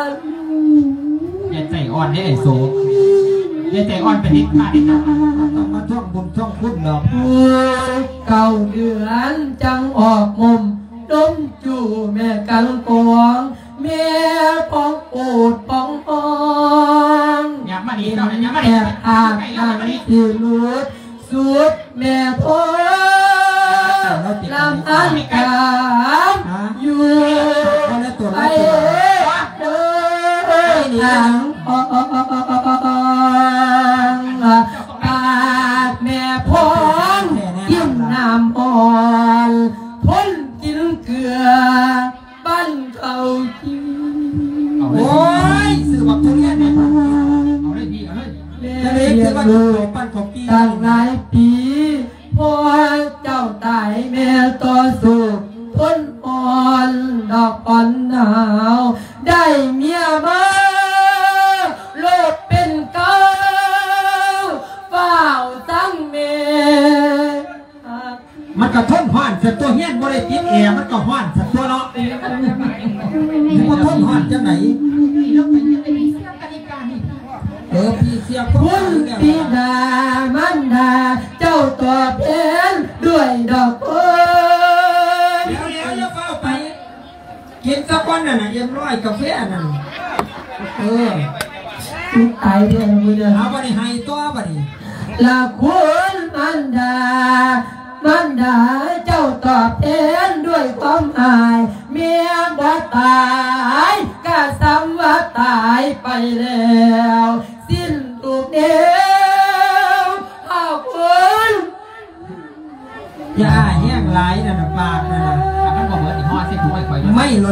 อย่าใจอ่อนได้ไอ้โซอย่าใจอ่อนเป็นนิดขาดนิดนะต้องมาท่องบุญท่องคุณดอกเก่าเดือนจังออกมุมดมจู่แม่กันกวงแม่ปองปูดปองปองอย่ามาดีเราอย่ามาแอดีบอาบน้ำที่ลุดสุดแม่พ่อลำอันกามอยู่ไอ้เดินทางพองปากแม่พ้องกินน้ำอ่อนพ้นกินเกลือบ้านเขากินโอ้ยสื่อบอกทุเรียนเนี่ยเอาเลยพี่เอาเลยจะเรียกคือว่าถูกปั้นของปีตั้งหลายปีพ่อเจ้าตายแม่ต่อสู้ทนอ่อนดอกอ่อนหนาวได้เมียมาโลกเป็นเก้าเฝ้าตั้งเมมันก็ทนห้อนสัตว์ตัวเฮี้ยนบ่ได้ติดแอร์มันก็ห้อนสัตว์ตัวเนาะมันทนห้อนจังไหนเออพี่เสียคุณบิดามันดาเจ้าตัวเพนด้วยดอกเอ้ยเดี๋ยวเดี๋ยวจะเฝ้าไปกินสักวันน่ะนะเย็นร้อยกาแฟนั่นเออทุกตายเดือนมือเดือนเอาบัดนี้ให้ตัวบัดนี้ละคุณมันดามันดาเจ้าตอบแทนด้วยความอายเมียบ่ตายก็ซ้ำว่าตายไปแล้วสิ้นทุกเดีย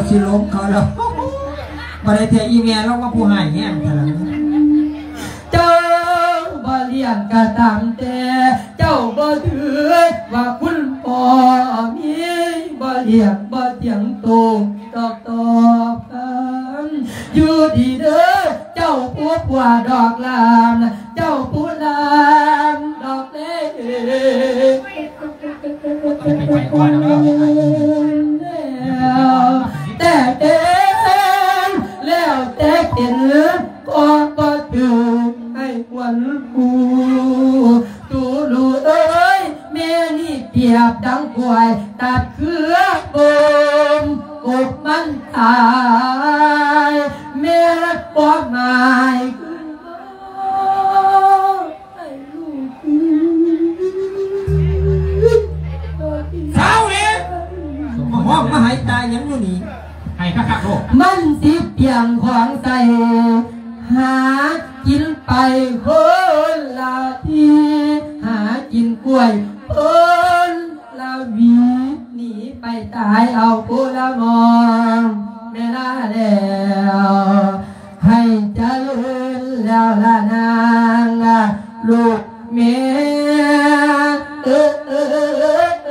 สิล้มเขาแล้วบ่ได้เทอีเมียเราว่าผู้หายแห้งเท่านั้นเจ้าบ่เลี้ยงก็ตามแต่เจ้าบ่ถือว่าคุณพ่อมีบ่เลี้ยงบ่เถียงตรงตอกตอกกันอยู่ดีเด้อเจ้าผู้ผัวดอกลามเจ้าผู้ลามดอกเล่แต่เด็กแล้วแต่เห็นก็ก็ถือให้ควันกูตูลูเอ้ยแม่นี่เปียบดังกล้วยตัดเครือโบมกบมันตายแม่รักปอกไม้ขึ้นมาให้ลูกเช้าเนี่ยมาห้องมาหายตายยังอยู่นี่ให้ข้าข้าโลกมันสิเปียงของใส่หากินไปคนละทีหากินกล้วยคนละวีหนีไปตายเอาผู้ละมองไม่ได้แล้วให้เจริญแล้วละนางลูกเมียเออเออเอ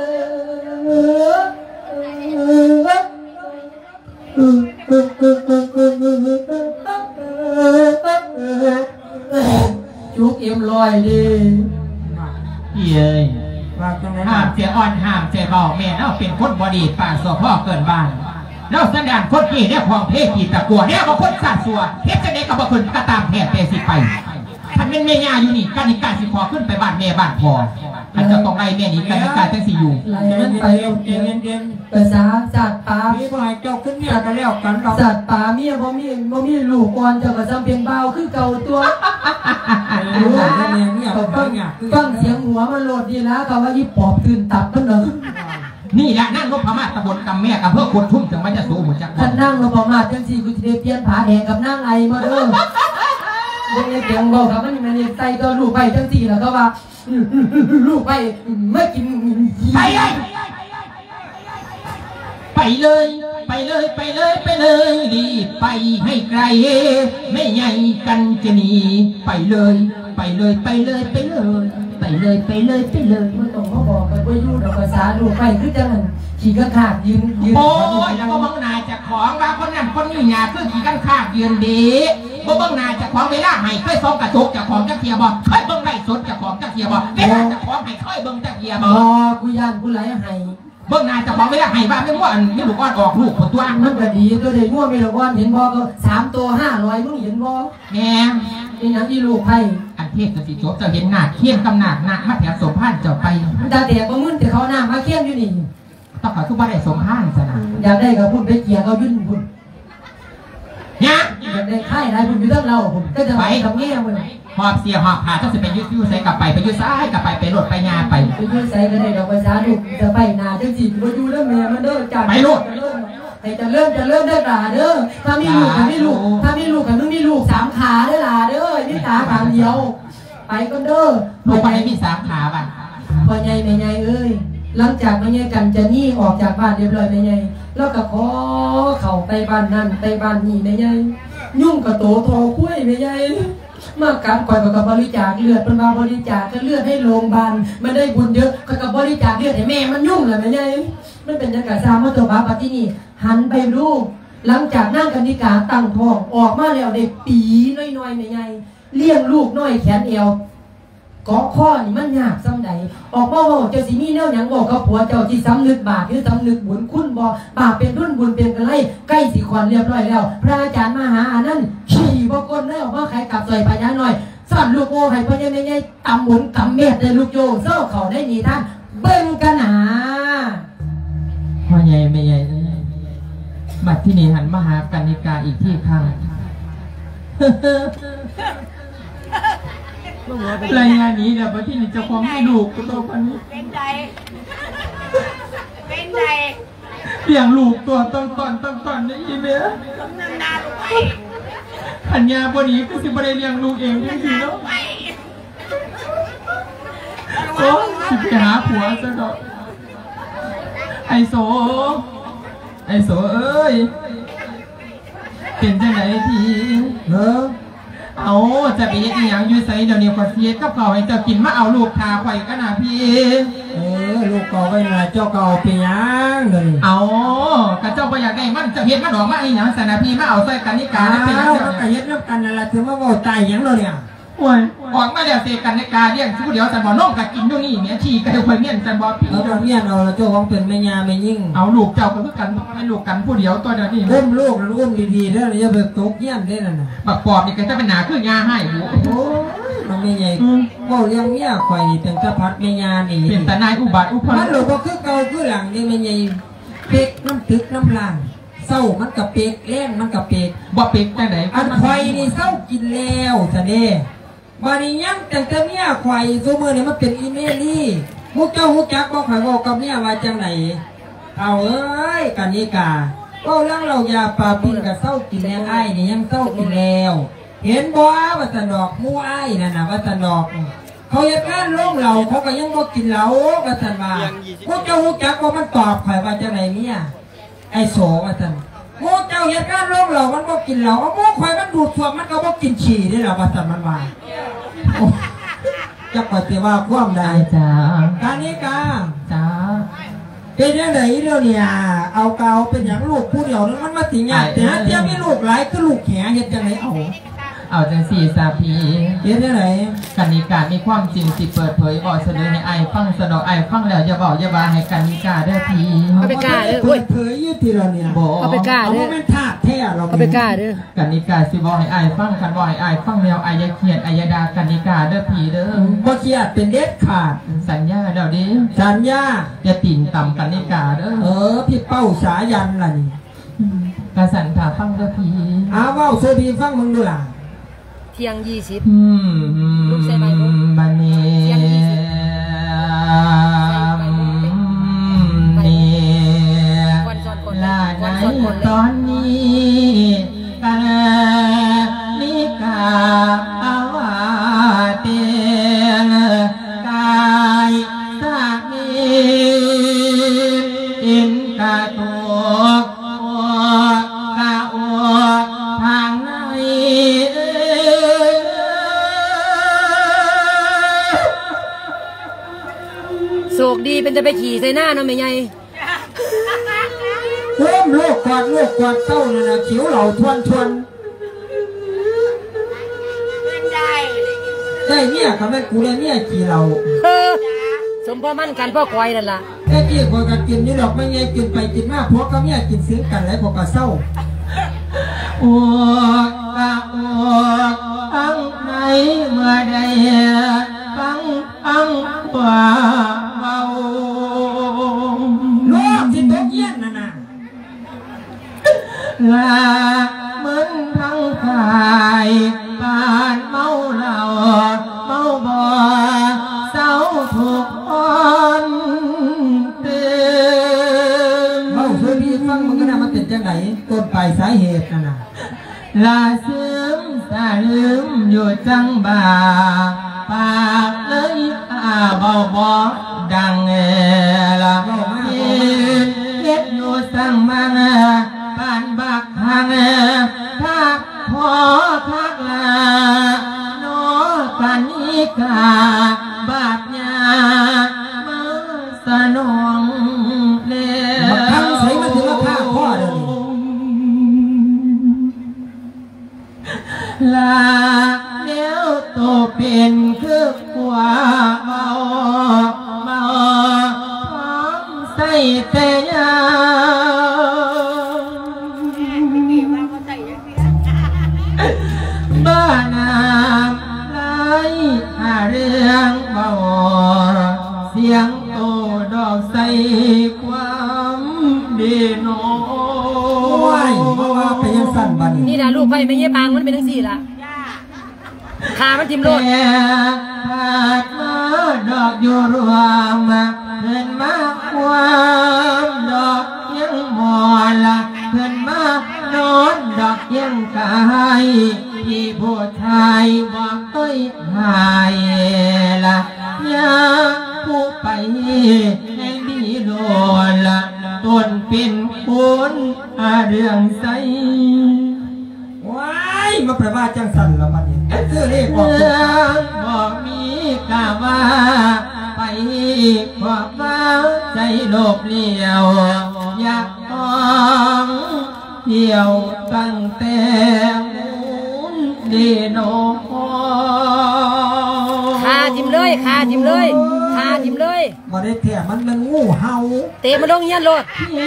อจุกเอ็มลอยดีพี่เอ้ยห้ามเสียอ่อนห้ามเสียเบาแม่เราเป็นคนบดีป่าสัวพ่อเกินบ้านเราสันดานคนกี่เนี่ยของเพศกี่ตะกัวเนี่ยบางคนสัตว์สัวเพศจะได้กับบางคนก็ตามแผนเตสิไปท่านเป็นเมียอยู่นี่การนิการสิขอขึ้นไปบ้านแม่บ้านพอท่านจะต้องไล่แม่นี้การนิการจังสิอยู่ไล่มันไปเองเองภาษาสัตว์ป่ามีบ่อยเจ้าขึ้นเนี่ยกันแล้วกันสัตว์ป่ามีบ่มีบ่มีลูกก่อนเจ้าก็จำเป็นเบาคือเก่าตัวรู้ไหมเนี่ยฟังเสียงหัวมันโหลดดีแล้วเขาว่ายิบปอบตื่นตับมันเลยนี่แหละนั่งนพมาศตะบนกำแม่กับเพื่อขุดทุ่มถึงมันจะสูงเหมือนจักรท่านนั่งนพมาศจังสี่กูจะได้เปลี่ยนผาแดงกับนั่งไอมาเด้อเด็กเด็กบอกครับมันมันใส่ตัวลูกไปจังสี่แล้วก็ว่าลูกไปไม่กินไปเลยไปเลยไปเลยไปเลยไปเลยรีบไปให้ไกลไม่ใหญ่กันจะหนีไปเลยไปเลยไปเลยไปเลยไปเลยไปเลยไปเลยมันต้องมาบอกกันว่ายู่ดอกภาษาลูกไปคือจังขี่กันขาดยืนยืนโอ้ยแล้วก็บังนาจะของว่าคนนั้นคนนี้เนี่ยคือขี่กันขาดยืนดีบ่บังนาจะของเวลาให้เคยซ้อมกระจกจะของจะเทียบบ่เคยเบิ่งไล่สดจะของจะเทียบบ่เวลาจะของให้เคยเบิ่งจะเทียบบ่กูย่านกูไหลให้เบิ่งนาจะของเวลาให้ว่าไม่ว่าอันไม่ลูกอ้อนออกลูกคนตัวมันก็ดีตัวเด็กมั่วไม่ลูกอ้อนเห็นบ่ก็สามตัวห้าร้อยมึงเห็นบ่แง่นี่นะที่ลูกให้อันเทศจะสิจบจะเห็นหน้าเขี้ยนกำหนักหน้ามาแถวสมพานเจ้าไปตาแตกบ่มึนแต่เขาหน้ามาเขี้ยนอยู่นี่ต้องขอทุกบ้านได้สมพานซะนะอยากได้กับพุ่นไปเกี่ยเขายุ่นพุ่นเนี่ยอยากได้ไข่ได้พุ่นอยู่ตั้งเราผมก็จะไปกับเงี้ยมึงหอบเสียหอบขาต้องสิไปยืดยืดใส่กลับไปไปยืดซ้ายกลับไปไปรถไปงาไปไปยืดใส่ก็ได้ดอกภาษาลูกจะไปนาจังสิมาดูแล้วแม่มันเด้อจัดไปรถให้จะเริ่มจะเริ่มได้หลาเด้อถ้ามีลูกถ้ามีลูกถ้ามีลูกกับมึงมีลูกสามขาได้หลาเด้อนี่ตาขางเดียวไปก็เด้อลูกไปมีสามขาบ้างพ่อใหญ่แม่ใหญ่เอ้ยหลังจากแม่ใหญ่กันจะนี่ออกจากบ้านเรียบร้อยแม่ใหญ่แล้วก็ขอเข่าไปบ้านนั่นไปบ้านนี่แม่ใหญ่ยุ่งกับโตทอคุ้ยแม่ใหญ่เมื่อการก่อยกับบริจาคเลือดเป็นมาบริจาคก็เลือดให้โรงพยาบาลมันได้บุญเยอะกับบริจาคเลือดให้แม่มันยุ่งเลยแม่ใหญ่ไม่เป็นจังการสร้างมาตัวบ้าปฏินี่หันไปลูกหลังจากนั่งกันนิกาตั้งท้องออกมาแล้วได้ปีน้อยๆแม่ใหญ่เลี้ยงลูกน้อยแขนเอวเกาะข้อนี่มันยากซ้ำใดออกมาบอกเจ้าสิมีแนวหยังบอกกับผัวเจ้าที่ซ้ำนึกบาปหรือซ้ำนึกบุญคุณบ่บาปเป็นรุ่นบุญเป็นกันไรใกล้สิขวัญเรียบร้อยแล้วพระอาจารย์มหาอานั่นขี่บกคนได้ออกมาใครกับใส่ปัญญาหน่อยสอนลูกโอ้ให้พ่อใหญ่แม่ใหญ่ตำหมุนกำเม็ดได้ลูกโยเศร้าเขาได้หนีท่านเบิ่งกันหาพ่อใหญ่แม่ใหญ่บัดที่นี่หันมาหากันนิกาอีกที่ข้างรายงานนี้เดี๋ยวที่นี่จะฟ้องให้ลูกตัวคนนี้เป็นใจเป็นใจเลี้ยงลูกตัวต้นต้นต้นต้นนี่อีเมียนำนาลูกไปปัญญาบดีก็สิบได้เลี้ยงลูกเองจริงๆแล้วโอ้สิไปหาผัวซะดอกไอโซไอ้โสเอ้ยเป็นจังไหนทีเออเอาจะไปยังอย่างอยู่ใส่เดี๋ยวนี้ขอเสียกับเขาให้เจ้ากินมาเอาลูกทาไข่กันนะพี่เออลูกเก่าไปนะเจ้าเก่าเปียงเลยเอากระเจ้าไปอยากได้มันจะเฮ็ดมาดอกมาไอ้หยังสนะพี่มาเอาใส่กันนิกาได้เป็นยังไงก็เฮ็ดน้ำกันนั่นแหละถือว่าว่าตายยังเลยเนี่ยโอ้ยออกมาเดี๋ยวเสกกันนิกาเรียกผู้เดียวสันบ่น้องกับกินอยู่นี่เมียฉี่กันคนเนี่ยสันบ่พี่เราเมียเราเจ้าของเป็นแม่ยาแม่ยิ่งเอาลูกเจ้าก็คือกันไม่ลูกกันผู้เดียวตัวเดียวนี่อุ้มลูกอุ้มดีๆแล้วอย่าไปตกเยี่ยมได้น่ะบักปอบนี่ก็จะเป็นหนาคือยาให้โอ้ยมันไม่ใหญ่ก็เลี้ยงเมียข่อยนี่เป็นตะพัดแม่ยานี่เป็นตะนายอุบาทอุปมันหลบคือเก่าคือหลังนี่แม่ใหญ่เป็กน้ำตึกน้ำลางเศร้ามันกับเป็กแรงมันกับเป็กบ่เป็กจังไหนอันข่อยนี่เศร้ากินแล้วซะเด้บานี้ยังแต่แต่เมียข่อยซูมือนี่มันเป็นอีเมลี่มุกเจ้ามุกจักบอกข่อยบอกกับเมียว่าจังไหนเอาเอ้ยกันนี้กาก็เรื่องเรายาปลาปิ่นกับเศร้ากินแล้วไอ้นี่ยังเศร้ากินแล้วเห็นบ่ว่าสนอกมู่ไอ้นั่นน่ะว่าสนอกเขาเหตุการณ์โล่งเราเขาก็ยังบ่กินเหล้าว่าสันว่ามุกเจ้ามุกจักบอกมันตอบข่อยว่าจังไหนเมียไอ้โสว่าสันมูเจ้าเหตุการณ์โลกเรามันก็กินเหล้ามูข่อยมันดูดซ่วมมันก็บ่กินฉี่ได้หรอว่าสันมันว่าจะปฏิว่าความใดจ้าการนี้กาจ้าเป็นยังไงเรื่องเนี่ยเอาเกาเป็นอย่างลูกผู้เดียวนั้นมันมาติงานแต่ฮะเทียบไม่ลูกหลายก็ลูกแขนเหตุจังไหนเอาเอาจังสี่สาพีเห็นได้ไหนกันนิกามีความจริงสิเปิดเผยบอกเสนอให้ไอ้ฟังสนอไอ้ฟังแล้วอย่าบอกอย่าบาให้กันนิกาได้ทีเอาไปกาเด้อเปิดเผยยืดทีเราเนี่ยบอกเอาไปกาเด้อเอาไม่ทาบแท้เราเอาไปกาเด้อกันนิกาสิบอกให้ไอ้ฟังกันบอกให้ไอ้ฟังแล้วไอ้ยาเขียนไอ้ยาดากันนิกาเด้อพีเด้อบ่เขียดเป็นเด็ดขาดสัญญาเดี๋ยวดิสัญญาจะติ่นต่ำกันนิกาเด้อเออพี่เป้าสายันล่ะนี่กระสันขาฟังเด้อพีอ้าวว่าโซบีฟังมึงดูล่ะเที่ยงยี่สิบลูกใส่ใบบุ้งมันนี่ลาไหนตอนนี้กันนิกาอาวาเตียงกายสามีอินกาตัวกาอทางไหนโศกดีเป็นจะไปขี่ใส่หน้าเนาะแม่ใหญ่เริ่มโลกกวาดโลกกวาดเต้าเนี่ยนะขิวเหล่าทวนทวนได้ได้เนี่ยคำนั้นกูเลยเนี่ยขี่เราสมพ่อมั่นกันพ่อควายนั่นล่ะไอ้กี่คนกันกินนี่หรอกไม่ไงกินไปกินมากพวกก็เนี่ยกินซึ้งกันแล้วพวกก็เศร้าอวกกะอวกอังไหนเมื่อใดฟังอังว่าเบาโลกที่ตกเย็นน่ะนะลาเหมือนทั้งกายปานเมาเหล้าเมาบ่เศร้าถูกอ่อนเตือนเมาเพื่อพี่ฟังมึงก็น่ามันเป็นจังไหนต้นปลายสาเหตุน่ะนะลาซึมสาลืมอยู่จังบ่าปากเลยอาเบาบ่ดังเอละเฮ็ดอยู่สั่งมันปานบักทางทักพอทักลาโนกันนิกาบาดยามาสนองเลี้ยวทั้งใส่มาถึงราคาพ่อเดี๋ยวนี้ลาเลี้ยวโตเป็นคือกว่าเบาเบาพร้อมใส่แต่ยาบ้านามไหลหาเรื่องเบาเสียงโตดอกใส่ความดีโน้ยว่าไปยังสั่นบันนี่นะลูกไปไม่เยี่ยปางมันเป็นทั้งสี่ละขามันทิมโลดขาดมาดอกอยู่รวมเพื่อนมาความดอกยังมอละเพื่อนมานอนดอกยังกายที่ผู้ชายบอกต้อยหายละยาผู้ไปให้ดีโดนละต้นเป็นคนจังสันละบัดนี้คือเรียกบอกบอกมีกาว่าไปความว่าใจโลภเลี้ยวอยากต้องเที่ยวตั้งแต่ดีโนคาจิ้มเลยคาจิ้มเลยคาจิ้มเลยบ่ได้แท้มันมันงูเห่าเตะมาลงเงี้ยโลด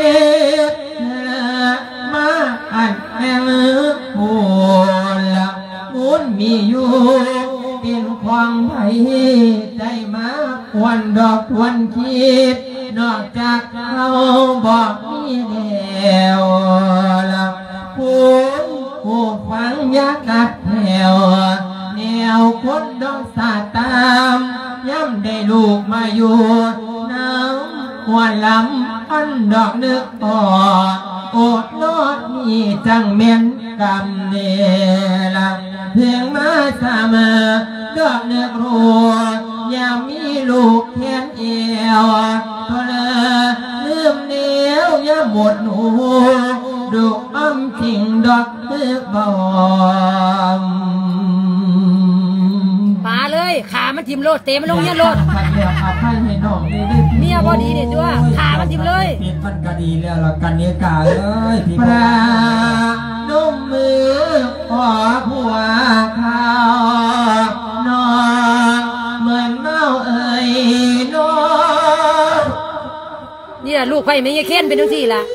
มาอันแม่โหละมุนมีอยู่เป็นความไผ่ใจมาวันดอกวันคิดนอกจากเขาบอกมีเดียวละผู้ผู้ฟังยากกัดแถวแนวคนดอกสาตามย้ำได้ลูกมาอยู่น้ำหัวลำอันดอกนึกอ่อนโอดนอดมีจังเมียนกำเนละเพียงมาสามดอกนึกรัวอย่ามีลูกแค้นเอวก็เลยลืมเดียวอย่าหมดหนูดูอ้ำจริงดอกเลือกบอมมาเลยขามันทิมโลดเตะมันลงเงี้ยโลดเมียพอดีเด็ดด้วยขามันทิมเลยผิดมันก็ดีแล้วละกันเนี้ยกาเลยพี่ปลานุ่มมือขอผัวข้าวนอนเหมือนเมาเอ่ยนอนนี่แหละลูกไผ่ไม่เงี้ยเค้นเป็นทั้งที่ละ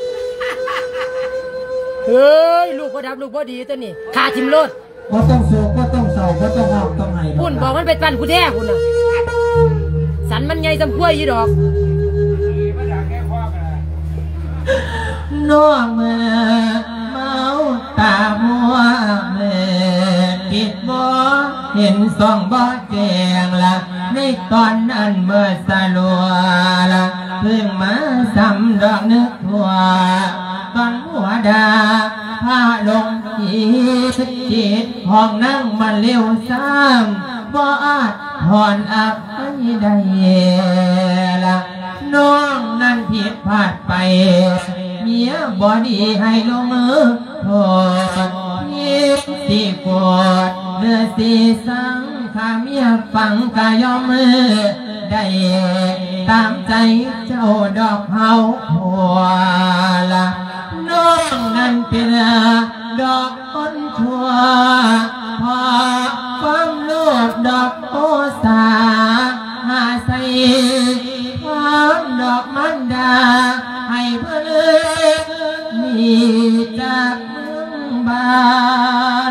เฮ้ยลูกพ่อดับลูกพ่อดีตัวนี้ขาทิมโลดก็ต้องโศกก็ต้องเศร้าก็ต้องห้องต้องไห้คุณบอกมันเป็นปันกูแท้คุณน่ะสันมันไงจำกล้วยยี่ดอกน้องเมื่อเมาตามัวเมื่อติดบ่เห็นสองบ่แจงละในตอนนั้นเมื่อสลัวละเพิ่งมาสำดอกนึกทัวตอนหัวดาผ้าลงจิตจิตห้องนั่งมันเลี้ยวซ้ำบ่อาจถอนอับไม่ได้ละน้องนั้นผิดพลาดไปเมียบ่ดีให้ลงมือโทษยิบสีปวดเนื้อสีสังข้าเมียฟังกายอมมือได้ตามใจเจ้าดอกเฮาหัวละน้องนั้นเป็นดอกคนชั่วพอความโลภดอกโอสาหาใส่ความดอกมันดาให้เพื่อนมีจากเมืองบ้าน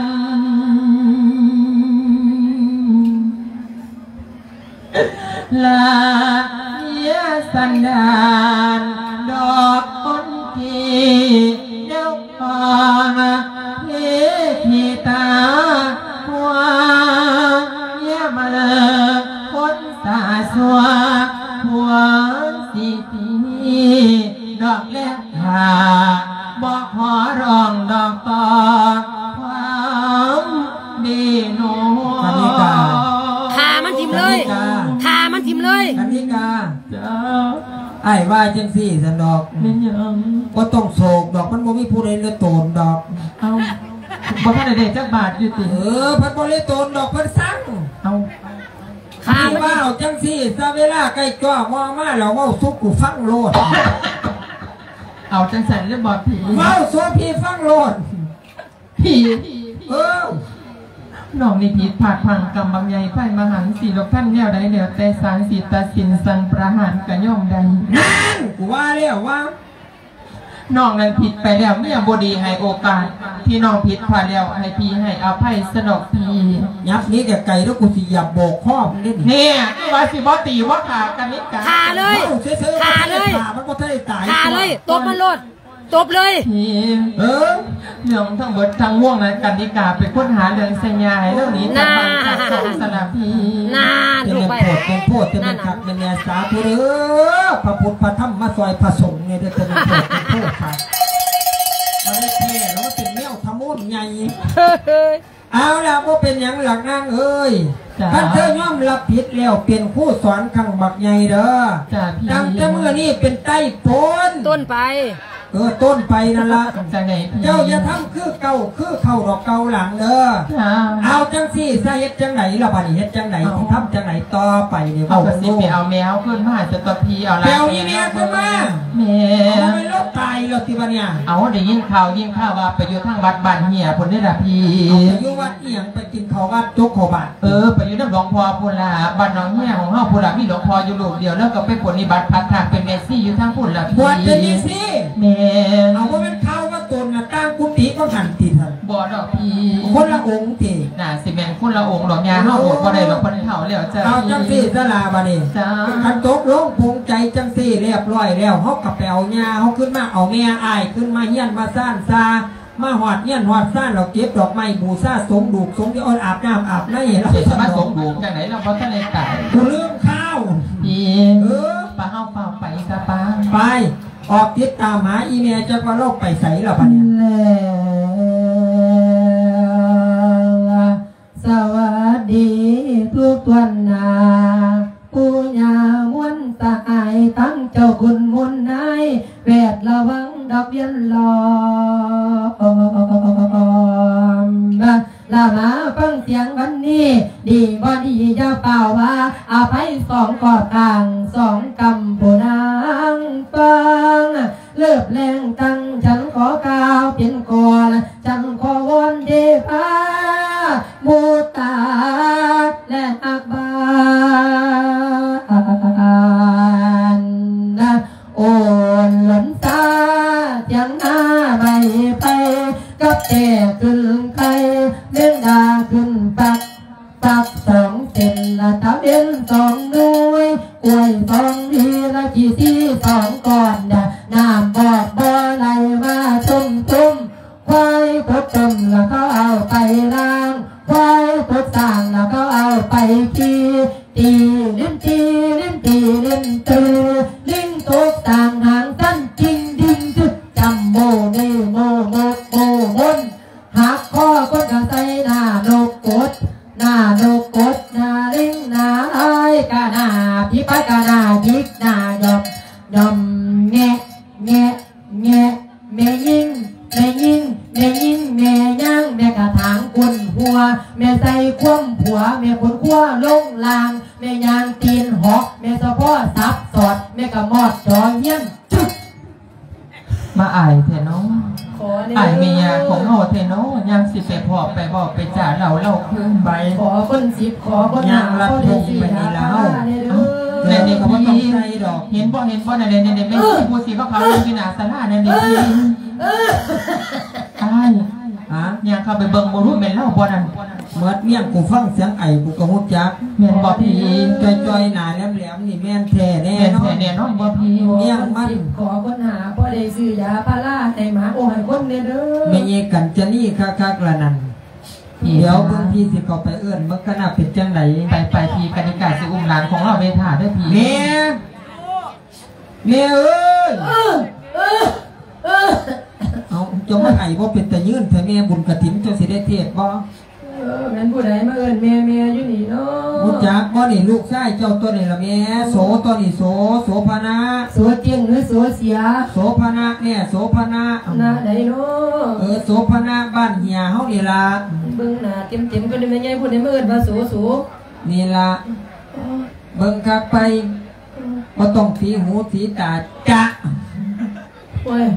ลาเยสันดานดอกคนกีเดียวพอเยทีตาหัวเยมาเลยคนตาสัวหัวสีทีดอกเล็กขาบอกขอร้องดอกต่อความดีโน้ขามันทิมเลยขามันทิมเลยอันนี้กาไอ้ว่าจังสี่สันดอกก็ต้องโศกดอกมันบ่มีผู้ใดเลยโตนดอกเอาบ่ท่านใดจักบาทอยู่ติเออพันบ่เลยโตนดอกพันสั่งเอาข้าว่าเอาจังสี่ซาเวลาใกล้จ่อมองมาแล้วว่าซุกกูฟังโลดเอาจังสันเรื่องบอดผีว่าซัวพี่ฟังโลดผีเออน้องนี่ผิดผาดพังกรรมบางใหญ่ไฟมหันสีลกท่านแนวใดเดียวแต่สารสีตาสินสังประหารกระย่อมใดนั่นกูว่าแล้วว่าน้องนั้นผิดไปแล้วเมียบดีให้โอกาสที่น้องผิดพลาดแล้วให้พี่ให้อภัยสนอกพี่ยับนี้แกไก่แล้วกูสิหยับโบกข้อมนี่เนี่ยนี่ว่าสิบอตีว่าขากันนิดกันขาเลยขาเลยมันก็ได้ตายขาเลยตบมันโลดตบเลยเออเรื่องทั้งหมดทั้งม่วงนั้นกันดิกาไปค้นหาเรื่องสัญญาให้เรื่องนี้จากบางจากสองสนามพีน่าดูไปเป็นโพดเป็นโพดเป็นขัดเป็นแนวสาธุเด้อพระพุทธพระธรรมมาซอยพระสงฆ์เนี่ยเด้อเป็นโพดเป็นโพดค่ะมาได้เท่แล้วก็เป็นแมวทะมุนใหญ่เอาแล้วก็เป็นอย่างหลักนางเอ้ยท่านเธอย่อมรับผิดแล้วเป็นผู้สอนขังบักใหญ่เด้อตั้งแต่เมื่อนี้เป็นไต้ปนต้นไปเอออต้นไปนั่นละจังไหนเจ้าอย่าทำคือเก่าคือเข่าดอกเก่าหลังเด้อเอาจังสี่เฮ็ดจังไหนล่ะบัดนี้เฮ็ดจังไหนที่ทำจังไหนต่อไปนี่เอากระสิไปเอาแมวขึ้นมาจะตัวพีเอาละแมวนี่แม่ขึ้นมาแมวไม่ลบตายแล้วที่บ้านเนี่ยเอาได้ยินข่าวยิ่งข่าวว่าไปอยู่ทางวัดบ้านเหี่ยพุ่นนี่ล่ะพี่ไปอยู่วัดเอียงไปกินข้าววัดจุกข้าวบาทเออไปอยู่น้ำหลวงพ่อพุ่นล่ะบ้านน้องเหี่ยของเฮาพุ่นล่ะมีหลวงพ่ออยู่รูปเดียวแล้วก็ไปปฏิบัติพัฒนาเป็นเมสซี่อยู่ทางพุ่นล่ะพี่บวชเป็นเมสซี่แม่เอาว่าเป็นข้าวว่าตนน่ะตั้งกุฏิก็หันติดท่านบ่ดอกพี่คนละองค์ติน่ะสิแม่นคนละองค์ดอกยาเฮาโอดบ่ได้ดอกเพิ่นเฒ่าแล้วจ้ะเอาจังซี่ซะล่ะบัดนี้จ้าคันตกลงภูมิใจจังซี่เรียบร้อยแล้วเฮาก็ไปเอาญาเฮาขึ้นมาเอาแม่อ้ายขึ้นมาเฮียนมาซ่านซามาหอดเฮียนหอดซ่านเราเก็บดอกไม้บูชาสงดูกสงที่อ่อนอาบน้ำอาบในเราสิมาสงดูกจังไหนเราบ่ทันได้ตายกูลืมข้าวพี่เออป้าเฮาเฝ้าไปซะป้าไปออกติดตามหาอีเมลจักว่าโลกไปไสล่ะบัดนี้สวัสดีทุกวันนาปูญาม้วนตาไอตั้งเจ้าคุณมุนนายแวดระวังดอกเบี้ยรอลามาฟังเสียงวันนี้ดีบ่ดีอย่าเป่าว่าอาภัยสองกอดต่างสองกำผู้นางฟังเลิบแรงตั้งฉันขอกล่าวเป็นก่อนฉันขอวอนเดพามูตาและอักบานโอนหล่นตายังหน้าใบไปกับแต่ขึ้นไกลเล่นดาขึ้นปักปักสองเส้นละตาเบี้ยนสองด้วยกล้วยสองดีละกี่ที่สองก่อนนะน้ำบอกบ่ไหลมาตุ้มตุ้มควายกดต้มแล้วก็เอาไปล้างควายกดต่างแล้วก็เอาไปขี่ตีลิ้นตีลิ้นตีลิ้นตือลิ้นตกต่างหางสั้นจริงดิ้งจุดจำโมนี่โมโมโมมนหักข้อกดกระใส่หน้าโลกกดหน้าโลกกดหน้าลิงหน้าไอ้กะหน้าพี่ไปกะหน้ายิกหน้ายอมยอมแงะแงะแงะแม่ยิงแม่ยิงแม่ยิงแม่ย่างแม่กระถางกุนหัวแม่ใส่คว่ำผัวแม่คนขั้วลงลางแม่ยางตีนหอกแม่สะโพกซับสอดแม่กระมอดจอเงี้ยนจุดมาอายเถอะน้องอายเมียของเฮาเถอะน้องยังสิไปพอไปบอกไปจ่าเราเราคืนใบขอคนสิบขอคนหาขอคนสี่หาในเด็กเขาไม่ต้องใส่ดอกเห็นบ่เห็นบ่ในในในไม่ใช่ผู้สีเขาเขาเป็นหนาสลาในเด็กตายฮะยังเข้าไปเบิ่งบ่รู้เป็นเล่าบ่นั่นเมื่อเมี่ยงกูฟังเสียงไอ้กูก็ฮู้จักแม่นบ่พี่จอยๆหน้าแหลมๆนี่แม่นแท้แน่เนาะแม่นแท้แน่เนาะบ่พี่เมี่ยงมันขอคนหาบ่ได้ซื้อยาพาราให้หมาโอ้ให้คนเด้อแม่เยกันจะนี่คักๆละนั่นเดี๋ยวเบิ่งพี่สิเขาไปเอื้อนเบิ่งคณะเป็นจังไดไปไปพี่กนิกาสิอุ้มหลานของเราไปถ่าด้วยพี่แม่แม่เอ้ยเอาจะมาไอ้บ่เป็นตะยืนแต่แม่บุญกฐินเจ้าสิได้เทศบ่เออแม่นผู้ใดมาเอิ้นแม่แม่อยู่นี่เนาะรู้จักบ่นี่ลูกชายเจ้าตัวนี้ล่ะแม่โสตัวนี้โสโสภณะโสเจียงหรือโสเสียโสภณะเนี่ยโสภณะหน้าใดเนาะเออโสภณะบ้านเฮียเฮานี่ล่ะเบิ่งหน้าเต็มๆก็ได้แม่ใหญ่ผู้ใดมาเอิ้นว่าโสโสนี่ล่ะเบิ่งคักไปบ่ต้องสีหูสีตาจ๊ะโอ้ย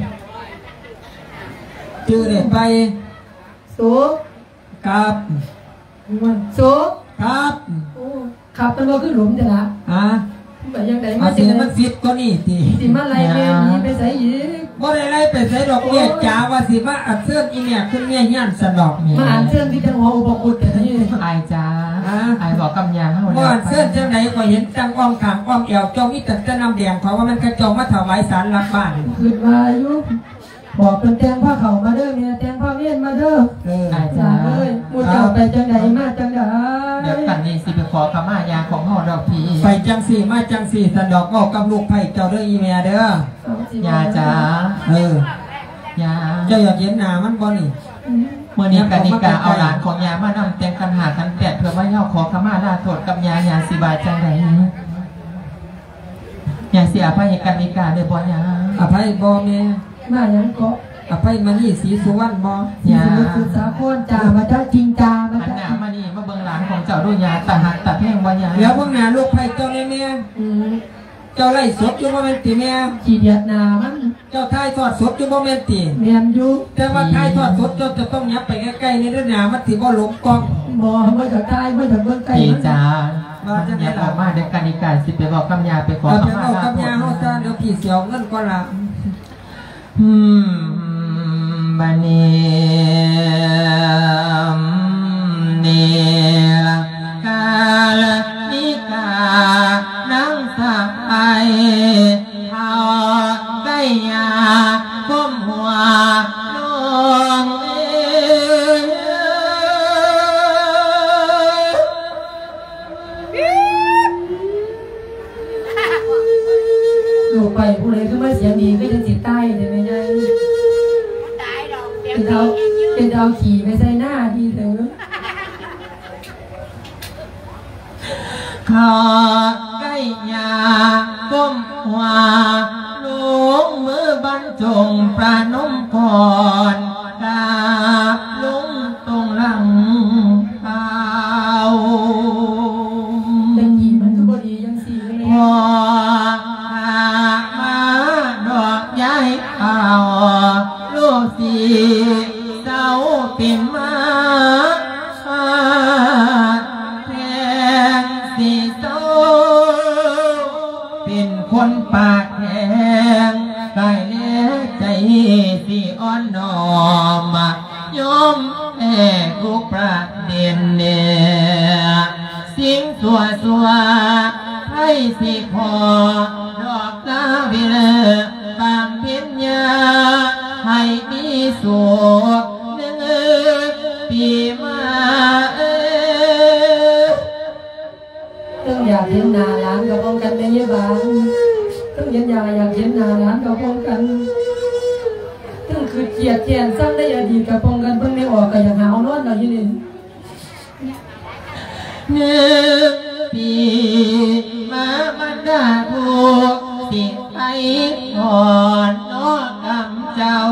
ชื่อได้ไปโสครับโสครับโอ้ขับมันบ่คือหลุมจ้ะล่ะฮะแบบยังไงมาสิมันฟิตก็นี่ติสิมาไล่แม่นี้ไปใส่อีกบ่ได้ไล่ไปใส่ดอกเบี้ยจ๋าว่าสิมาอัดเสื้ออีเนี่ยขึ้นเมียย่านสนอกมาอัดเสื้อที่จังหัวอุปกุฎแต่นี่อายจ้าอายบอกกำยาเฮาบ่อัดเสื้อจังได๋ก็เห็นจังอ้อมข้างอ้อมเอวจอมีแต่จะนำแดงเพราะว่ามันกระจองมาถวายศาลหลักบ้านคิดว่าอยู่บอกเป็นแตงผ้าเขามาเด้อเนี่ยแตงผ้าเวียนมาเด้อเอออาจารย์เอ้ยมูเจ้าไปจังไดมาจังไดเดี๋ยวกันนี่สิไปขอขมายาของห่อดอกพีไปจังสี่มาจังสี่สันดอกก็กับลูกไผ่เจ้าเด้ออีเมียเด้อยาจ้าเออยาเจ้าอยากเห็นหน้ามันบ่นี่เมื่อนี้กันนิกาเอาหลานของยามานำแต่งกันหากันแปดเพื่อว่าเย้าขอขมาลาโทษกับยายาสิบาจังไดยาเสียอภัยกันนิกาเลยบ่ยาอภัยบ่แม่มาอย่างเกาะอภัยมานี่สีสุวรรณบ่สีสมุทรสุสาครจ่ามาจ้าจริงจ่ามาหันจ้าหน้ามานี่มาเบิ่งหลานของเจ้าด้วยยาตาหักตาแพงบ่ยาเดี๋ยวพวกหน้าลูกไผ่เจ้าแม่อืมเจ้าไล่ศพอยู่บ่แม่นติแม่ขี้เดียดหนามันเจ้าทายทอดศพอยู่บ่แม่นติเมียนอยู่แต่ว่าทายทอดศพเจ้าจะต้องยับไปใกล้ๆนี่เด้อหน้ามันสิบ่หลงกล้องบ่ไม่ถึงใกล้ไม่ถึงเบื้องใกล้พี่มันจ๋าอย่าออกมาเด็กกันอีกาสิไปบอกคำยาไปขอเอาคำไปมาเอาลากับยาเฮาซะเดี๋ยวพี่เสียวเงินก่อนล่ะอืมบันนี้นี่ละกาลนิกานังสะไอเฮาได้ยาก้มหัวลงเอลูกไปผู้ใดก็ไม่เสียงดีก็ยังจิตใต้เลยไม่ได้เป็นเอาเป็นเอาขี่ไปใส่หน้าดีเถอะขอใกล้ยาก้มหัวลุงมือบรรจงประนมก่อนกราบลุงตรงหลังเท้าเป็นหญิงมันก็บดียังสี่เลยพอมาดอกย้ายเอาลูกสีเจ้าปิ่นมาแทงสีเจ้าเป็นคนปากแข็งกายเล็กใจสีอ่อนน้อมยอมแพ้ทุกประเด็นเนี่ยสิ่งสัวสัวให้สิพอดอกลาวิเลบางเพียญญาให้มีสุขหนึ่งปีมาเออต้องอยากเห็นหน้าร้านกับป้องกันในยี่บ้านต้องเห็นยาอยากเห็นหน้าร้านกับป้องกันต้องคือเกียดแค้นสร้างได้อดีตกับป้องกันเพิ่งไม่ออกก็อย่างหาวนอนเราอยู่นี่หนึ่งปีมามันดาถูกสิไปก่อนน้อกำเจ้า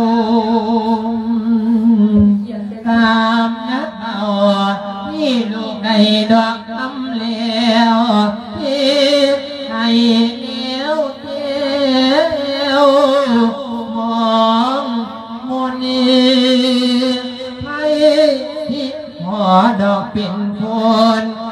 ตามนักเอาที่ลูกในดอกคำเลี้ยวที่ให้เลี้ยวเที่ยวมองมนีให้ที่หอดอกเป็นคน